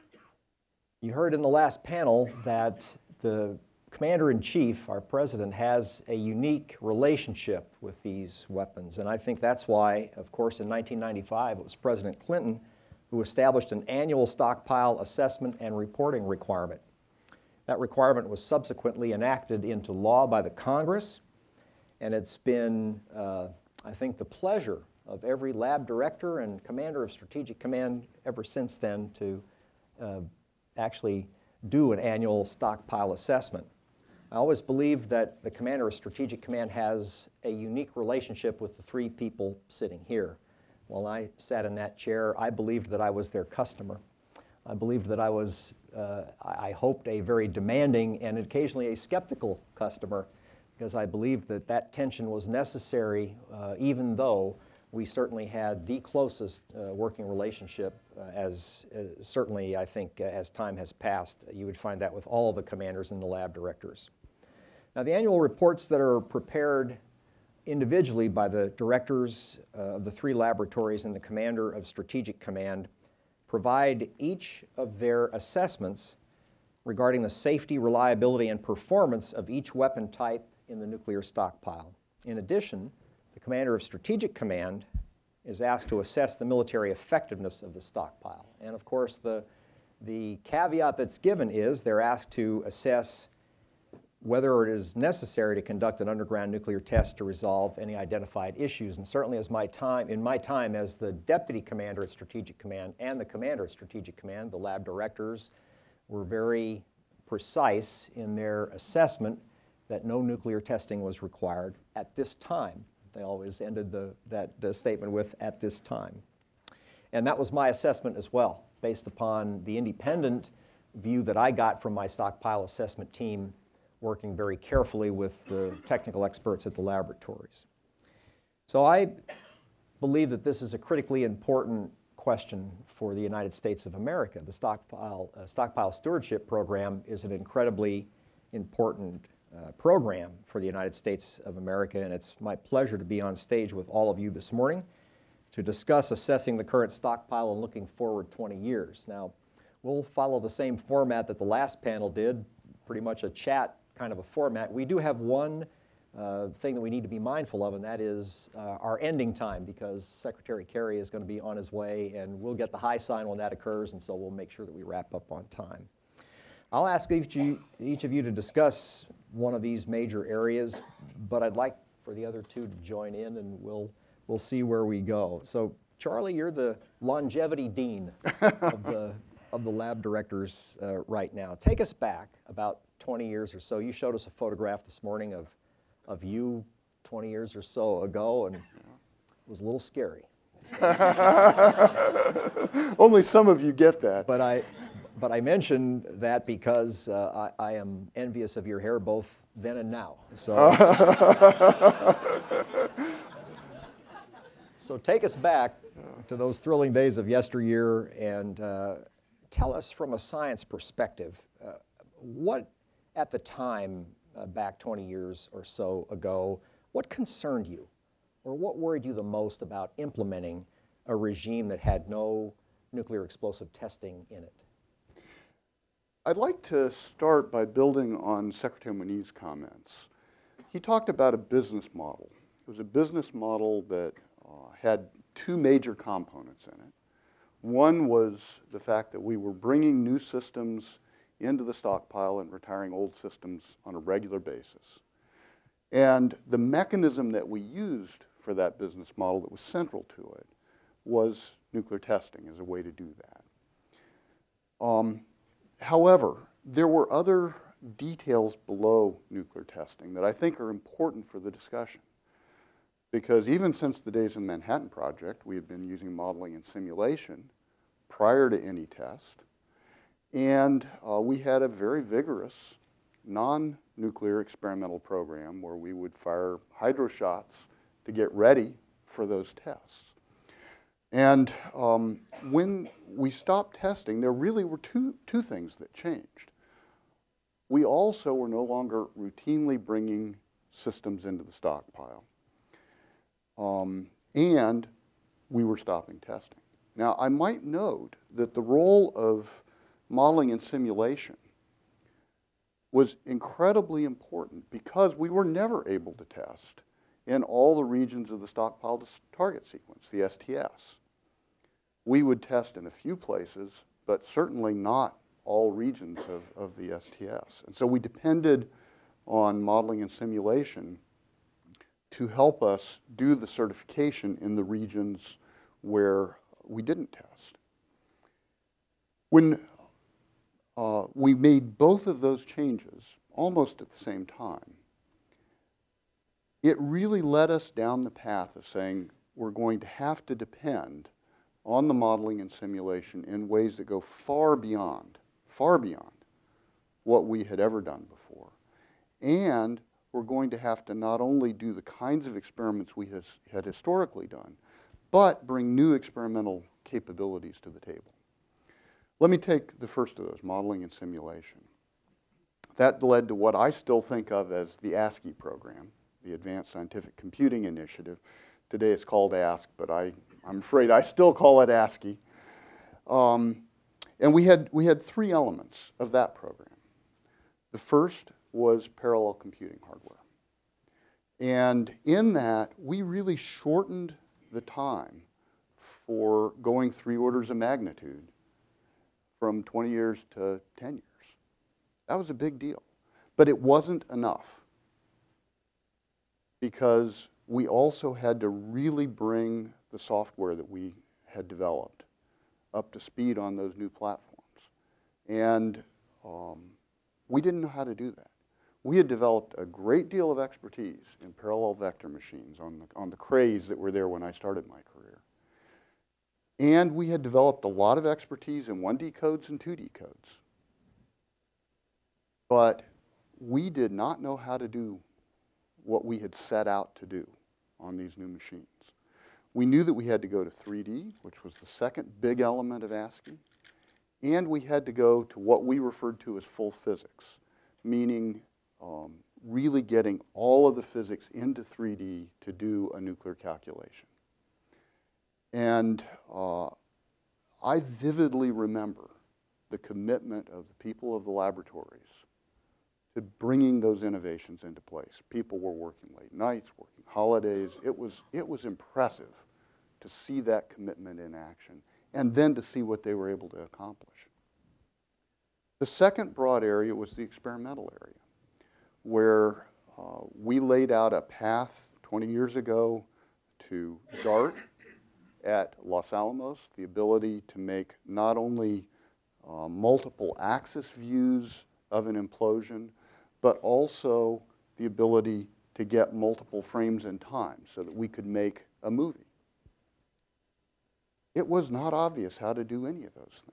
You heard in the last panel that the Commander-in-Chief, our President, has a unique relationship with these weapons. And I think that's why, of course, in nineteen ninety-five, it was President Clinton who established an annual stockpile assessment and reporting requirement. That requirement was subsequently enacted into law by the Congress, and it's been, uh, I think, the pleasure of every lab director and commander of Strategic Command ever since then to uh, actually do an annual stockpile assessment. I always believed that the commander of Strategic Command has a unique relationship with the three people sitting here. While I sat in that chair, I believed that I was their customer. I believed that I was, uh, I hoped, a very demanding and occasionally a skeptical customer, because I believed that that tension was necessary, uh, even though we certainly had the closest uh, working relationship uh, as uh, certainly, I think, uh, as time has passed. You would find that with all the commanders and the lab directors. Now, the annual reports that are prepared individually by the directors uh, of the three laboratories and the commander of Strategic Command provide each of their assessments regarding the safety, reliability, and performance of each weapon type in the nuclear stockpile. In addition, the commander of Strategic Command is asked to assess the military effectiveness of the stockpile. And of course, the, the caveat that's given is they're asked to assess whether it is necessary to conduct an underground nuclear test to resolve any identified issues. And certainly as my time, in my time as the deputy commander at Strategic Command and the commander at Strategic Command, the lab directors were very precise in their assessment that no nuclear testing was required at this time. They always ended the, that uh, statement with, "at this time." And that was my assessment as well, based upon the independent view that I got from my stockpile assessment team, working very carefully with the technical experts at the laboratories. So I believe that this is a critically important question for the United States of America. The Stockpile, uh, Stockpile Stewardship Program is an incredibly important uh, program for the United States of America, and it's my pleasure to be on stage with all of you this morning to discuss assessing the current stockpile and looking forward twenty years. Now, we'll follow the same format that the last panel did, pretty much a chat kind of a format. We do have one uh, thing that we need to be mindful of, and that is uh, our ending time, because Secretary Kerry is going to be on his way, and we'll get the high sign when that occurs, and so we'll make sure that we wrap up on time. I'll ask each of you, each of you to discuss one of these major areas, but I'd like for the other two to join in, and we'll, we'll see where we go. So, Charlie, you're the longevity dean of the, of the lab directors uh, right now. Take us back about twenty years or so. You showed us a photograph this morning of, of you twenty years or so ago, and it was a little scary. Only some of you get that. But I, but I mentioned that because uh, I, I am envious of your hair both then and now. So, so take us back to those thrilling days of yesteryear and uh, tell us from a science perspective, uh, what at the time, uh, back twenty years or so ago, what concerned you, or what worried you the most about implementing a regime that had no nuclear explosive testing in it? I'd like to start by building on Secretary Moniz' comments. He talked about a business model. It was a business model that uh, had two major components in it. One was the fact that we were bringing new systems into the stockpile and retiring old systems on a regular basis. And the mechanism that we used for that business model that was central to it was nuclear testing as a way to do that. Um, however, there were other details below nuclear testing that I think are important for the discussion. Because even since the days of the Manhattan Project, we had been using modeling and simulation prior to any test. And uh, we had a very vigorous non-nuclear experimental program where we would fire hydro shots to get ready for those tests. And um, when we stopped testing, there really were two, two things that changed. We also were no longer routinely bringing systems into the stockpile. Um, and we were stopping testing. Now, I might note that the role of modeling and simulation was incredibly important because we were never able to test in all the regions of the stockpile target sequence, the S T S. We would test in a few places, but certainly not all regions of, of the S T S. And so we depended on modeling and simulation to help us do the certification in the regions where we didn't test. When uh, we made both of those changes almost at the same time, it really led us down the path of saying we're going to have to depend on the modeling and simulation in ways that go far beyond, far beyond what we had ever done before. And we're going to have to not only do the kinds of experiments we has, had historically done, but bring new experimental capabilities to the table. Let me take the first of those, modeling and simulation. That led to what I still think of as the ASCII program, the Advanced Scientific Computing Initiative. Today it's called ask, but I, I'm afraid I still call it ASCII. Um, and we had, we had three elements of that program. The first was parallel computing hardware. And in that, we really shortened the time for going three orders of magnitude from twenty years to ten years. That was a big deal. But it wasn't enough because we also had to really bring the software that we had developed up to speed on those new platforms. And um, we didn't know how to do that. We had developed a great deal of expertise in parallel vector machines on the, on the crays that were there when I started my career. And we had developed a lot of expertise in one D codes and two D codes. But we did not know how to do what we had set out to do on these new machines. We knew that we had to go to three D, which was the second big element of ASCII, and we had to go to what we referred to as full physics, meaning um, really getting all of the physics into three D to do a nuclear calculation. And uh, I vividly remember the commitment of the people of the laboratories to bringing those innovations into place. People were working late nights, working holidays. It was, it was impressive to see that commitment in action and then to see what they were able to accomplish. The second broad area was the experimental area, where uh, we laid out a path twenty years ago to DART at Los Alamos, the ability to make not only uh, multiple axis views of an implosion, but also the ability to get multiple frames in time so that we could make a movie. It was not obvious how to do any of those things.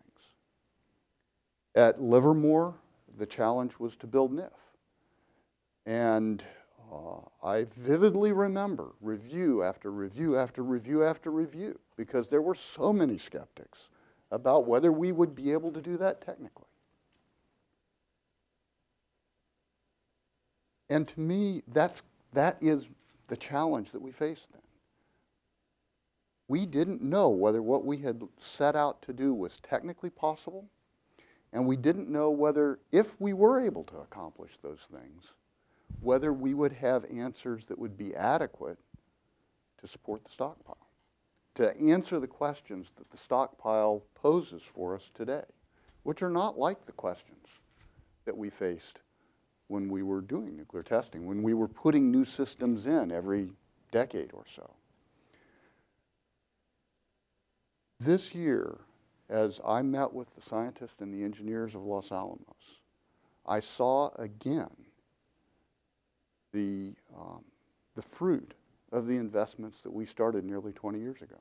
At Livermore, the challenge was to build N I F. And uh, I vividly remember review after review after review after review, because there were so many skeptics about whether we would be able to do that technically. And to me, that's, that is the challenge that we faced then. We didn't know whether what we had set out to do was technically possible, and we didn't know whether, if we were able to accomplish those things, whether we would have answers that would be adequate to support the stockpile, to answer the questions that the stockpile poses for us today, which are not like the questions that we faced when we were doing nuclear testing, when we were putting new systems in every decade or so. This year, as I met with the scientists and the engineers of Los Alamos, I saw again the, um, the fruit of the investments that we started nearly twenty years ago.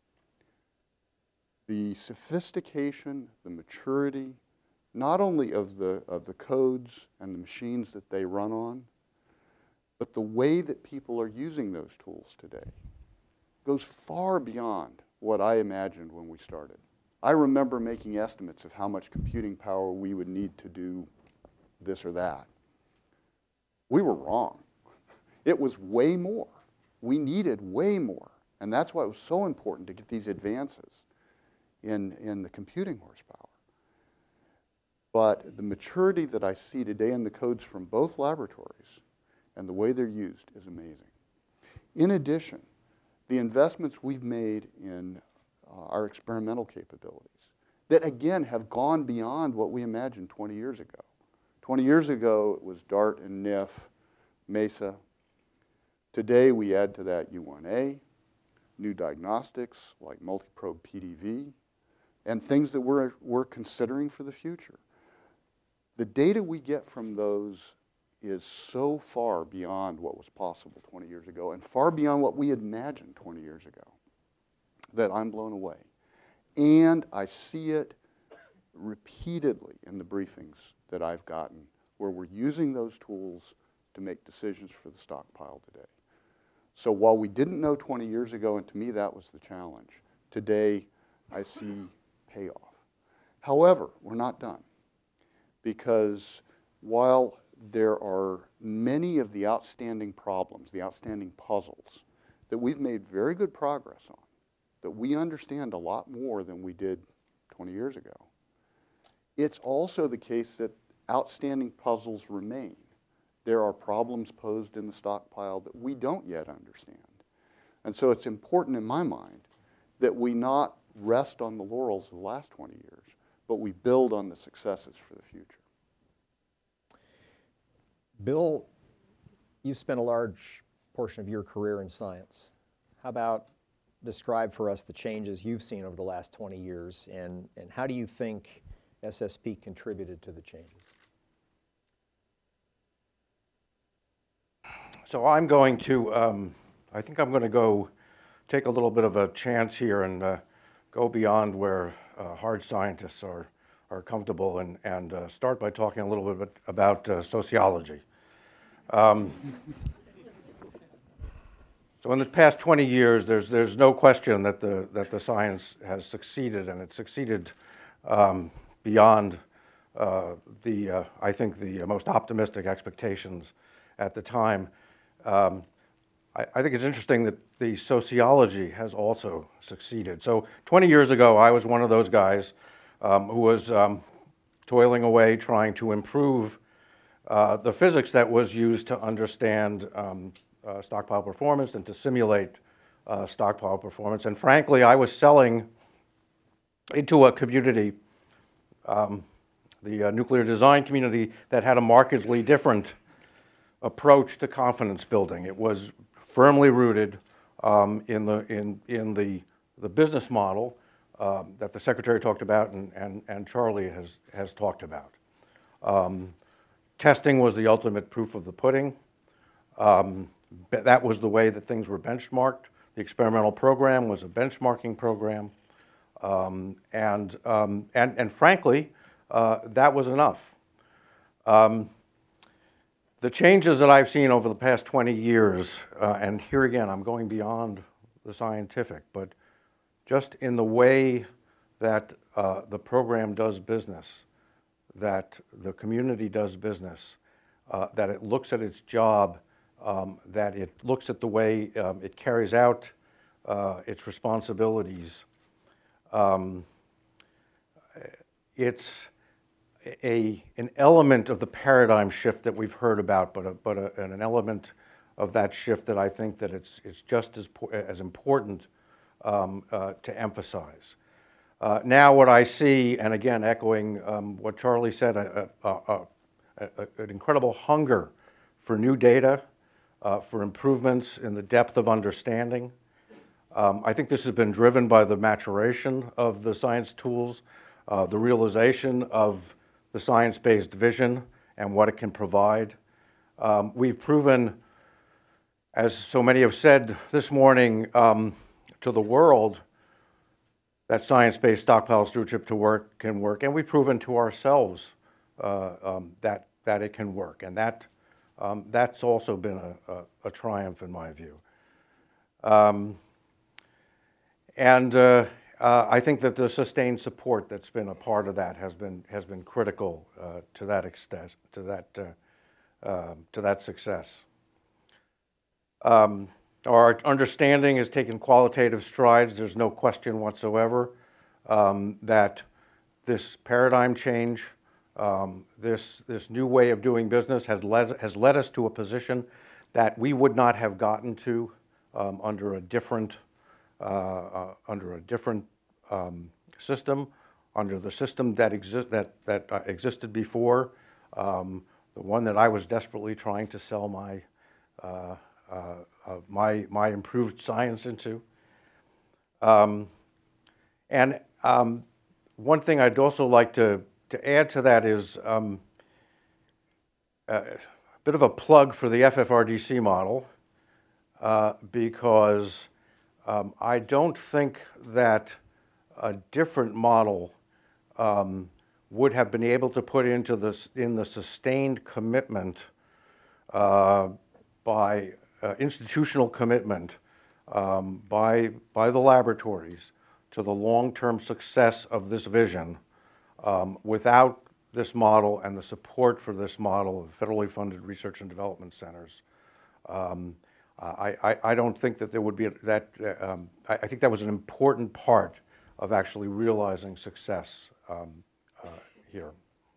The sophistication, the maturity, not only of the, of the codes and the machines that they run on, but the way that people are using those tools today goes far beyond what I imagined when we started. I remember making estimates of how much computing power we would need to do this or that. We were wrong. It was way more. We needed way more. And that's why it was so important to get these advances in, in the computing horsepower. But the maturity that I see today in the codes from both laboratories and the way they're used is amazing. In addition, the investments we've made in uh, our experimental capabilities that, again, have gone beyond what we imagined twenty years ago. twenty years ago, it was DART and N I F, MESA. Today, we add to that U one A, new diagnostics like multiprobe P D V, and things that we're, we're considering for the future. The data we get from those is so far beyond what was possible twenty years ago and far beyond what we had imagined twenty years ago that I'm blown away. And I see it repeatedly in the briefings that I've gotten where we're using those tools to make decisions for the stockpile today. So while we didn't know twenty years ago, and to me that was the challenge, today I see payoff. However, we're not done, because while there are many of the outstanding problems, the outstanding puzzles, that we've made very good progress on, that we understand a lot more than we did twenty years ago, it's also the case that outstanding puzzles remain. There are problems posed in the stockpile that we don't yet understand. And so it's important in my mind that we not rest on the laurels of the last twenty years, but we build on the successes for the future. Bill, you've spent a large portion of your career in science. How about describe for us the changes you've seen over the last twenty years, and, and how do you think S S P contributed to the changes? So I'm going to, um, I think I'm going to go take a little bit of a chance here and uh, go beyond where uh, hard scientists are, are comfortable and, and uh, start by talking a little bit about uh, sociology. Um, so in the past twenty years, there's, there's no question that the, that the science has succeeded, and it succeeded um, beyond uh, the, uh, I think, the most optimistic expectations at the time. Um, I, I think it's interesting that the sociology has also succeeded. So twenty years ago, I was one of those guys um, who was um, toiling away trying to improve uh, the physics that was used to understand um, uh, stockpile performance and to simulate uh, stockpile performance. And frankly, I was selling into a community, um, the uh, nuclear design community, that had a markedly different approach to confidence building. It was firmly rooted um, in the in in the the business model um, that the Secretary talked about and and, and Charlie has has talked about. Um, testing was the ultimate proof of the pudding. Um, that was the way that things were benchmarked. The experimental program was a benchmarking program, um, and um, and and frankly, uh, that was enough. Um, The changes that I've seen over the past twenty years, uh, and here again, I'm going beyond the scientific, but just in the way that uh, the program does business, that the community does business, uh, that it looks at its job, um, that it looks at the way um, it carries out uh, its responsibilities. Um, it's A, an element of the paradigm shift that we've heard about, but, a, but a, an element of that shift that I think that it's, it's just as, as important um, uh, to emphasize. Uh, now what I see, and again echoing um, what Charlie said, a, a, a, a, an incredible hunger for new data, uh, for improvements in the depth of understanding. Um, I think this has been driven by the maturation of the science tools, uh, the realization of the science-based vision and what it can provide. Um, we've proven, as so many have said this morning, um, to the world that science-based stockpile stewardship to work can work, and we've proven to ourselves uh, um, that that it can work, and that um, that's also been a, a, a triumph in my view. Um, and uh, uh, I think that the sustained support that's been a part of that has been has been critical uh, to that extent, to that uh, uh, to that success. Um, Our understanding has taken qualitative strides. There's no question whatsoever um, that this paradigm change, um, this, this new way of doing business has led, has led us to a position that we would not have gotten to um, under a different, uh, uh, under a different um, system, under the system that, exist, that, that uh, existed before, um, the one that I was desperately trying to sell my uh, Uh, uh, my, my improved science into. Um, and um, one thing I'd also like to, to add to that is um, a bit of a plug for the F F R D C model, uh, because um, I don't think that a different model um, would have been able to put into this, in the sustained commitment uh, by Uh, institutional commitment um, by, by the laboratories to the long-term success of this vision um, without this model and the support for this model of federally funded research and development centers. Um, I, I, I don't think that there would be a, that, uh, um, I, I think that was an important part of actually realizing success um, uh, here.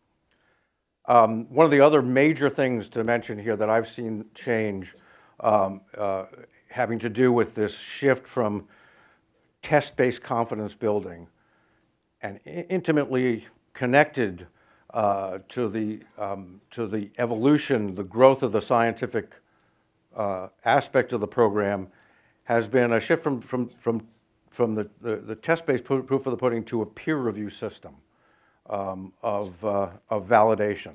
Um, one of the other major things to mention here that I've seen change Um, uh, having to do with this shift from test-based confidence building and intimately connected uh, to the um, to the evolution, the growth of the scientific uh, aspect of the program, has been a shift from from from from the the, the test-based proof of the pudding to a peer review system um, of uh, of validation.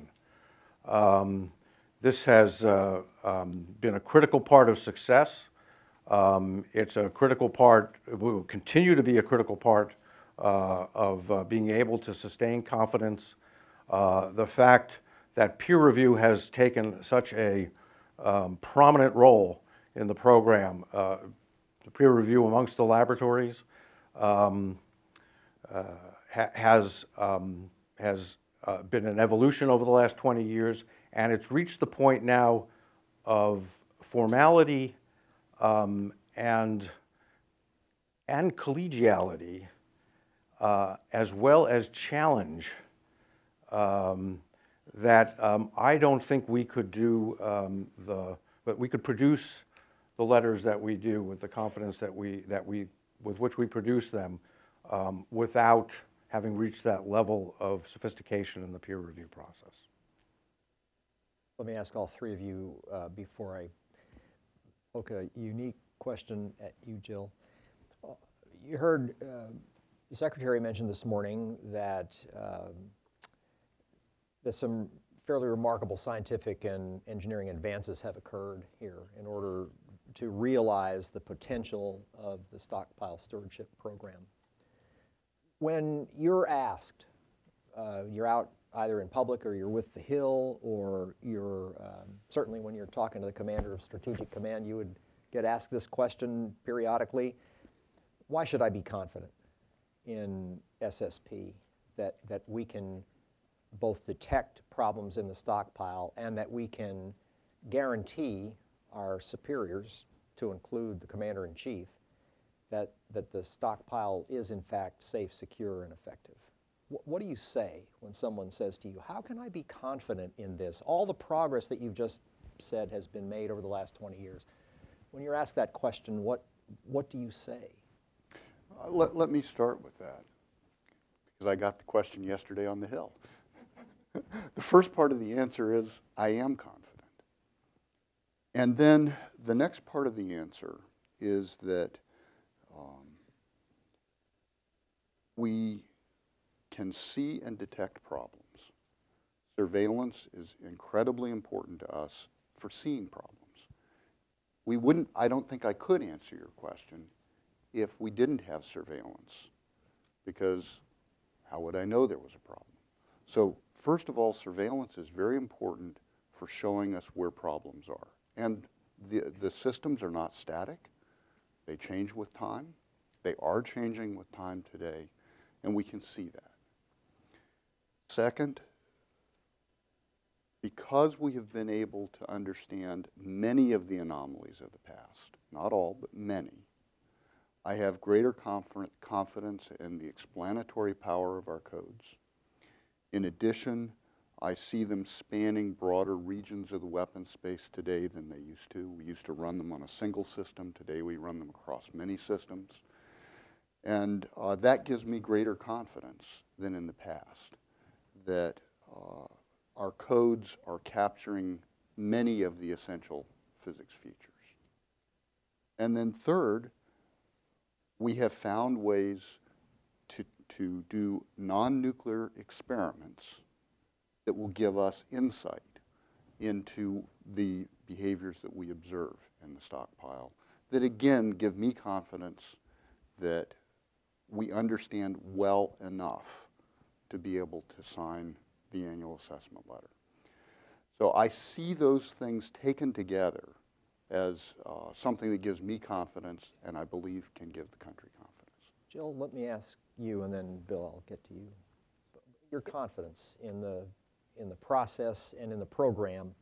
Um, This has uh, um, been a critical part of success. Um, it's a critical part, it will continue to be a critical part uh, of uh, being able to sustain confidence. Uh, the fact that peer review has taken such a um, prominent role in the program, uh, the peer review amongst the laboratories um, uh, ha has, um, has uh, been an evolution over the last twenty years. And it's reached the point now of formality um, and, and collegiality, uh, as well as challenge, um, that um, I don't think we could do um, the, but we could produce the letters that we do with the confidence that we, that we, with which we produce them, um, without having reached that level of sophistication in the peer review process. Let me ask all three of you uh, before I poke a unique question at you, Jill. Uh, you heard uh, the Secretary mention this morning that um, that some fairly remarkable scientific and engineering advances have occurred here in order to realize the potential of the Stockpile Stewardship Program. When you're asked, uh, you're out either in public or you're with the Hill, or you're, um, certainly when you're talking to the commander of Strategic Command, you would get asked this question periodically: why should I be confident in S S P, that, that we can both detect problems in the stockpile and that we can guarantee our superiors, to include the Commander-in-Chief, that, that the stockpile is in fact safe, secure, and effective? What do you say when someone says to you, how can I be confident in this? All the progress that you've just said has been made over the last twenty years. When you're asked that question, what, what do you say? Uh, let, let me start with that, because I got the question yesterday on the Hill. The first part of the answer is I am confident. And then the next part of the answer is that um, we can see and detect problems. Surveillance is incredibly important to us for seeing problems. We wouldn't, I don't think I could answer your question if we didn't have surveillance, because how would I know there was a problem? So first of all, surveillance is very important for showing us where problems are. And the, the systems are not static. They change with time. They are changing with time today, and we can see that. Second, because we have been able to understand many of the anomalies of the past, not all, but many, I have greater confidence in the explanatory power of our codes. In addition, I see them spanning broader regions of the weapons space today than they used to. We used to run them on a single system. Today we run them across many systems. And uh, that gives me greater confidence than in the past that uh, our codes are capturing many of the essential physics features. And then third, we have found ways to, to do non-nuclear experiments that will give us insight into the behaviors that we observe in the stockpile that again give me confidence that we understand well enough to be able to sign the annual assessment letter. So I see those things taken together as uh, something that gives me confidence and I believe can give the country confidence. Jill, let me ask you, and then Bill, I'll get to you. Your confidence in the, in the process and in the program.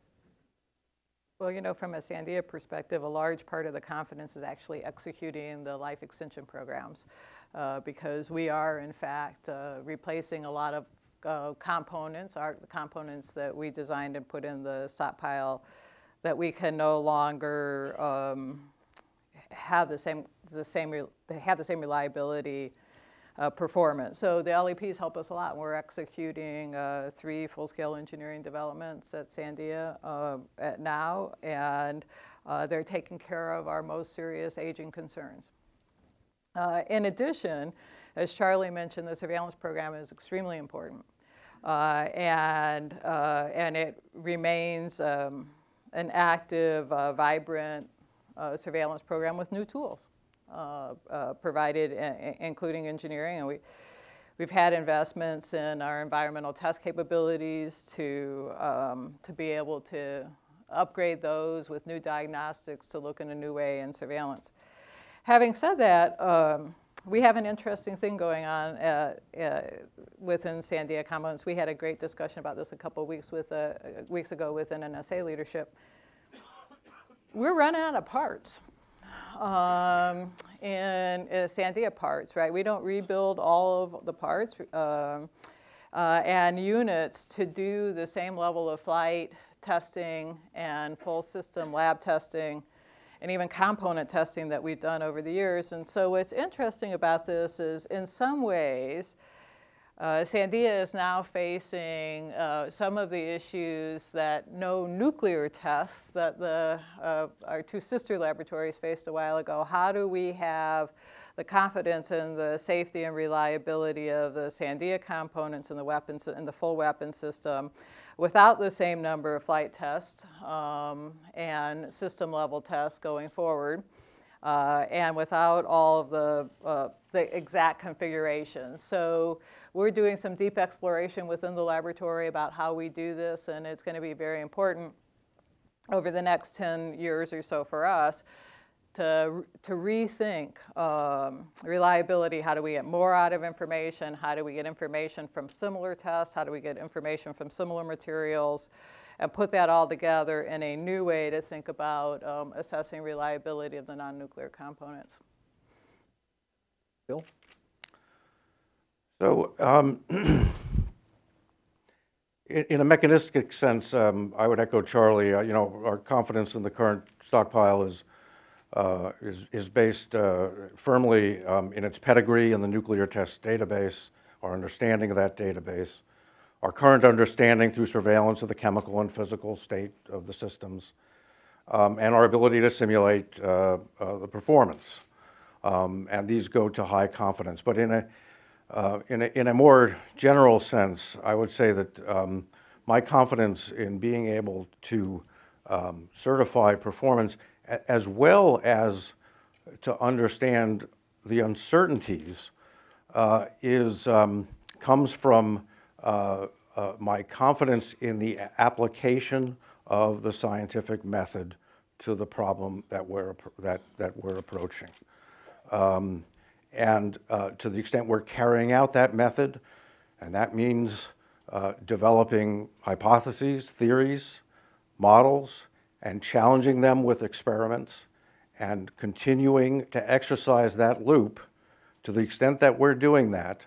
Well, you know, from a Sandia perspective, a large part of the confidence is actually executing the life extension programs uh, because we are, in fact, uh, replacing a lot of uh, components, our, the components that we designed and put in the stockpile that we can no longer um, have the same, the same, have the same reliability Uh, performance. So the L E Ps help us a lot. We're executing uh, three full-scale engineering developments at Sandia uh, at now, and uh, they're taking care of our most serious aging concerns. Uh, in addition, as Charlie mentioned, the surveillance program is extremely important, uh, and, uh, and it remains um, an active, uh, vibrant uh, surveillance program with new tools. Uh, uh, provided, uh, including engineering, and we, we've had investments in our environmental test capabilities to, um, to be able to upgrade those with new diagnostics to look in a new way in surveillance. Having said that, um, we have an interesting thing going on at, uh, within Sandia Commons. We had a great discussion about this a couple of weeks, with, uh, weeks ago within N S A leadership. We're running out of parts. Um, in, in Sandia parts, right? We don't rebuild all of the parts um, uh, and units to do the same level of flight testing and full system lab testing and even component testing that we've done over the years. And so what's interesting about this is, in some ways, Uh, Sandia is now facing uh, some of the issues that no nuclear tests that the, uh, our two sister laboratories faced a while ago. How do we have the confidence in the safety and reliability of the Sandia components and the weapons and the full weapon system without the same number of flight tests um, and system level tests going forward? Uh, and without all of the, uh, the exact configurations. So we're doing some deep exploration within the laboratory about how we do this, and it's going to be very important over the next ten years or so for us to, to rethink um, reliability. How do we get more out of information? How do we get information from similar tests? How do we get information from similar materials? And put that all together in a new way to think about um, assessing reliability of the non-nuclear components. Bill? So um, in, in a mechanistic sense, um, I would echo Charlie. Uh, you know, our confidence in the current stockpile is, uh, is, is based uh, firmly um, in its pedigree in the nuclear test database, our understanding of that database, our current understanding through surveillance of the chemical and physical state of the systems, um, and our ability to simulate uh, uh, the performance. Um, and these go to high confidence. But in a, uh, in a, in a more general sense, I would say that um, my confidence in being able to um, certify performance, a as well as to understand the uncertainties, uh, is, um, comes from uh, uh, my confidence in the application of the scientific method to the problem that we're, that, that we're approaching. Um, and uh, to the extent we're carrying out that method, and that means uh, developing hypotheses, theories, models, and challenging them with experiments, and continuing to exercise that loop, to the extent that we're doing that,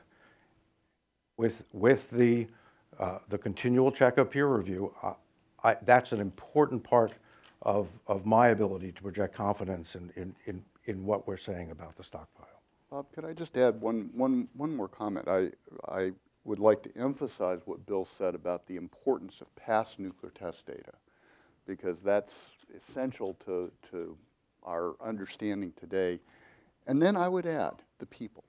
with, with the, uh, the continual check of peer review, uh, I, that's an important part of, of my ability to project confidence in, in, in, in what we're saying about the stockpile. Bob, could I just add one, one, one more comment? I, I would like to emphasize what Bill said about the importance of past nuclear test data, because that's essential to, to our understanding today. And then I would add the people.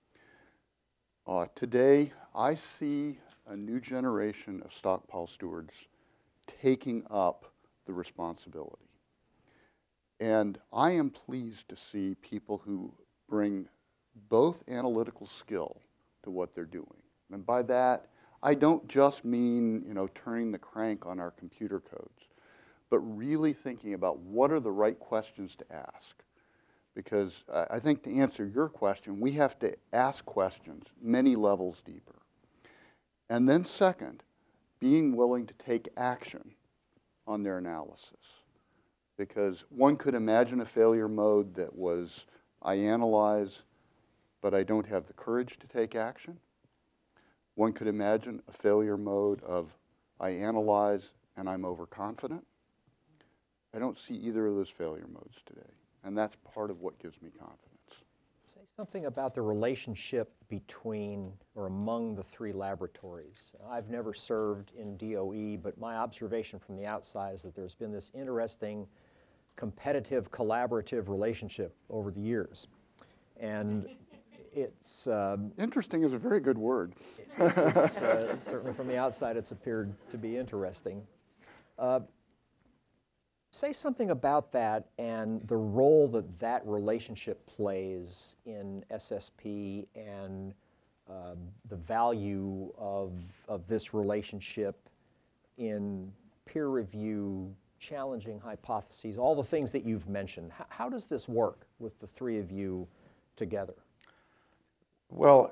Uh, today, I see a new generation of stockpile stewards taking up the responsibility. And I am pleased to see people who bring both analytical skill to what they're doing. And by that, I don't just mean, you know, turning the crank on our computer codes, but really thinking about what are the right questions to ask. Because uh, I think to answer your question, we have to ask questions many levels deeper. And then second, being willing to take action on their analysis. Because one could imagine a failure mode that was, I analyze, but I don't have the courage to take action. One could imagine a failure mode of, I analyze and I'm overconfident. I don't see either of those failure modes today. And that's part of what gives me confidence. Say something about the relationship between or among the three laboratories. I've never served in D O E, but my observation from the outside is that there's been this interesting competitive, collaborative relationship over the years. And it's... Um, interesting is a very good word. it's, uh, certainly from the outside it's appeared to be interesting. Uh, say something about that and the role that that relationship plays in S S P and uh, the value of, of this relationship in peer review, challenging hypotheses, all the things that you've mentioned. How, how does this work with the three of you together? Well,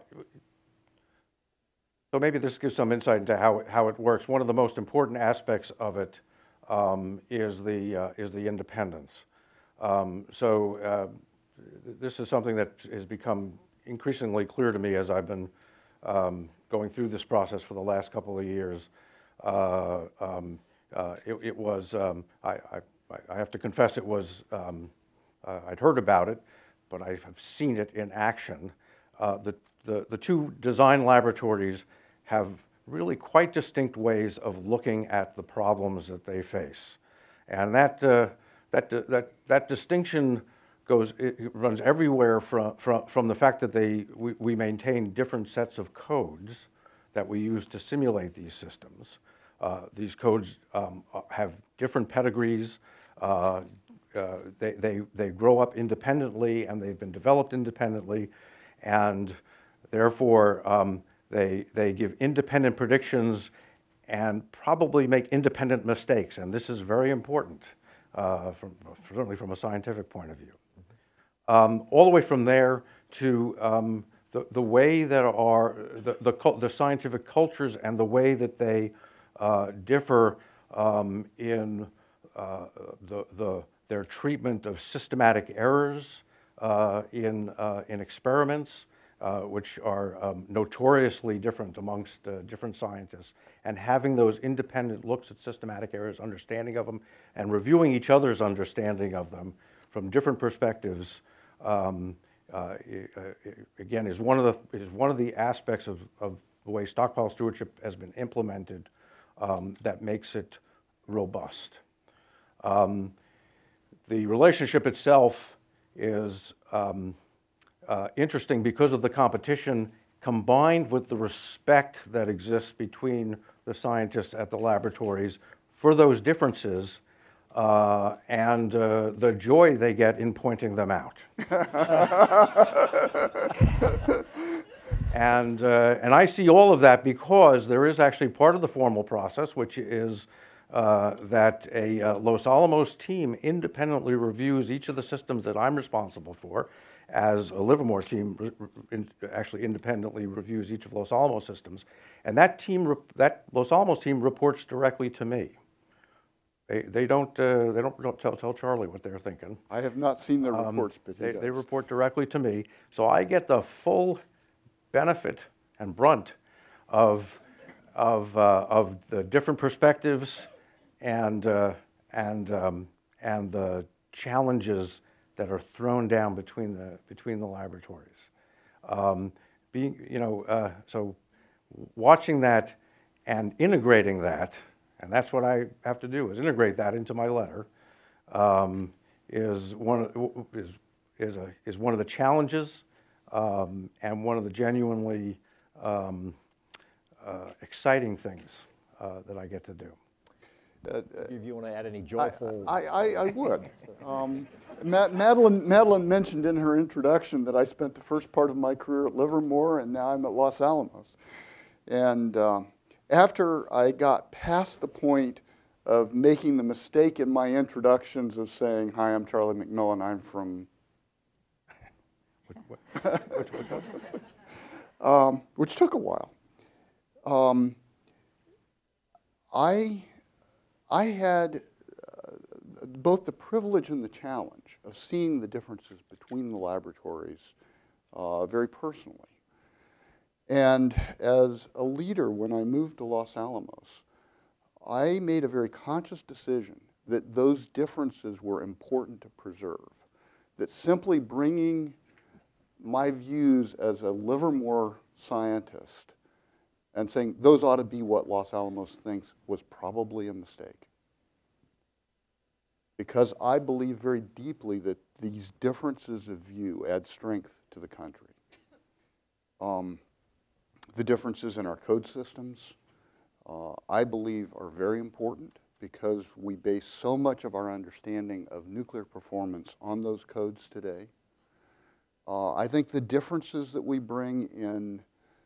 so maybe this gives some insight into how it, how it works. One of the most important aspects of it um, is the uh, is the independence. Um, so uh, this is something that has become increasingly clear to me as I've been um, going through this process for the last couple of years. Uh, um, uh, it, it was um, I, I I have to confess it was um, uh, I'd heard about it, but I have seen it in action. Uh, the, the, the two design laboratories have really quite distinct ways of looking at the problems that they face. And that, uh, that, that, that distinction goes, it runs everywhere from, from, from the fact that they, we, we maintain different sets of codes that we use to simulate these systems. Uh, these codes um, have different pedigrees. Uh, uh, they, they, they grow up independently and they've been developed independently. And therefore, um, they, they give independent predictions and probably make independent mistakes. And this is very important, uh, from, certainly from a scientific point of view. Um, all the way from there to um, the, the way that our, the, the, the scientific cultures and the way that they uh, differ um, in uh, the, the, their treatment of systematic errors, Uh, in, uh, in experiments, uh, which are um, notoriously different amongst uh, different scientists, and having those independent looks at systematic errors, understanding of them, and reviewing each other's understanding of them from different perspectives, um, uh, again, is one of the, is one of the aspects of, of the way stockpile stewardship has been implemented um, that makes it robust. Um, the relationship itself is um, uh, interesting because of the competition combined with the respect that exists between the scientists at the laboratories for those differences uh, and uh, the joy they get in pointing them out. And, uh, and I see all of that because there is actually part of the formal process, which is uh, that a uh, Los Alamos team independently reviews each of the systems that I'm responsible for, as a Livermore team in, actually independently reviews each of Los Alamos systems. And that team, that Los Alamos team reports directly to me. They, they don't, uh, they don't, don't tell, tell Charlie what they're thinking. I have not seen their Um, reports, but he they, does. they report directly to me. So I get the full benefit and brunt of, of, uh, of the different perspectives and, uh, and, um, and the challenges that are thrown down between the, between the laboratories. Um, being, you know, uh, so watching that and integrating that, and that's what I have to do, is integrate that into my letter, um, is, one, is, is, a, is one of the challenges um, and one of the genuinely um, uh, exciting things uh, that I get to do. Uh, if you want to add any joyful... I, I, I would. um, Ma Madeline, Madeline mentioned in her introduction that I spent the first part of my career at Livermore, and now I'm at Los Alamos. And uh, after I got past the point of making the mistake in my introductions of saying, hi, I'm Charlie McMillan, I'm from... What, what, what, what, what? um, which took a while. Um, I... I had uh, both the privilege and the challenge of seeing the differences between the laboratories uh, very personally. And as a leader, when I moved to Los Alamos, I made a very conscious decision that those differences were important to preserve, that simply bringing my views as a Livermore scientist and saying those ought to be what Los Alamos thinks was probably a mistake. Because I believe very deeply that these differences of view add strength to the country. Um, the differences in our code systems, uh, I believe, are very important because we base so much of our understanding of nuclear performance on those codes today. Uh, I think the differences that we bring in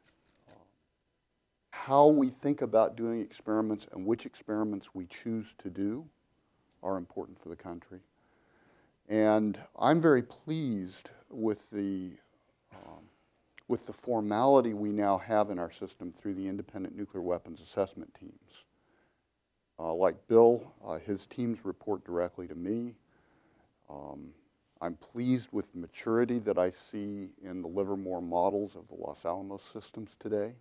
how we think about doing experiments and which experiments we choose to do are important for the country. And I'm very pleased with the, um, with the formality we now have in our system through the independent nuclear weapons assessment teams. Uh, like Bill, uh, his teams report directly to me. Um, I'm pleased with the maturity that I see in the Livermore models of the Los Alamos systems today.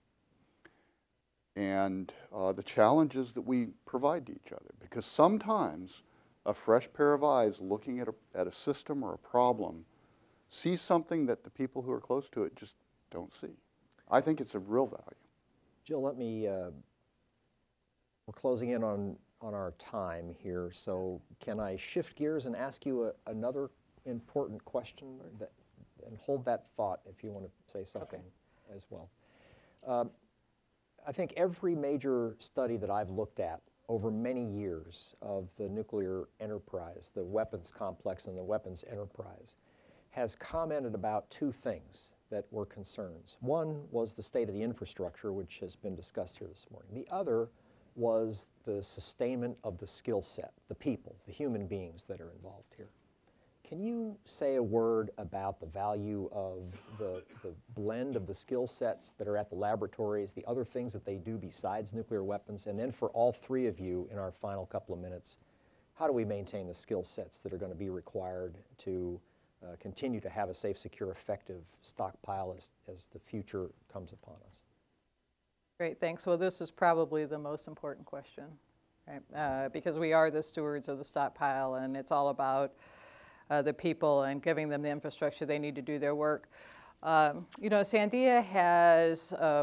And uh, the challenges that we provide to each other. Because sometimes a fresh pair of eyes looking at a, at a system or a problem sees something that the people who are close to it just don't see. I think it's of real value. Jill, let me, uh, we're closing in on, on our time here, so can I shift gears and ask you a, another important question that, and hold that thought if you want to say something okay. as well. Um, I think every major study that I've looked at over many years of the nuclear enterprise, the weapons complex and the weapons enterprise, has commented about two things that were concerns. One was the state of the infrastructure, which has been discussed here this morning. The other was the sustainment of the skill set, the people, the human beings that are involved here. Can you say a word about the value of the, the blend of the skill sets that are at the laboratories, the other things that they do besides nuclear weapons, and then for all three of you in our final couple of minutes, how do we maintain the skill sets that are going to be required to uh, continue to have a safe, secure, effective stockpile as, as the future comes upon us? Great, thanks. Well, this is probably the most important question, right? Uh, because we are the stewards of the stockpile, and it's all about Uh, the people and giving them the infrastructure they need to do their work. Um, you know, Sandia has um,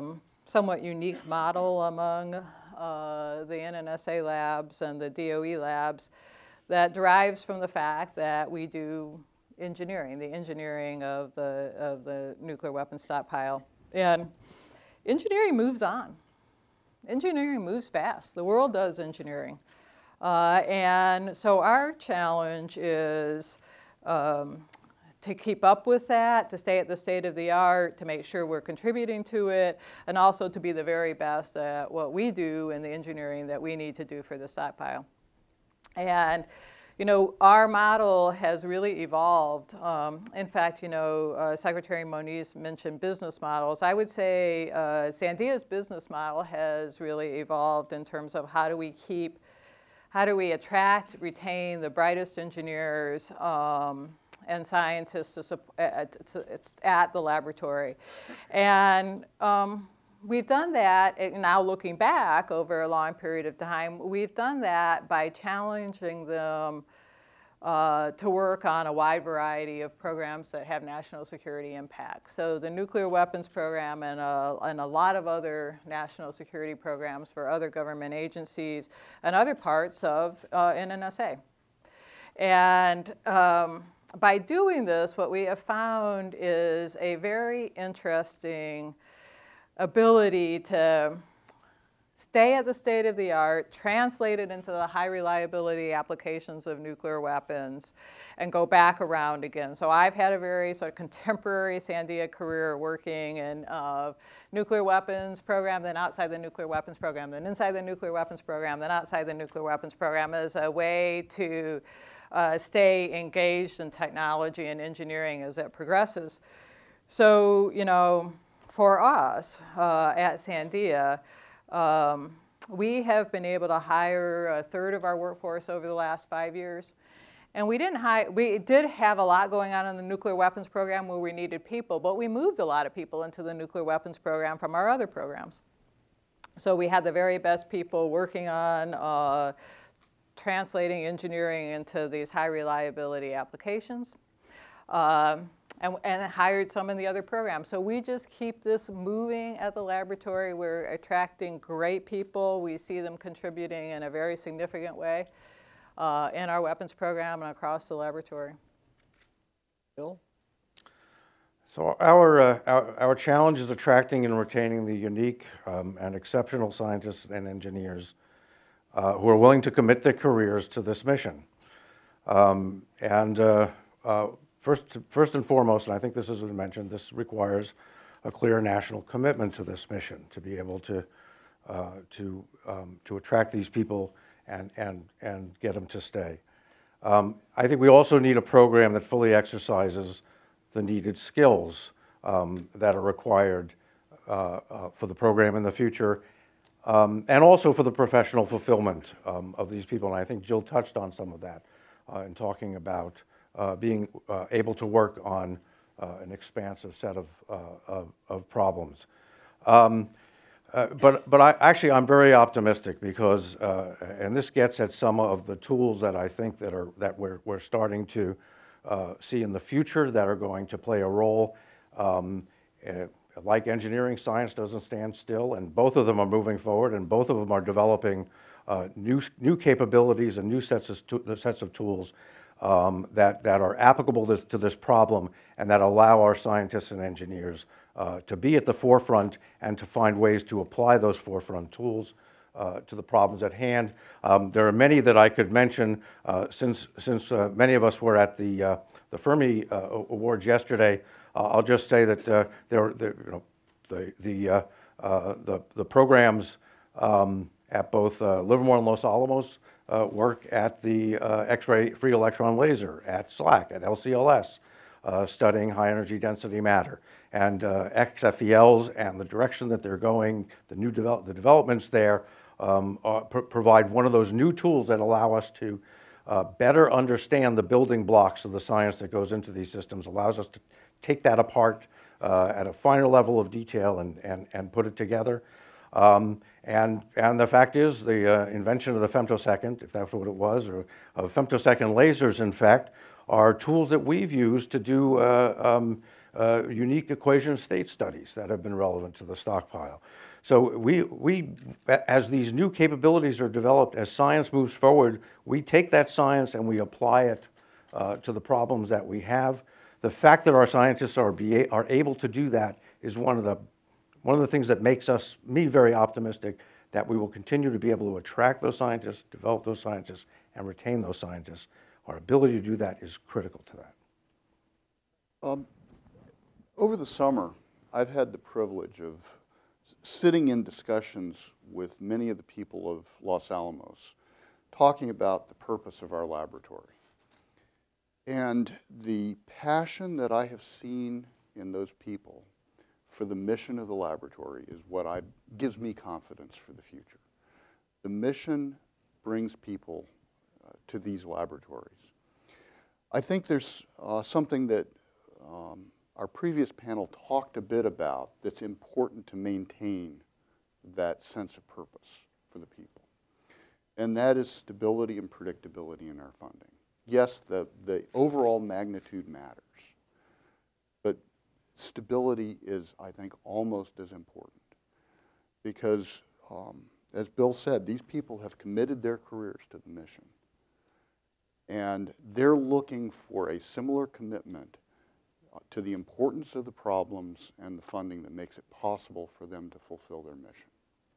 somewhat unique model among uh, the N N S A labs and the D O E labs that derives from the fact that we do engineering, the engineering of the, of the nuclear weapons stockpile. And engineering moves on. Engineering moves fast. The world does engineering. Uh, and so our challenge is um, to keep up with that, to stay at the state of the art, to make sure we're contributing to it, and also to be the very best at what we do in the engineering that we need to do for the stockpile. And you know, our model has really evolved. Um, in fact, you know, uh, Secretary Moniz mentioned business models. I would say uh, Sandia's business model has really evolved in terms of how do we keep, how do we attract, retain the brightest engineers um, and scientists to, at, to, at the laboratory. And um, we've done that, now looking back over a long period of time, we've done that by challenging them uh, to work on a wide variety of programs that have national security impact. So the nuclear weapons program and a, and a lot of other national security programs for other government agencies and other parts of uh, N N S A. And um, by doing this, what we have found is a very interesting ability to stay at the state of the art, translate it into the high reliability applications of nuclear weapons, and go back around again. So I've had a very sort of contemporary Sandia career working in uh, nuclear weapons program, then outside the nuclear weapons program, then inside the nuclear weapons program, then outside the nuclear weapons program as a way to uh, stay engaged in technology and engineering as it progresses. So, you know, for us uh, at Sandia, um, we have been able to hire a third of our workforce over the last five years. And we didn't hire, we did have a lot going on in the nuclear weapons program where we needed people, but we moved a lot of people into the nuclear weapons program from our other programs. So we had the very best people working on uh, translating engineering into these high reliability applications. Um, And, and hired some in the other programs. So we just keep this moving at the laboratory. We're attracting great people. We see them contributing in a very significant way uh, in our weapons program and across the laboratory. Bill? So our, uh, our, our challenge is attracting and retaining the unique um, and exceptional scientists and engineers uh, who are willing to commit their careers to this mission. Um, and uh, uh, First, first and foremost, and I think this has been mentioned, this requires a clear national commitment to this mission to be able to uh, to um, to attract these people and and and get them to stay. Um, I think we also need a program that fully exercises the needed skills um, that are required uh, uh, for the program in the future, um, and also for the professional fulfillment um, of these people. And I think Jill touched on some of that uh, in talking about Uh, being uh, able to work on uh, an expansive set of, uh, of, of problems. Um, uh, but but I, actually I'm very optimistic because, uh, and this gets at some of the tools that I think that are that we're, we're starting to uh, see in the future that are going to play a role. Um, uh, like engineering, science doesn't stand still, and both of them are moving forward, and both of them are developing uh, new, new capabilities and new sets of, sets of tools Um, that, that are applicable to, to this problem and that allow our scientists and engineers uh, to be at the forefront and to find ways to apply those forefront tools uh, to the problems at hand. Um, there are many that I could mention uh, since, since uh, many of us were at the, uh, the Fermi uh, Awards yesterday. Uh, I'll just say that uh, there, there, you know, the, the, uh, uh, the, the programs um, at both uh, Livermore and Los Alamos Uh, work at the uh, X-ray free electron laser at SLAC, at L C L S, uh, studying high energy density matter. And uh, X F E Ls and the direction that they're going, the new develop the developments there um, are, pr provide one of those new tools that allow us to uh, better understand the building blocks of the science that goes into these systems, allows us to take that apart uh, at a finer level of detail and, and, and put it together. Um, and, and the fact is, the uh, invention of the femtosecond, if that's what it was, or of femtosecond lasers, in fact, are tools that we've used to do uh, um, uh, unique equation state studies that have been relevant to the stockpile. So we, we, as these new capabilities are developed, as science moves forward, we take that science and we apply it uh, to the problems that we have. The fact that our scientists are, be, are able to do that is one of the, one of the things that makes us, me very optimistic that we will continue to be able to attract those scientists, develop those scientists, and retain those scientists. Our ability to do that is critical to that. Um, over the summer, I've had the privilege of sitting in discussions with many of the people of Los Alamos, talking about the purpose of our laboratory. And the passion that I have seen in those people for the mission of the laboratory is what I, gives me confidence for the future. The mission brings people uh, to these laboratories. I think there's uh, something that um, our previous panel talked a bit about that's important to maintain that sense of purpose for the people. And that is stability and predictability in our funding. Yes, the, the overall magnitude matters, but stability is, I think, almost as important. Because, um, as Bill said, these people have committed their careers to the mission. And they're looking for a similar commitment to the importance of the problems and the funding that makes it possible for them to fulfill their mission.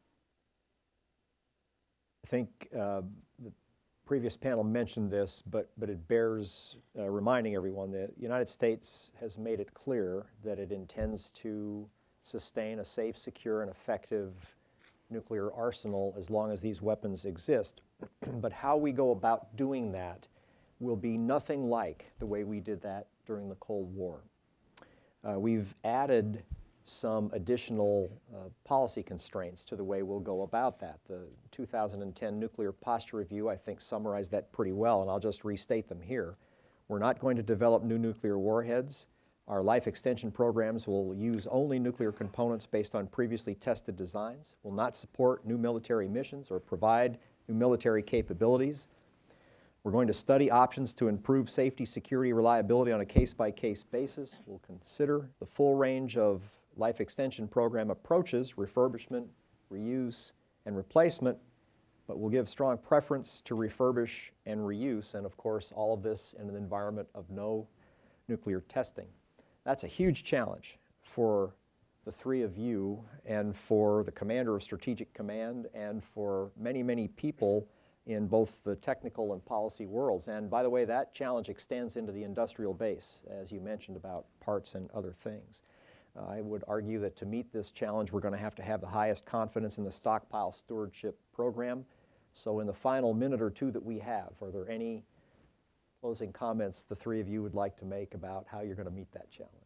I think uh, the previous panel mentioned this, but, but it bears uh, reminding everyone that the United States has made it clear that it intends to sustain a safe, secure, and effective nuclear arsenal as long as these weapons exist. But how we go about doing that will be nothing like the way we did that during the Cold War. Uh, we've added some additional uh, policy constraints to the way we'll go about that. The two thousand ten Nuclear Posture Review, I think, summarized that pretty well, and I'll just restate them here. We're not going to develop new nuclear warheads. Our life extension programs will use only nuclear components based on previously tested designs, will not support new military missions or provide new military capabilities. We're going to study options to improve safety, security, reliability on a case-by-case basis. We'll consider the full range of life extension program approaches, refurbishment, reuse, and replacement, but we'll give strong preference to refurbish and reuse, and of course, all of this in an environment of no nuclear testing. That's a huge challenge for the three of you and for the Commander of Strategic Command and for many, many people in both the technical and policy worlds. And by the way, that challenge extends into the industrial base, as you mentioned about parts and other things. Uh, I would argue that to meet this challenge, we're going to have to have the highest confidence in the Stockpile Stewardship Program. So in the final minute or two that we have, are there any closing comments the three of you would like to make about how you're going to meet that challenge?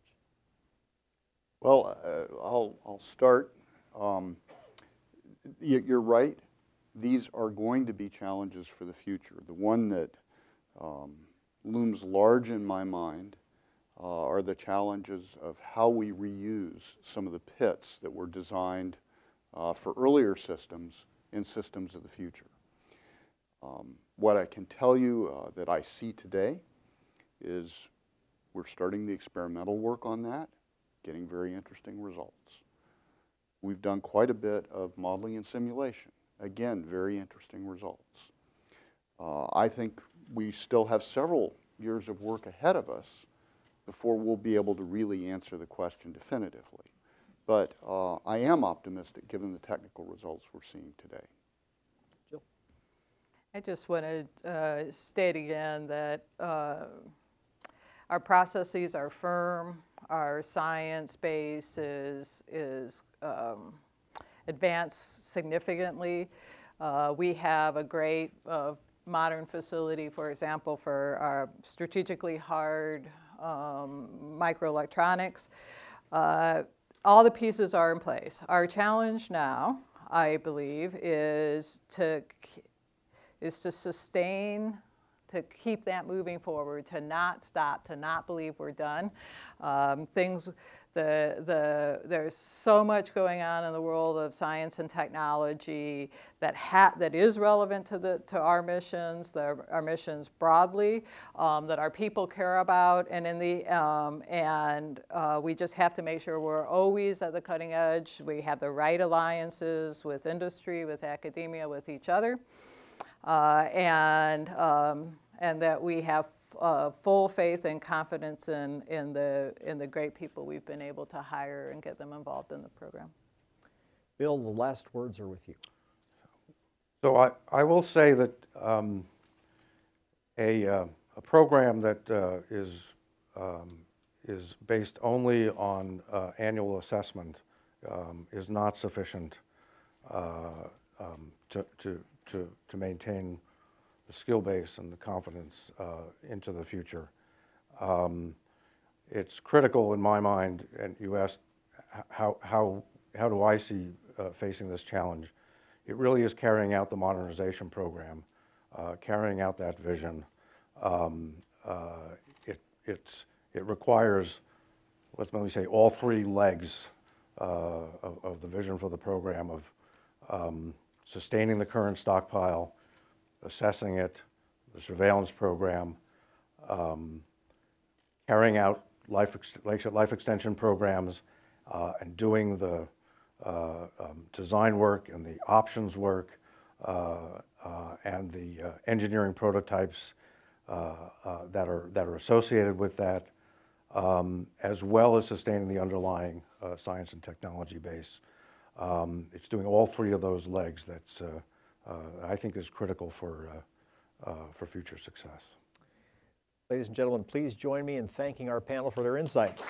Well, uh, I'll, I'll start. Um, you're right. These are going to be challenges for the future. The one that um, looms large in my mind uh, are the challenges of how we reuse some of the pits that were designed uh, for earlier systems in systems of the future. Um, what I can tell you uh, that I see today is we're starting the experimental work on that, getting very interesting results. We've done quite a bit of modeling and simulation. Again, very interesting results. Uh, I think we still have several years of work ahead of us before we'll be able to really answer the question definitively. But uh, I am optimistic given the technical results we're seeing today. Jill? I just want to uh, state again that uh, our processes are firm, our science base is, is um, advanced significantly. Uh, we have a great uh, modern facility, for example, for our strategically hard um, microelectronics. Uh, all the pieces are in place. Our challenge now, I believe, is to, is to sustain, to keep that moving forward, to not stop, to not believe we're done. Um, things, the, the, there's so much going on in the world of science and technology that, ha that is relevant to, the, to our missions, the, our missions broadly, um, that our people care about, and, in the, um, and uh, we just have to make sure we're always at the cutting edge. We have the right alliances with industry, with academia, with each other, uh, and, um, and that we have Uh, full faith and confidence in, in, the, in the great people we've been able to hire and get them involved in the program. Bill, the last words are with you. So I, I will say that um, a, uh, a program that uh, is, um, is based only on uh, annual assessment um, is not sufficient uh, um, to, to, to, to maintain the skill base and the confidence uh, into the future. Um, it's critical in my mind, and you asked how, how, how do I see uh, facing this challenge. It really is carrying out the modernization program, uh, carrying out that vision. Um, uh, it, it's, it requires, let me say, all three legs uh, of, of the vision for the program of um, sustaining the current stockpile, assessing it, the surveillance program, um, carrying out life, ex life extension programs, uh, and doing the uh, um, design work and the options work uh, uh, and the uh, engineering prototypes uh, uh, that are that are associated with that, um, as well as sustaining the underlying uh, science and technology base. Um, it's doing all three of those legs that's uh, Uh, I think is critical for, uh, uh, for future success. Ladies and gentlemen, please join me in thanking our panel for their insights.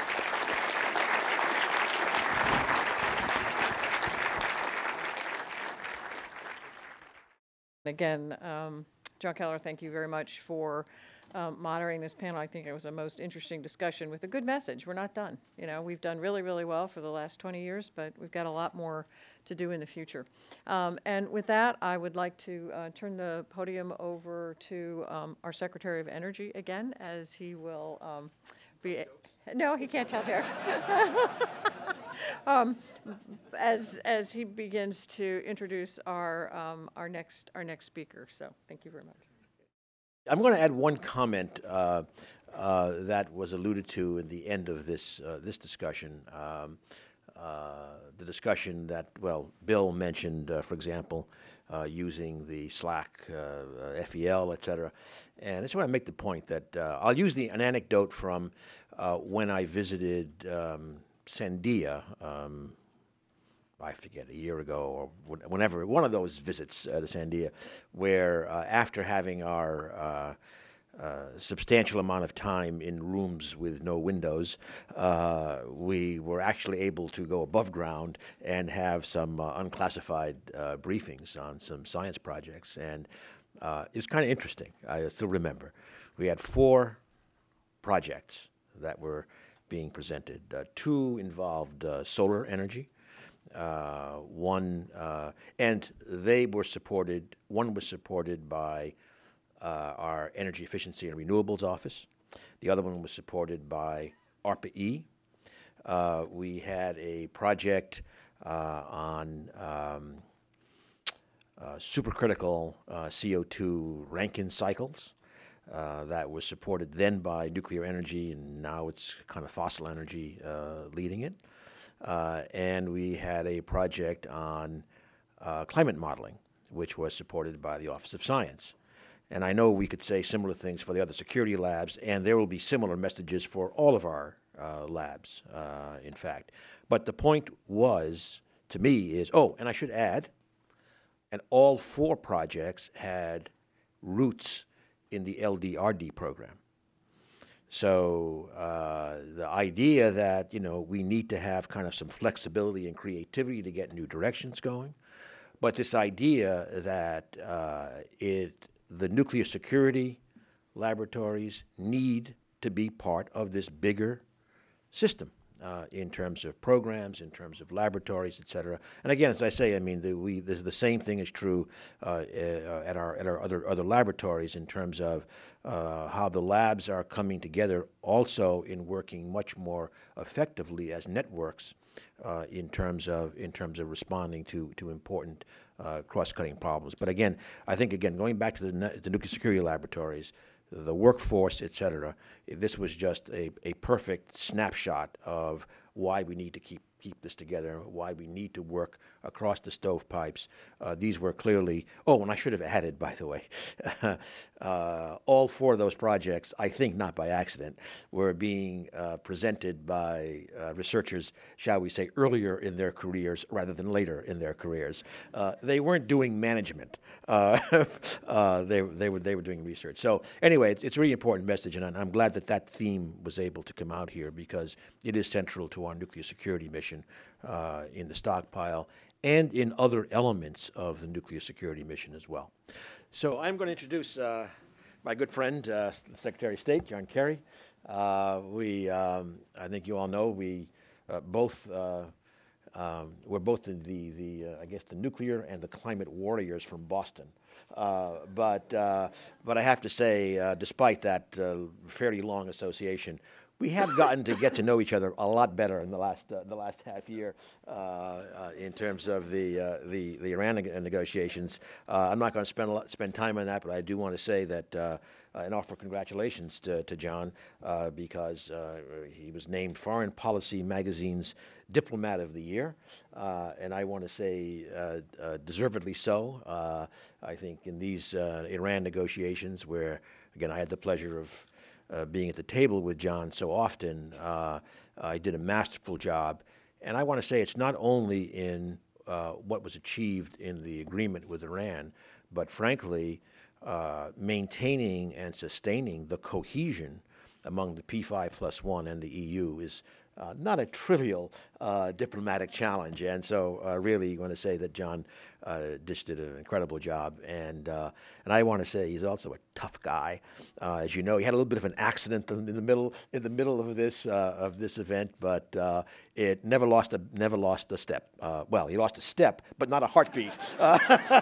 Again, um, John Keller, thank you very much for um, moderating this panel. I think it was a most interesting discussion with a good message. We're not done. You know, we've done really, really well for the last twenty years, but we've got a lot more to do in the future. Um, and with that, I would like to uh, turn the podium over to um, our Secretary of Energy again, as he will um, be. No, he can't tell jokes. um, as as he begins to introduce our um, our next our next speaker. So thank you very much. I'm going to add one comment uh, uh, that was alluded to in the end of this uh, this discussion. Um, uh, the discussion that, well, Bill mentioned, uh, for example, uh, using the Slack, uh, F E L, et cetera. And I just want to make the point that uh, I'll use the, an anecdote from uh, when I visited um, Sandia, um, I forget, a year ago or whenever, one of those visits uh, to Sandia, where uh, after having our uh, uh, substantial amount of time in rooms with no windows, uh, we were actually able to go above ground and have some uh, unclassified uh, briefings on some science projects. And uh, it was kind of interesting. I still remember. We had four projects that were being presented. Uh, two involved uh, solar energy. Uh, one, uh, and they were supported, one was supported by uh, our Energy Efficiency and Renewables Office. The other one was supported by ARPA-E. Uh, we had a project uh, on um, uh, supercritical uh, C O two Rankine cycles uh, that was supported then by nuclear energy, and now it's kind of fossil energy uh, leading it. Uh, and we had a project on uh, climate modeling, which was supported by the Office of Science. And I know we could say similar things for the other security labs, and there will be similar messages for all of our uh, labs, uh, in fact. But the point was, to me, is, oh, and I should add, and all four projects had roots in the L D R D program. So uh, the idea that, you know, we need to have kind of some flexibility and creativity to get new directions going, but this idea that uh, it, the nuclear security laboratories need to be part of this bigger system. uh, in terms of programs, in terms of laboratories, et cetera. And again, as I say, I mean, the, we this, the same thing is true uh, uh, at our at our other other laboratories in terms of uh, how the labs are coming together, also in working much more effectively as networks uh, in terms of in terms of responding to to important uh, cross-cutting problems. But again, I think again going back to the, the nuclear security laboratories, the workforce, et cetera, this was just a, a perfect snapshot of why we need to keep keep this together, why we need to work across the stovepipes. Uh, these were clearly, oh, and I should have added, by the way, uh, all four of those projects, I think not by accident, were being uh, presented by uh, researchers, shall we say, earlier in their careers rather than later in their careers. Uh, they weren't doing management. Uh, uh, they, they, were, they were doing research. So anyway, it's, it's a really important message, and I'm glad that that theme was able to come out here because it is central to our nuclear security mission uh, in the stockpile and in other elements of the nuclear security mission as well. So I'm going to introduce uh, my good friend, uh, the Secretary of State, John Kerry. Uh, we, um, I think you all know, we uh, both, uh, um, we're both the, the, the uh, I guess, the nuclear and the climate warriors from Boston. Uh, but, uh, but I have to say, uh, despite that uh, fairly long association, we have gotten to get to know each other a lot better in the last uh, the last half year uh, uh, in terms of the uh, the the Iran neg negotiations. Uh, I'm not going to spend a lot, spend time on that, but I do want to say that uh, and offer congratulations to, to John uh, because uh, he was named Foreign Policy Magazine's Diplomat of the Year, uh, and I want to say uh, uh, deservedly so. Uh, I think in these uh, Iran negotiations, where again I had the pleasure of Uh, being at the table with John so often, uh, I did a masterful job. And I want to say it's not only in uh, what was achieved in the agreement with Iran, but frankly, uh, maintaining and sustaining the cohesion among the P five plus one and the E U is uh, not a trivial uh, diplomatic challenge. And so uh, really want to say that John uh, just did an incredible job. And, uh, and I want to say he's also a tough guy. Uh, as you know, he had a little bit of an accident in the middle, in the middle of this, uh, of this event, but uh, it never lost a, never lost a step. Uh, well, he lost a step, but not a heartbeat. Uh,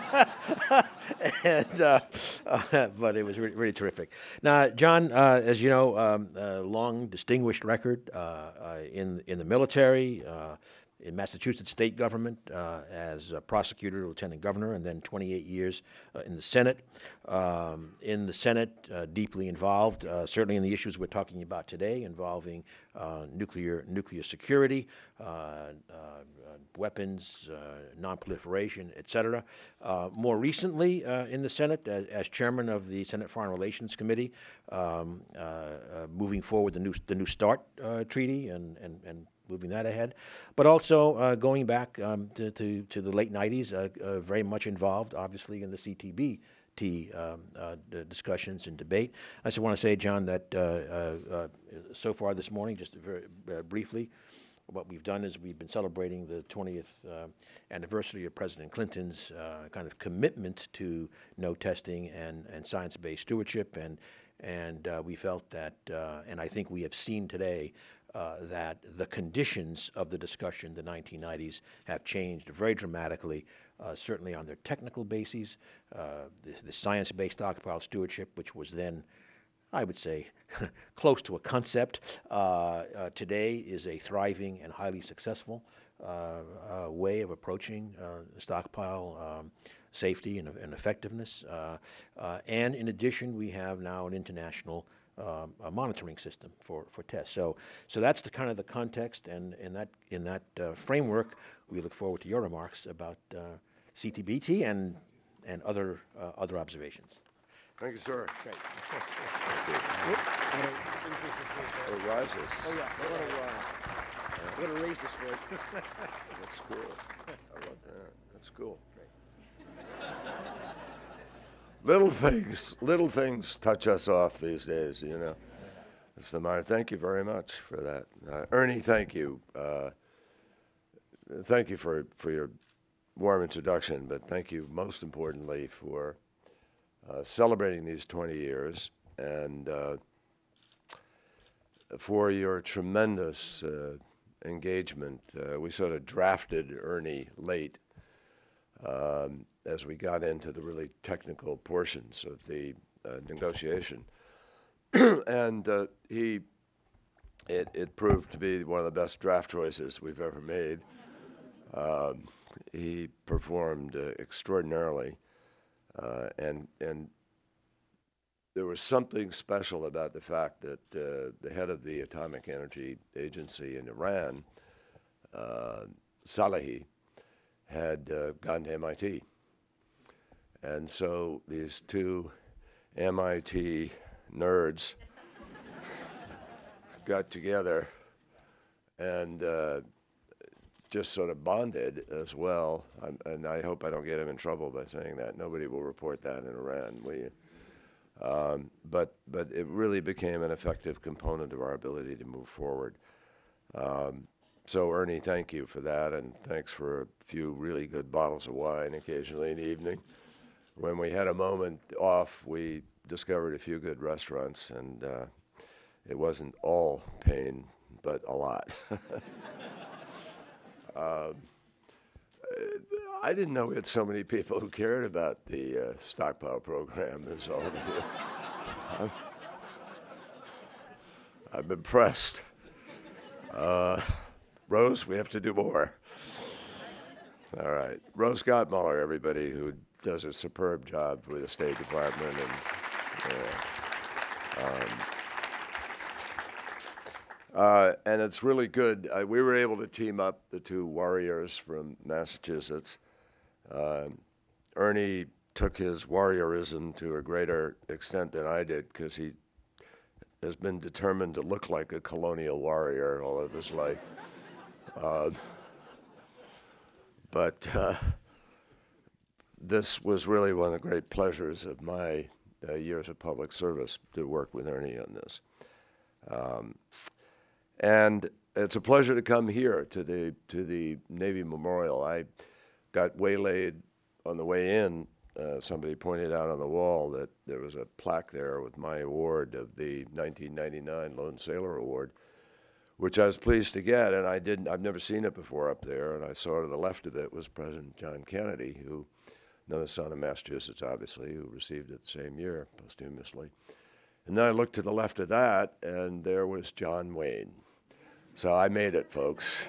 and, uh, uh, but it was really, really terrific. Now, John, uh, as you know, um, a long, distinguished record uh, uh, in, in the military, uh, in Massachusetts state government uh, as a prosecutor, lieutenant governor, and then twenty-eight years uh, in the Senate. Um, in the Senate, uh, deeply involved, uh, certainly in the issues we're talking about today, involving uh, nuclear nuclear security, uh, uh, weapons, uh, non-proliferation, et cetera. Uh, more recently uh, in the Senate, as, as chairman of the Senate Foreign Relations Committee, um, uh, uh, moving forward the new the New START uh, treaty and and and. moving that ahead, but also uh, going back um, to, to, to the late nineties, uh, uh, very much involved, obviously, in the C T B T um, uh, discussions and debate. I just want to say, John, that uh, uh, uh, so far this morning, just very uh, briefly, what we've done is we've been celebrating the twentieth uh, anniversary of President Clinton's uh, kind of commitment to no testing and, and science-based stewardship, and, and uh, we felt that, uh, and I think we have seen today, Uh, that the conditions of the discussion in the nineteen nineties have changed very dramatically, uh, certainly on their technical bases. Uh, the, the science-based stockpile stewardship, which was then, I would say, close to a concept, uh, uh, today is a thriving and highly successful uh, uh, way of approaching uh, the stockpile um, safety and, and effectiveness. Uh, uh, and in addition, we have now an international Um, a monitoring system for, for tests. So, so that's the kind of the context, and in that in that uh, framework, we look forward to your remarks about uh, C T B T and and other uh, other observations. Thank you, sir. Great. It rises. Oh yeah, we're going to uh, we're going to raise this for you. That's cool. I love that. That's cool. Great. Little things, little things touch us off these days, you know. It's the matter. Thank you very much for that. Uh, Ernie, thank you. Uh, thank you for, for your warm introduction, but thank you most importantly for uh, celebrating these twenty years and uh, for your tremendous uh, engagement. Uh, we sort of drafted Ernie late um, as we got into the really technical portions of the uh, negotiation. and uh, he, it, it proved to be one of the best draft choices we've ever made. Um, he performed uh, extraordinarily, uh, and and there was something special about the fact that uh, the head of the Atomic Energy Agency in Iran, uh, Salehi, had uh, gone to M I T. And so these two M I T nerds got together and uh, just sort of bonded as well. I'm, and I hope I don't get him in trouble by saying that. Nobody will report that in Iran, will you? Um, but, but it really became an effective component of our ability to move forward. Um, so Ernie, thank you for that, and thanks for a few really good bottles of wine occasionally in the evening. When we had a moment off, we discovered a few good restaurants, and uh, it wasn't all pain, but a lot. um, I didn't know we had so many people who cared about the uh, stockpile program as all of you. I'm, I'm impressed. Uh, Rose, we have to do more. All right. Rose Gottmuller, everybody, who does a superb job with the State Department. And, uh, um, uh, and it's really good. Uh, we were able to team up the two warriors from Massachusetts. Uh, Ernie took his warriorism to a greater extent than I did, because he has been determined to look like a colonial warrior all of his life. Uh, but uh, this was really one of the great pleasures of my uh, years of public service, to work with Ernie on this. Um, and it's a pleasure to come here to the to the Navy Memorial. I got waylaid on the way in. Uh, somebody pointed out on the wall that there was a plaque there with my award of the nineteen ninety-nine Lone Sailor Award, which I was pleased to get, and I didn't, I've never seen it before up there, and I saw to the left of it was President John Kennedy, who, another son of Massachusetts, obviously, who received it the same year, posthumously. And then I looked to the left of that, and there was John Wayne. So I made it, folks.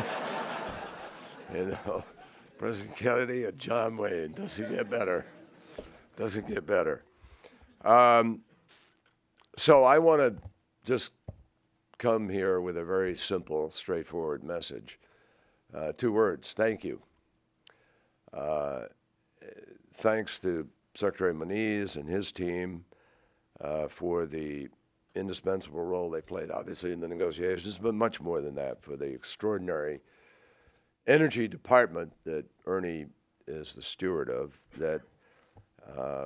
You know, President Kennedy and John Wayne. Doesn't get better. Doesn't get better. Um, so I want to just come here with a very simple, straightforward message. Uh, two words: thank you. Uh, thanks to Secretary Moniz and his team uh, for the indispensable role they played, obviously, in the negotiations, but much more than that, for the extraordinary energy department that Ernie is the steward of, that uh,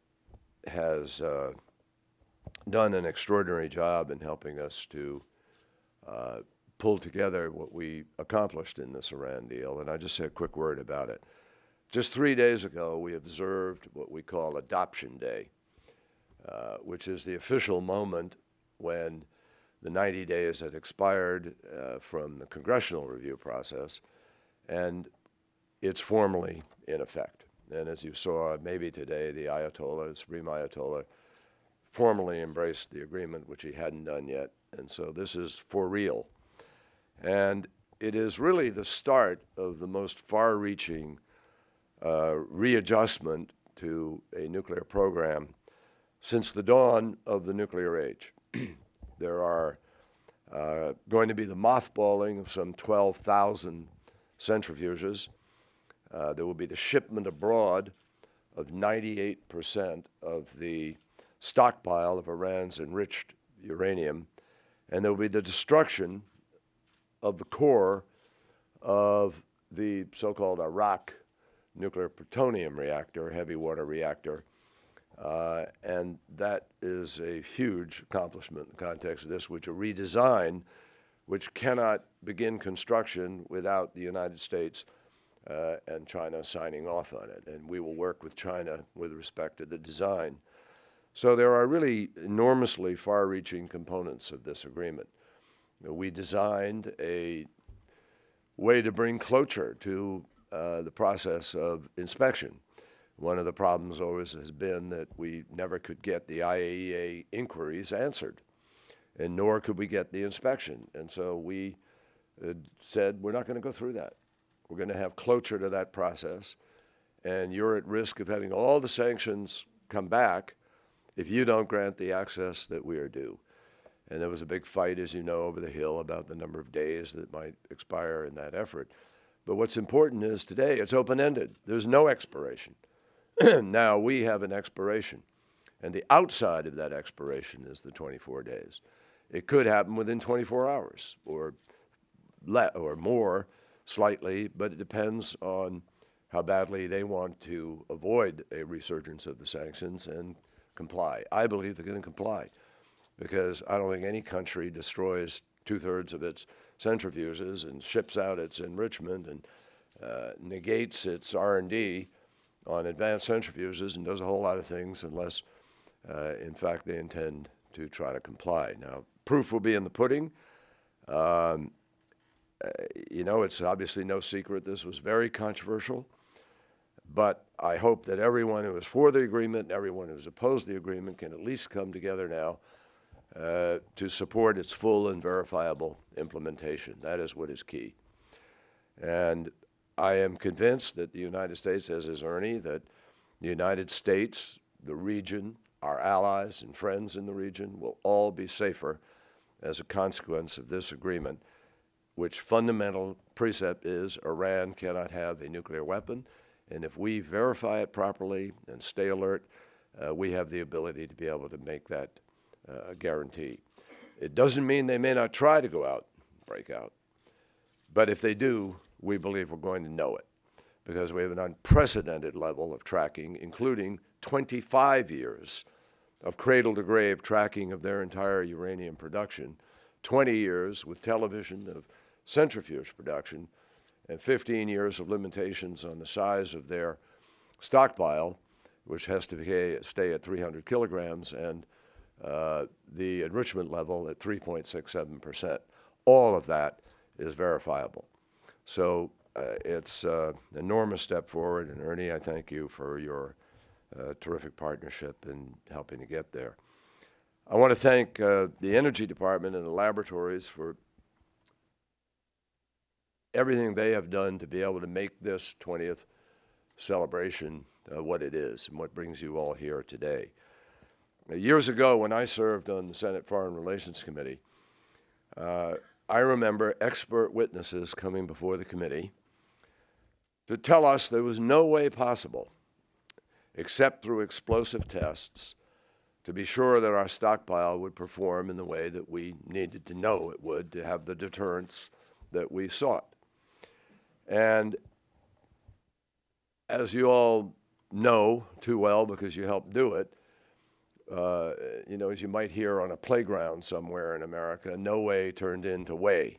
has uh, done an extraordinary job in helping us to uh, pull together what we accomplished in this Iran deal. And I'll just say a quick word about it. Just three days ago, we observed what we call Adoption Day, uh, which is the official moment when the ninety days had expired uh, from the congressional review process, and it's formally in effect. And as you saw, maybe today, the Ayatollah, the Supreme Ayatollah, formally embraced the agreement, which he hadn't done yet. And so this is for real. And it is really the start of the most far-reaching uh, readjustment to a nuclear program since the dawn of the nuclear age. There are uh, going to be the mothballing of some twelve thousand centrifuges. Uh, there will be the shipment abroad of ninety-eight percent of the stockpile of Iran's enriched uranium, and there will be the destruction of the core of the so-called Iraq nuclear plutonium reactor, heavy water reactor, uh, and that is a huge accomplishment in the context of this, which a redesign, which cannot begin construction without the United States uh, and China signing off on it. And we will work with China with respect to the design. So there are really enormously far-reaching components of this agreement. We designed a way to bring closure to uh, the process of inspection. One of the problems always has been that we never could get the I A E A inquiries answered, and nor could we get the inspection. And so we uh, said, we're not going to go through that. We're going to have closure to that process, and you're at risk of having all the sanctions come back if you don't grant the access that we are due. And there was a big fight, as you know, over the Hill about the number of days that might expire in that effort. But what's important is today it's open-ended. There's no expiration. Now we have an expiration, and the outside of that expiration is the twenty-four days. It could happen within twenty-four hours or le or more slightly, but it depends on how badly they want to avoid a resurgence of the sanctions and comply. I believe they're going to comply because I don't think any country destroys two-thirds of its centrifuges and ships out its enrichment and uh, negates its R and D on advanced centrifuges and does a whole lot of things unless, uh, in fact, they intend to try to comply. Now, proof will be in the pudding. Um, uh, you know, it's obviously no secret this was very controversial, but I hope that everyone who is for the agreement and everyone who is opposed to the agreement can at least come together now uh, to support its full and verifiable implementation. That is what is key. And I am convinced that the United States, as is Ernie, that the United States, the region, our allies and friends in the region will all be safer as a consequence of this agreement, which fundamental precept is Iran cannot have a nuclear weapon. And if we verify it properly and stay alert, uh, we have the ability to be able to make that uh, a guarantee. It doesn't mean they may not try to go out and break out. But if they do, we believe we're going to know it because we have an unprecedented level of tracking, including twenty-five years of cradle-to-grave tracking of their entire uranium production, twenty years with television of centrifuge production, and fifteen years of limitations on the size of their stockpile, which has to stay at three hundred kilograms, and uh, the enrichment level at three point six seven percent. All of that is verifiable. So uh, it's uh, an enormous step forward, and Ernie, I thank you for your uh, terrific partnership in helping to get there. I want to thank uh, the Energy Department and the laboratories for everything they have done to be able to make this twentieth celebration uh, what it is and what brings you all here today. Now, years ago, when I served on the Senate Foreign Relations Committee, uh, I remember expert witnesses coming before the committee to tell us there was no way possible, except through explosive tests, to be sure that our stockpile would perform in the way that we needed to know it would to have the deterrence that we sought. And as you all know too well because you helped do it, uh, you know, as you might hear on a playground somewhere in America, no way turned into way.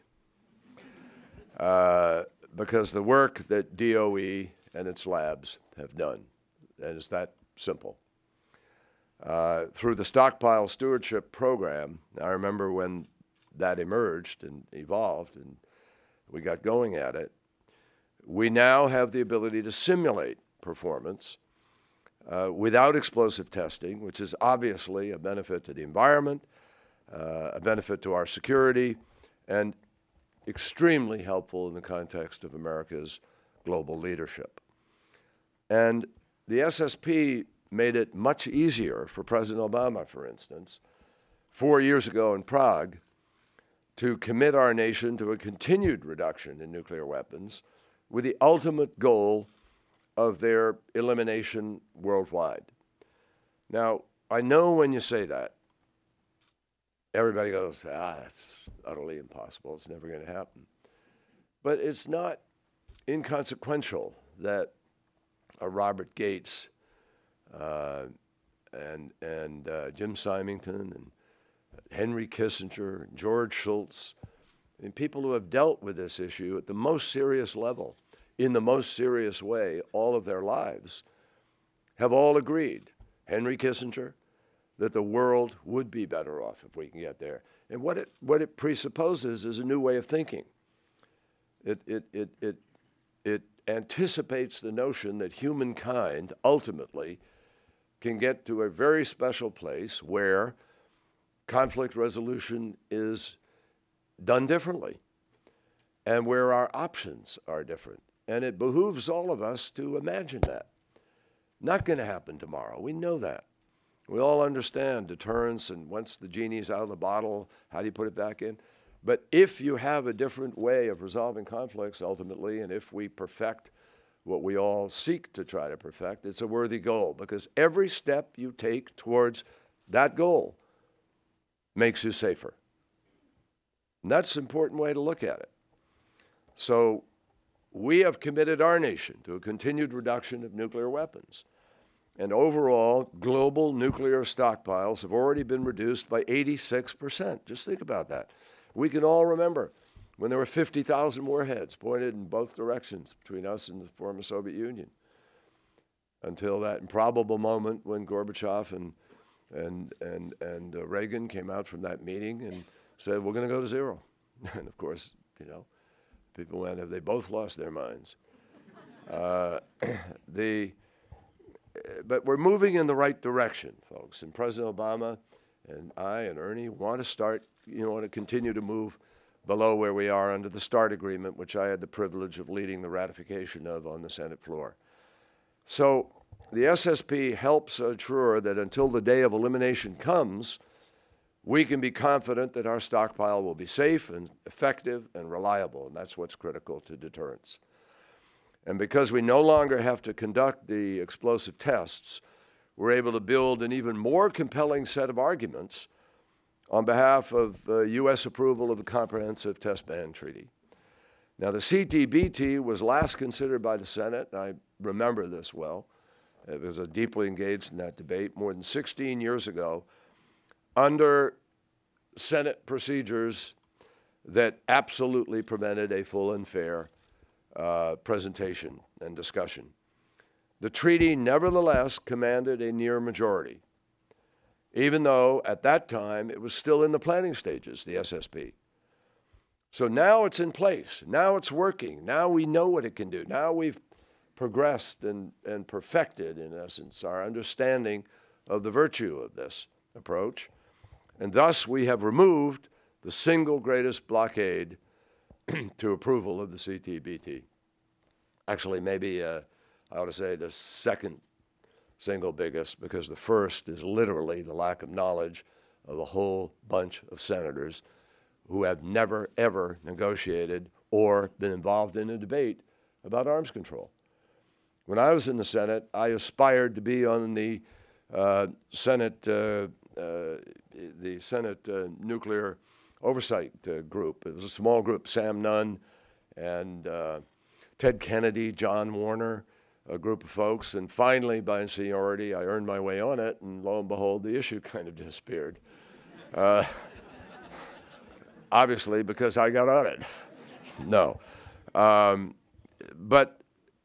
Uh, because the work that D O E and its labs have done, and it's that simple. Uh, through the Stockpile Stewardship Program, I remember when that emerged and evolved and we got going at it, we now have the ability to simulate performance uh, without explosive testing, which is obviously a benefit to the environment, uh, a benefit to our security, and extremely helpful in the context of America's global leadership. And the S S P made it much easier for President Obama, for instance, four years ago in Prague, to commit our nation to a continued reduction in nuclear weapons with the ultimate goal of their elimination worldwide. Now, I know when you say that, everybody goes, ah, that's utterly impossible. It's never going to happen. But it's not inconsequential that a Robert Gates uh, and, and uh, Jim Symington and Henry Kissinger, and George Shultz, and people who have dealt with this issue at the most serious level, in the most serious way, all of their lives, have all agreed. Henry Kissinger, that the world would be better off if we can get there. And what it, what it presupposes is a new way of thinking. It, it, it, it, it anticipates the notion that humankind ultimately can get to a very special place where conflict resolution is done differently and where our options are different. And it behooves all of us to imagine that. Not going to happen tomorrow. We know that. We all understand deterrence, and once the genie's out of the bottle, how do you put it back in? But if you have a different way of resolving conflicts ultimately, and if we perfect what we all seek to try to perfect, it's a worthy goal, because every step you take towards that goal makes you safer. And that's an important way to look at it. So we have committed our nation to a continued reduction of nuclear weapons. And overall, global nuclear stockpiles have already been reduced by eighty-six percent. Just think about that. We can all remember when there were fifty thousand warheads pointed in both directions between us and the former Soviet Union, until that improbable moment when Gorbachev and, and, and, and uh, Reagan came out from that meeting and said, we're going to go to zero. And of course, you know, people went, have they both lost their minds? Uh, the, but we're moving in the right direction, folks. And President Obama and I and Ernie want to start, you know, want to continue to move below where we are under the START agreement, which I had the privilege of leading the ratification of on the Senate floor. So the S S P helps ensure that until the day of elimination comes, we can be confident that our stockpile will be safe and effective and reliable, and that's what's critical to deterrence. And because we no longer have to conduct the explosive tests, we're able to build an even more compelling set of arguments on behalf of uh, U S approval of the Comprehensive Test Ban Treaty. Now, the C T B T was last considered by the Senate, and I remember this well. It was uh, deeply engaged in that debate more than sixteen years ago, under Senate procedures that absolutely prevented a full and fair uh, presentation and discussion. The treaty nevertheless commanded a near majority, even though at that time it was still in the planning stages, the S S P. So now it's in place. Now it's working. Now we know what it can do. Now we've progressed and, and perfected, in essence, our understanding of the virtue of this approach. And thus we have removed the single greatest blockade to approval of the C T B T. Actually, maybe uh, I ought to say the second single biggest, because the first is literally the lack of knowledge of a whole bunch of senators who have never, ever negotiated or been involved in a debate about arms control. When I was in the Senate, I aspired to be on the uh, Senate, uh, uh, the Senate uh, Nuclear Oversight uh, Group. It was a small group, Sam Nunn and uh, Ted Kennedy, John Warner, a group of folks, and finally, by seniority, I earned my way on it, and lo and behold, the issue kind of disappeared. Uh, obviously, because I got on it. No. Um, but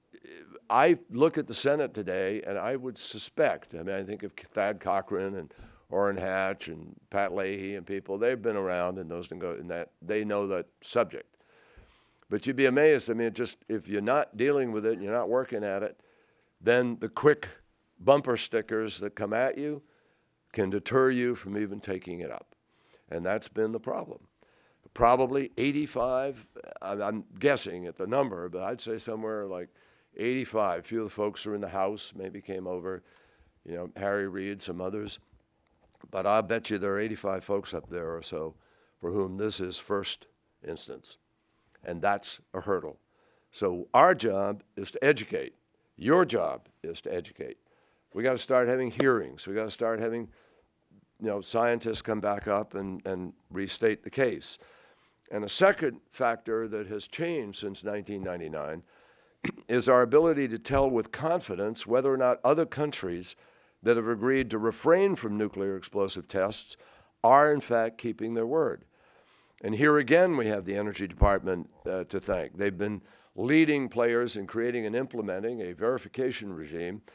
I look at the Senate today, and I would suspect, I mean, I think of Thad Cochran and Orrin Hatch and Pat Leahy and people, they've been around in those, in that, they know that subject. But you'd be amazed, I mean, it just, if you're not dealing with it and you're not working at it, then the quick bumper stickers that come at you can deter you from even taking it up. And that's been the problem. Probably eighty-five, I'm guessing at the number, but I'd say somewhere like eighty-five. A few of the folks are in the House, maybe came over, you know, Harry Reid, some others. But I'll bet you there are eighty-five folks up there or so for whom this is first instance. And that's a hurdle. So our job is to educate. Your job is to educate. We got to start having hearings. We got to start having, you know, scientists come back up and, and restate the case. And a second factor that has changed since nineteen ninety-nine is our ability to tell with confidence whether or not other countries that have agreed to refrain from nuclear explosive tests are in fact keeping their word. And here again, we have the Energy Department uh, to thank. They've been leading players in creating and implementing a verification regime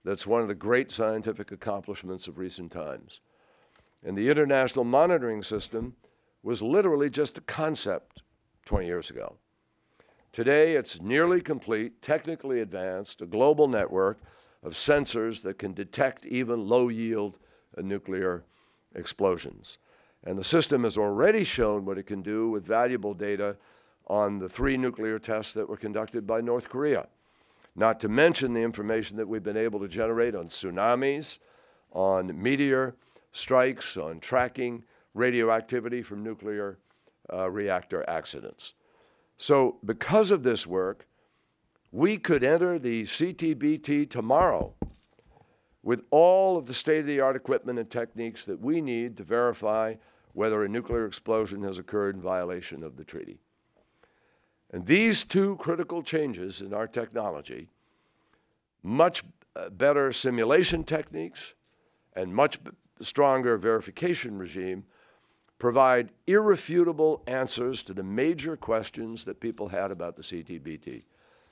that's one of the great scientific accomplishments of recent times. And the International Monitoring System was literally just a concept twenty years ago. Today, it's nearly complete, technically advanced, a global network of sensors that can detect even low-yield uh, nuclear explosions. And the system has already shown what it can do with valuable data on the three nuclear tests that were conducted by North Korea. Not to mention the information that we've been able to generate on tsunamis, on meteor strikes, on tracking radioactivity from nuclear uh, reactor accidents. So because of this work, we could enter the C T B T tomorrow with all of the state-of-the-art equipment and techniques that we need to verify whether a nuclear explosion has occurred in violation of the treaty. And these two critical changes in our technology, much better simulation techniques and much stronger verification regime, provide irrefutable answers to the major questions that people had about the C T B T.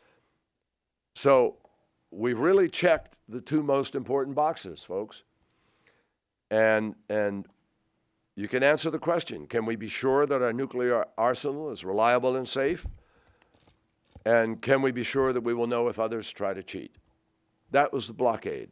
So we've really checked the two most important boxes, folks. And, and you can answer the question, can we be sure that our nuclear arsenal is reliable and safe? And can we be sure that we will know if others try to cheat? That was the blockade.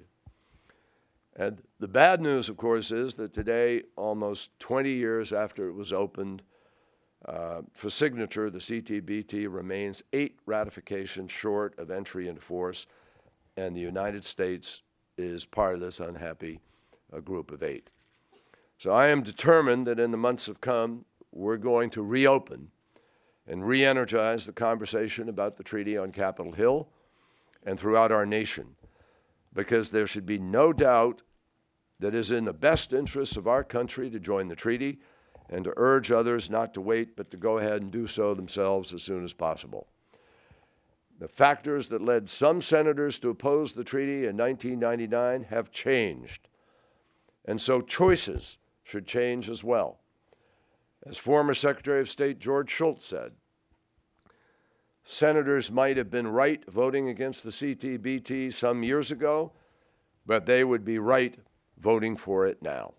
And the bad news, of course, is that today, almost twenty years after it was opened uh, for signature, the C T B T remains eight ratifications short of entry into force, and the United States is part of this unhappy uh, group of eight. So I am determined that in the months to come, we're going to reopen and re-energize the conversation about the treaty on Capitol Hill and throughout our nation, because there should be no doubt that it is in the best interests of our country to join the treaty and to urge others not to wait, but to go ahead and do so themselves as soon as possible. The factors that led some senators to oppose the treaty in nineteen ninety-nine have changed, and so choices should change as well. As former Secretary of State George Shultz said, senators might have been right voting against the C T B T some years ago, but they would be right voting for it now.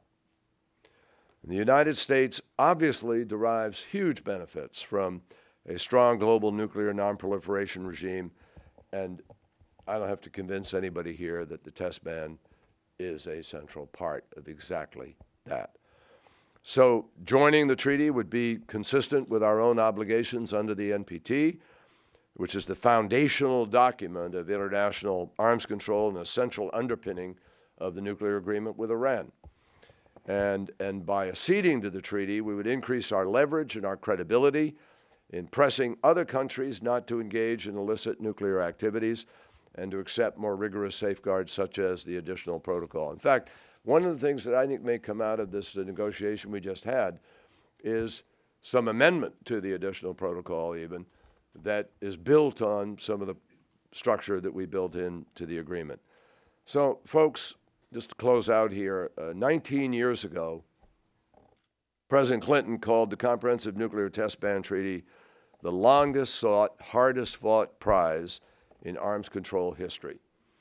The United States obviously derives huge benefits from a strong global nuclear nonproliferation regime, and I don't have to convince anybody here that the test ban is a central part of exactly that. So joining the treaty would be consistent with our own obligations under the N P T, which is the foundational document of international arms control and essential underpinning of the nuclear agreement with Iran. And, and by acceding to the treaty, we would increase our leverage and our credibility in pressing other countries not to engage in illicit nuclear activities and to accept more rigorous safeguards such as the additional protocol. In fact, one of the things that I think may come out of this negotiation we just had is some amendment to the additional protocol even that is built on some of the structure that we built into the agreement. So, folks, just to close out here, uh, nineteen years ago, President Clinton called the Comprehensive Nuclear Test Ban Treaty the longest sought, hardest fought prize in arms control history.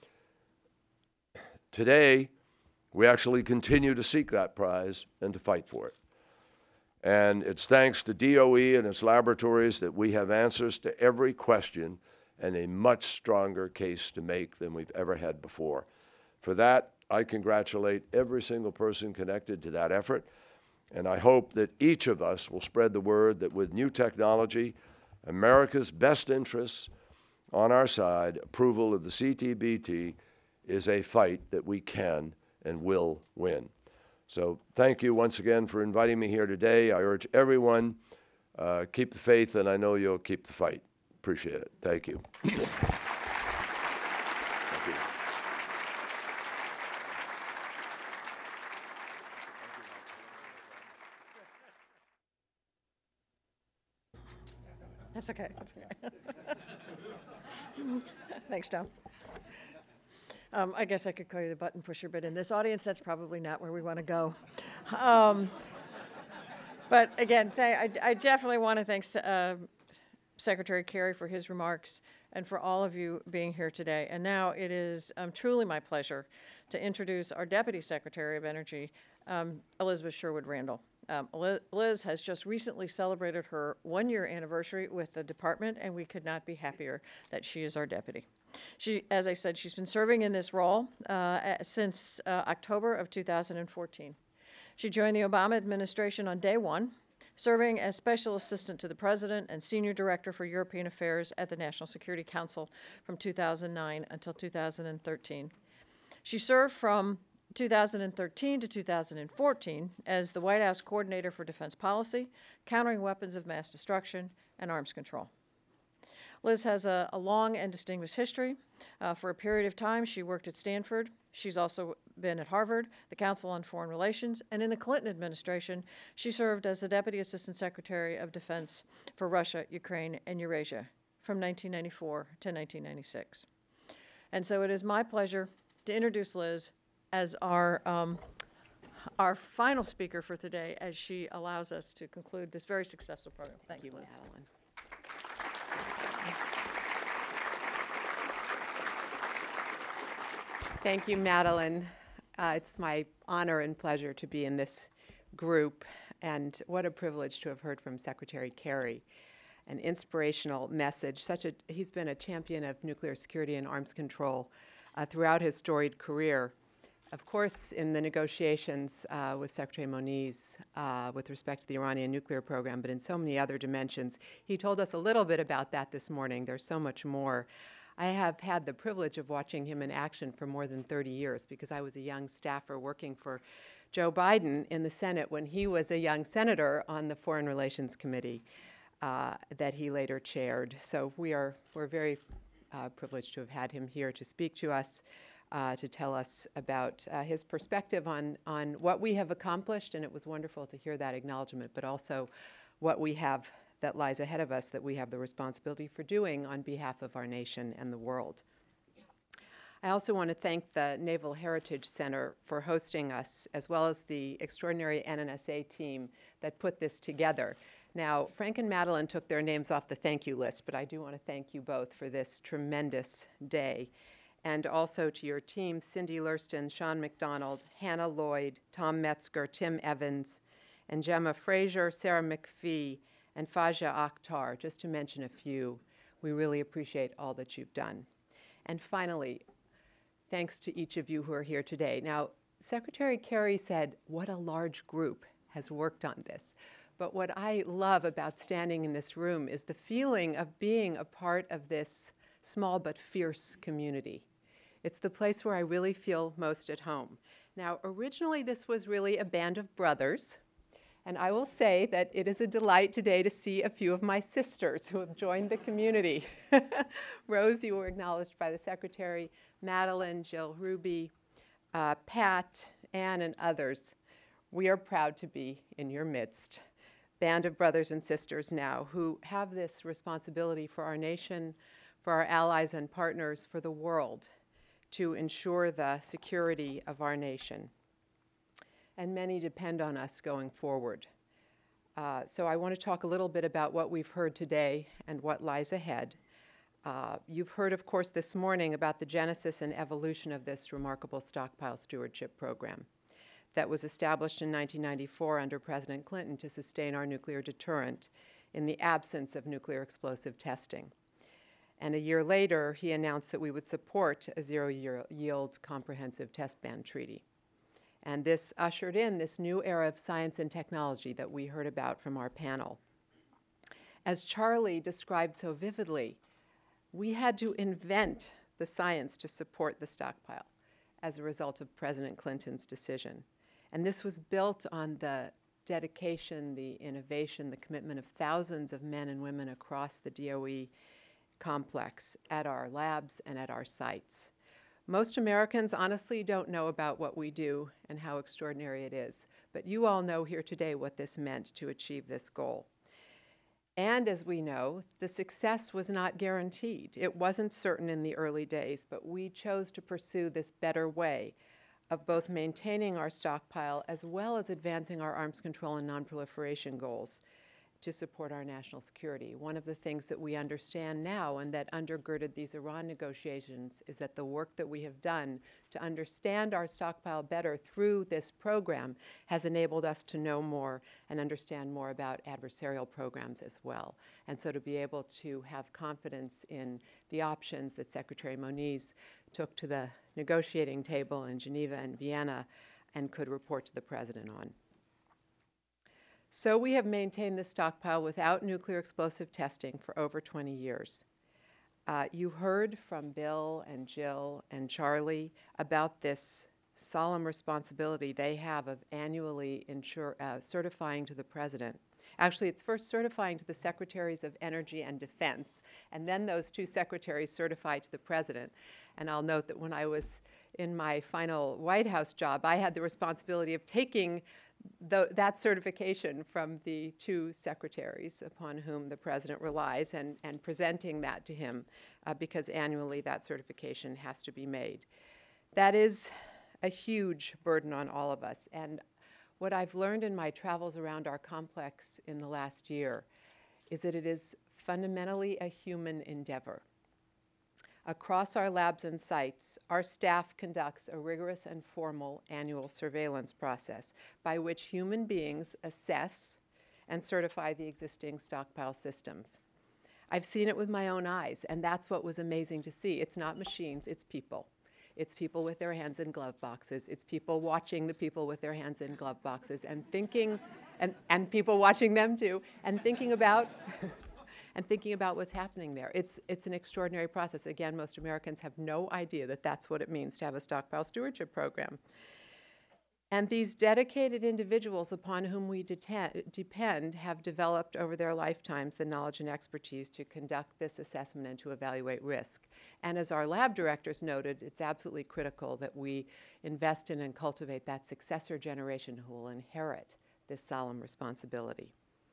Today, we actually continue to seek that prize and to fight for it. And it's thanks to D O E and its laboratories that we have answers to every question and a much stronger case to make than we've ever had before. For that, I congratulate every single person connected to that effort, and I hope that each of us will spread the word that with new technology, America's best interests on our side, approval of the C T B T is a fight that we can and will win. So thank you once again for inviting me here today. I urge everyone, uh, keep the faith, and I know you'll keep the fight. Appreciate it. Thank you. Thank you. That's okay. That's okay. Thanks, Tom. Um, I guess I could call you the button pusher, but in this audience, that's probably not where we want to go. Um, but again, th I, I definitely want to thank uh, Secretary Kerry for his remarks, and for all of you being here today. And now it is um, truly my pleasure to introduce our Deputy Secretary of Energy, um, Elizabeth Sherwood Randall. Um, Liz has just recently celebrated her one-year anniversary with the department, and we could not be happier that she is our deputy. She, as I said, she's been serving in this role uh, since uh, October of two thousand fourteen. She joined the Obama administration on day one, serving as Special Assistant to the President and Senior Director for European Affairs at the National Security Council from two thousand nine until two thousand thirteen. She served from two thousand thirteen to two thousand fourteen as the White House Coordinator for Defense Policy, Countering Weapons of Mass Destruction, and Arms Control. Liz has a, a long and distinguished history. Uh, for a period of time, she worked at Stanford. She's also been at Harvard, the Council on Foreign Relations, and in the Clinton administration, she served as the Deputy Assistant Secretary of Defense for Russia, Ukraine, and Eurasia from nineteen ninety-four to nineteen ninety-six. And so it is my pleasure to introduce Liz as our, um, our final speaker for today, as she allows us to conclude this very successful program. Thanks, Thank you, Liz. Madeline. Thank you, Madeline. Uh, it's my honor and pleasure to be in this group, and what a privilege to have heard from Secretary Kerry. An inspirational message. Such a, he's been a champion of nuclear security and arms control uh, throughout his storied career. Of course, in the negotiations uh, with Secretary Moniz uh, with respect to the Iranian nuclear program, but in so many other dimensions. He told us a little bit about that this morning. There's so much more. I have had the privilege of watching him in action for more than thirty years because I was a young staffer working for Joe Biden in the Senate when he was a young senator on the Foreign Relations Committee uh, that he later chaired. So we are we're very uh, privileged to have had him here to speak to us, uh, to tell us about uh, his perspective on, on what we have accomplished, and it was wonderful to hear that acknowledgement, but also what we have that lies ahead of us that we have the responsibility for doing on behalf of our nation and the world. I also want to thank the Naval Heritage Center for hosting us, as well as the extraordinary N N S A team that put this together. Now, Frank and Madeline took their names off the thank you list, but I do want to thank you both for this tremendous day. And also to your team, Cindy Lurston, Sean McDonald, Hannah Lloyd, Tom Metzger, Tim Evans, and Gemma Frazier, Sarah McPhee, and Fajia Akhtar, just to mention a few. We really appreciate all that you've done. And finally, thanks to each of you who are here today. Now, Secretary Kerry said, what a large group has worked on this. But what I love about standing in this room is the feeling of being a part of this small but fierce community. It's the place where I really feel most at home. Now, originally this was really a band of brothers. And I will say that it is a delight today to see a few of my sisters who have joined the community. Rose, you were acknowledged by the Secretary, Madeline, Jill Ruby, uh, Pat, Ann, and others. We are proud to be in your midst. Band of brothers and sisters now who have this responsibility for our nation, for our allies and partners, for the world, to ensure the security of our nation. And many depend on us going forward. Uh, so I want to talk a little bit about what we've heard today and what lies ahead. Uh, you've heard, of course, this morning about the genesis and evolution of this remarkable Stockpile Stewardship Program that was established in nineteen ninety-four under President Clinton to sustain our nuclear deterrent in the absence of nuclear explosive testing. And a year later, he announced that we would support a zero-yield comprehensive test ban treaty. And this ushered in this new era of science and technology that we heard about from our panel. As Charlie described so vividly, we had to invent the science to support the stockpile as a result of President Clinton's decision. And this was built on the dedication, the innovation, the commitment of thousands of men and women across the D O E complex at our labs and at our sites. Most Americans honestly don't know about what we do and how extraordinary it is, but you all know here today what this meant to achieve this goal. And as we know, the success was not guaranteed. It wasn't certain in the early days, but we chose to pursue this better way of both maintaining our stockpile as well as advancing our arms control and nonproliferation goals to support our national security. One of the things that we understand now and that undergirded these Iran negotiations is that the work that we have done to understand our stockpile better through this program has enabled us to know more and understand more about adversarial programs as well. And so to be able to have confidence in the options that Secretary Moniz took to the negotiating table in Geneva and Vienna and could report to the President on. So we have maintained this stockpile without nuclear explosive testing for over twenty years. Uh, you heard from Bill and Jill and Charlie about this solemn responsibility they have of annually insure, uh, certifying to the President. Actually, it's first certifying to the Secretaries of Energy and Defense, and then those two secretaries certify to the President. And I'll note that when I was in my final White House job, I had the responsibility of taking The, that certification from the two secretaries upon whom the President relies and, and presenting that to him uh, because annually that certification has to be made. That is a huge burden on all of us. And what I've learned in my travels around our complex in the last year is that it is fundamentally a human endeavor. Across our labs and sites, our staff conducts a rigorous and formal annual surveillance process by which human beings assess and certify the existing stockpile systems. I've seen it with my own eyes, and that's what was amazing to see. It's not machines, it's people. It's people with their hands in glove boxes. It's people watching the people with their hands in glove boxes and thinking, and, and people watching them too, and thinking about and thinking about what's happening there. It's, it's an extraordinary process. Again, most Americans have no idea that that's what it means to have a stockpile stewardship program. And these dedicated individuals upon whom we depend have developed over their lifetimes the knowledge and expertise to conduct this assessment and to evaluate risk. And as our lab directors noted, it's absolutely critical that we invest in and cultivate that successor generation who will inherit this solemn responsibility.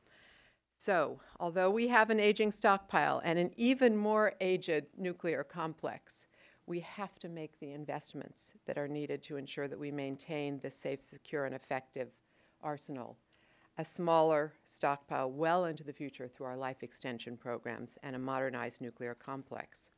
So, although we have an aging stockpile and an even more aged nuclear complex, we have to make the investments that are needed to ensure that we maintain this safe, secure, and effective arsenal, a smaller stockpile well into the future through our life extension programs and a modernized nuclear complex.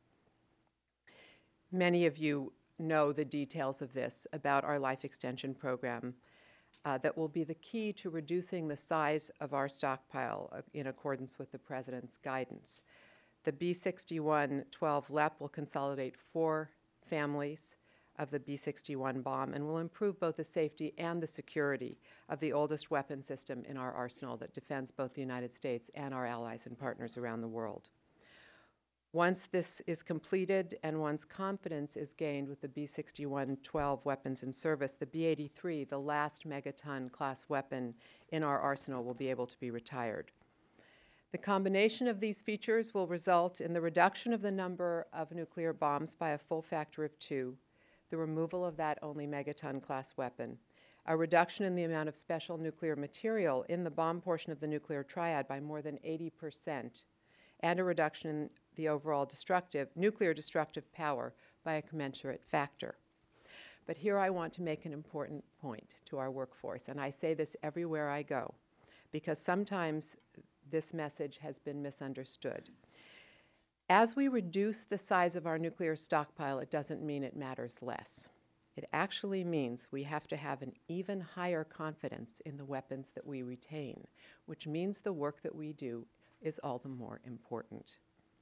Many of you know the details of this about our life extension program. Uh, that will be the key to reducing the size of our stockpile uh, in accordance with the President's guidance. The B sixty-one twelve L E P will consolidate four families of the B sixty-one bomb and will improve both the safety and the security of the oldest weapon system in our arsenal that defends both the United States and our allies and partners around the world. Once this is completed and once confidence is gained with the B sixty-one twelve weapons in service, the B eighty-three, the last megaton class weapon in our arsenal, will be able to be retired. The combination of these features will result in the reduction of the number of nuclear bombs by a full factor of two, the removal of that only megaton class weapon, a reduction in the amount of special nuclear material in the bomb portion of the nuclear triad by more than eighty percent, and a reduction in the overall destructive, nuclear destructive power by a commensurate factor. But here I want to make an important point to our workforce, and I say this everywhere I go, because sometimes this message has been misunderstood. As we reduce the size of our nuclear stockpile, it doesn't mean it matters less. It actually means we have to have an even higher confidence in the weapons that we retain, which means the work that we do is all the more important.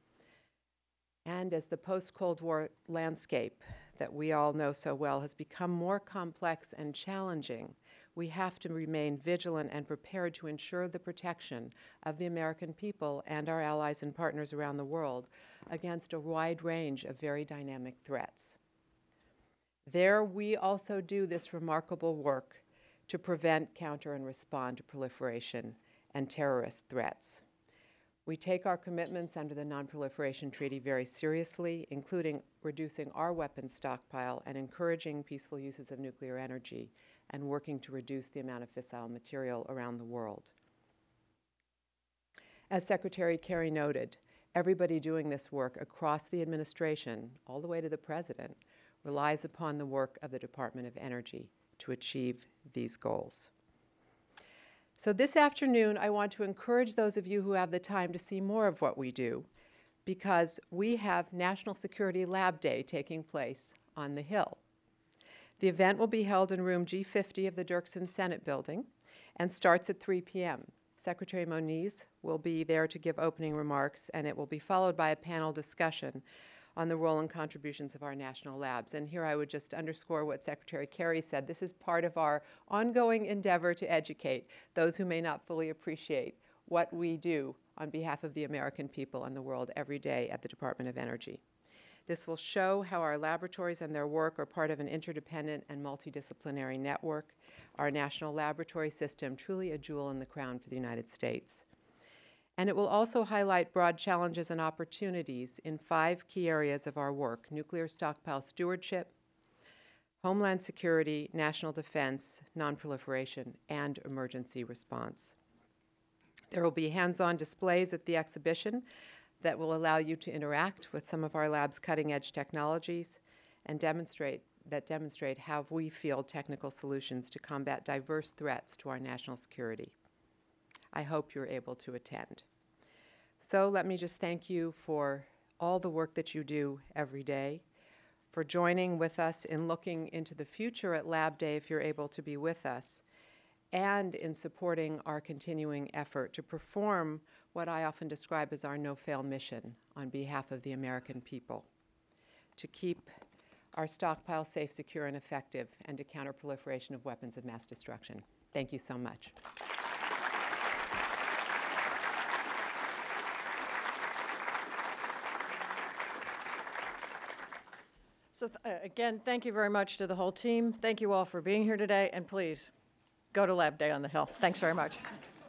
And as the post-Cold War landscape that we all know so well has become more complex and challenging, we have to remain vigilant and prepared to ensure the protection of the American people and our allies and partners around the world against a wide range of very dynamic threats. There, we also do this remarkable work to prevent, counter, and respond to proliferation and terrorist threats. We take our commitments under the Non-Proliferation Treaty very seriously, including reducing our weapons stockpile and encouraging peaceful uses of nuclear energy and working to reduce the amount of fissile material around the world. As Secretary Kerry noted, everybody doing this work across the administration, all the way to the President, relies upon the work of the Department of Energy to achieve these goals. So this afternoon, I want to encourage those of you who have the time to see more of what we do, because we have National Security Lab Day taking place on the Hill. The event will be held in room G fifty of the Dirksen Senate Building and starts at three p m Secretary Moniz will be there to give opening remarks, and it will be followed by a panel discussion on the role and contributions of our national labs. And here I would just underscore what Secretary Kerry said. This is part of our ongoing endeavor to educate those who may not fully appreciate what we do on behalf of the American people and the world every day at the Department of Energy. This will show how our laboratories and their work are part of an interdependent and multidisciplinary network, our national laboratory system truly a jewel in the crown for the United States. And it will also highlight broad challenges and opportunities in five key areas of our work: nuclear stockpile stewardship, homeland security, national defense, nonproliferation, and emergency response. There will be hands-on displays at the exhibition that will allow you to interact with some of our lab's cutting-edge technologies and demonstrate that demonstrate how we field technical solutions to combat diverse threats to our national security. I hope you're able to attend. So let me just thank you for all the work that you do every day, for joining with us in looking into the future at Lab Day if you're able to be with us, and in supporting our continuing effort to perform what I often describe as our no-fail mission on behalf of the American people, to keep our stockpile safe, secure, and effective, and to counter proliferation of weapons of mass destruction. Thank you so much. So th uh, again, thank you very much to the whole team. Thank you all for being here today, and please go to Lab Day on the Hill. Thanks very much.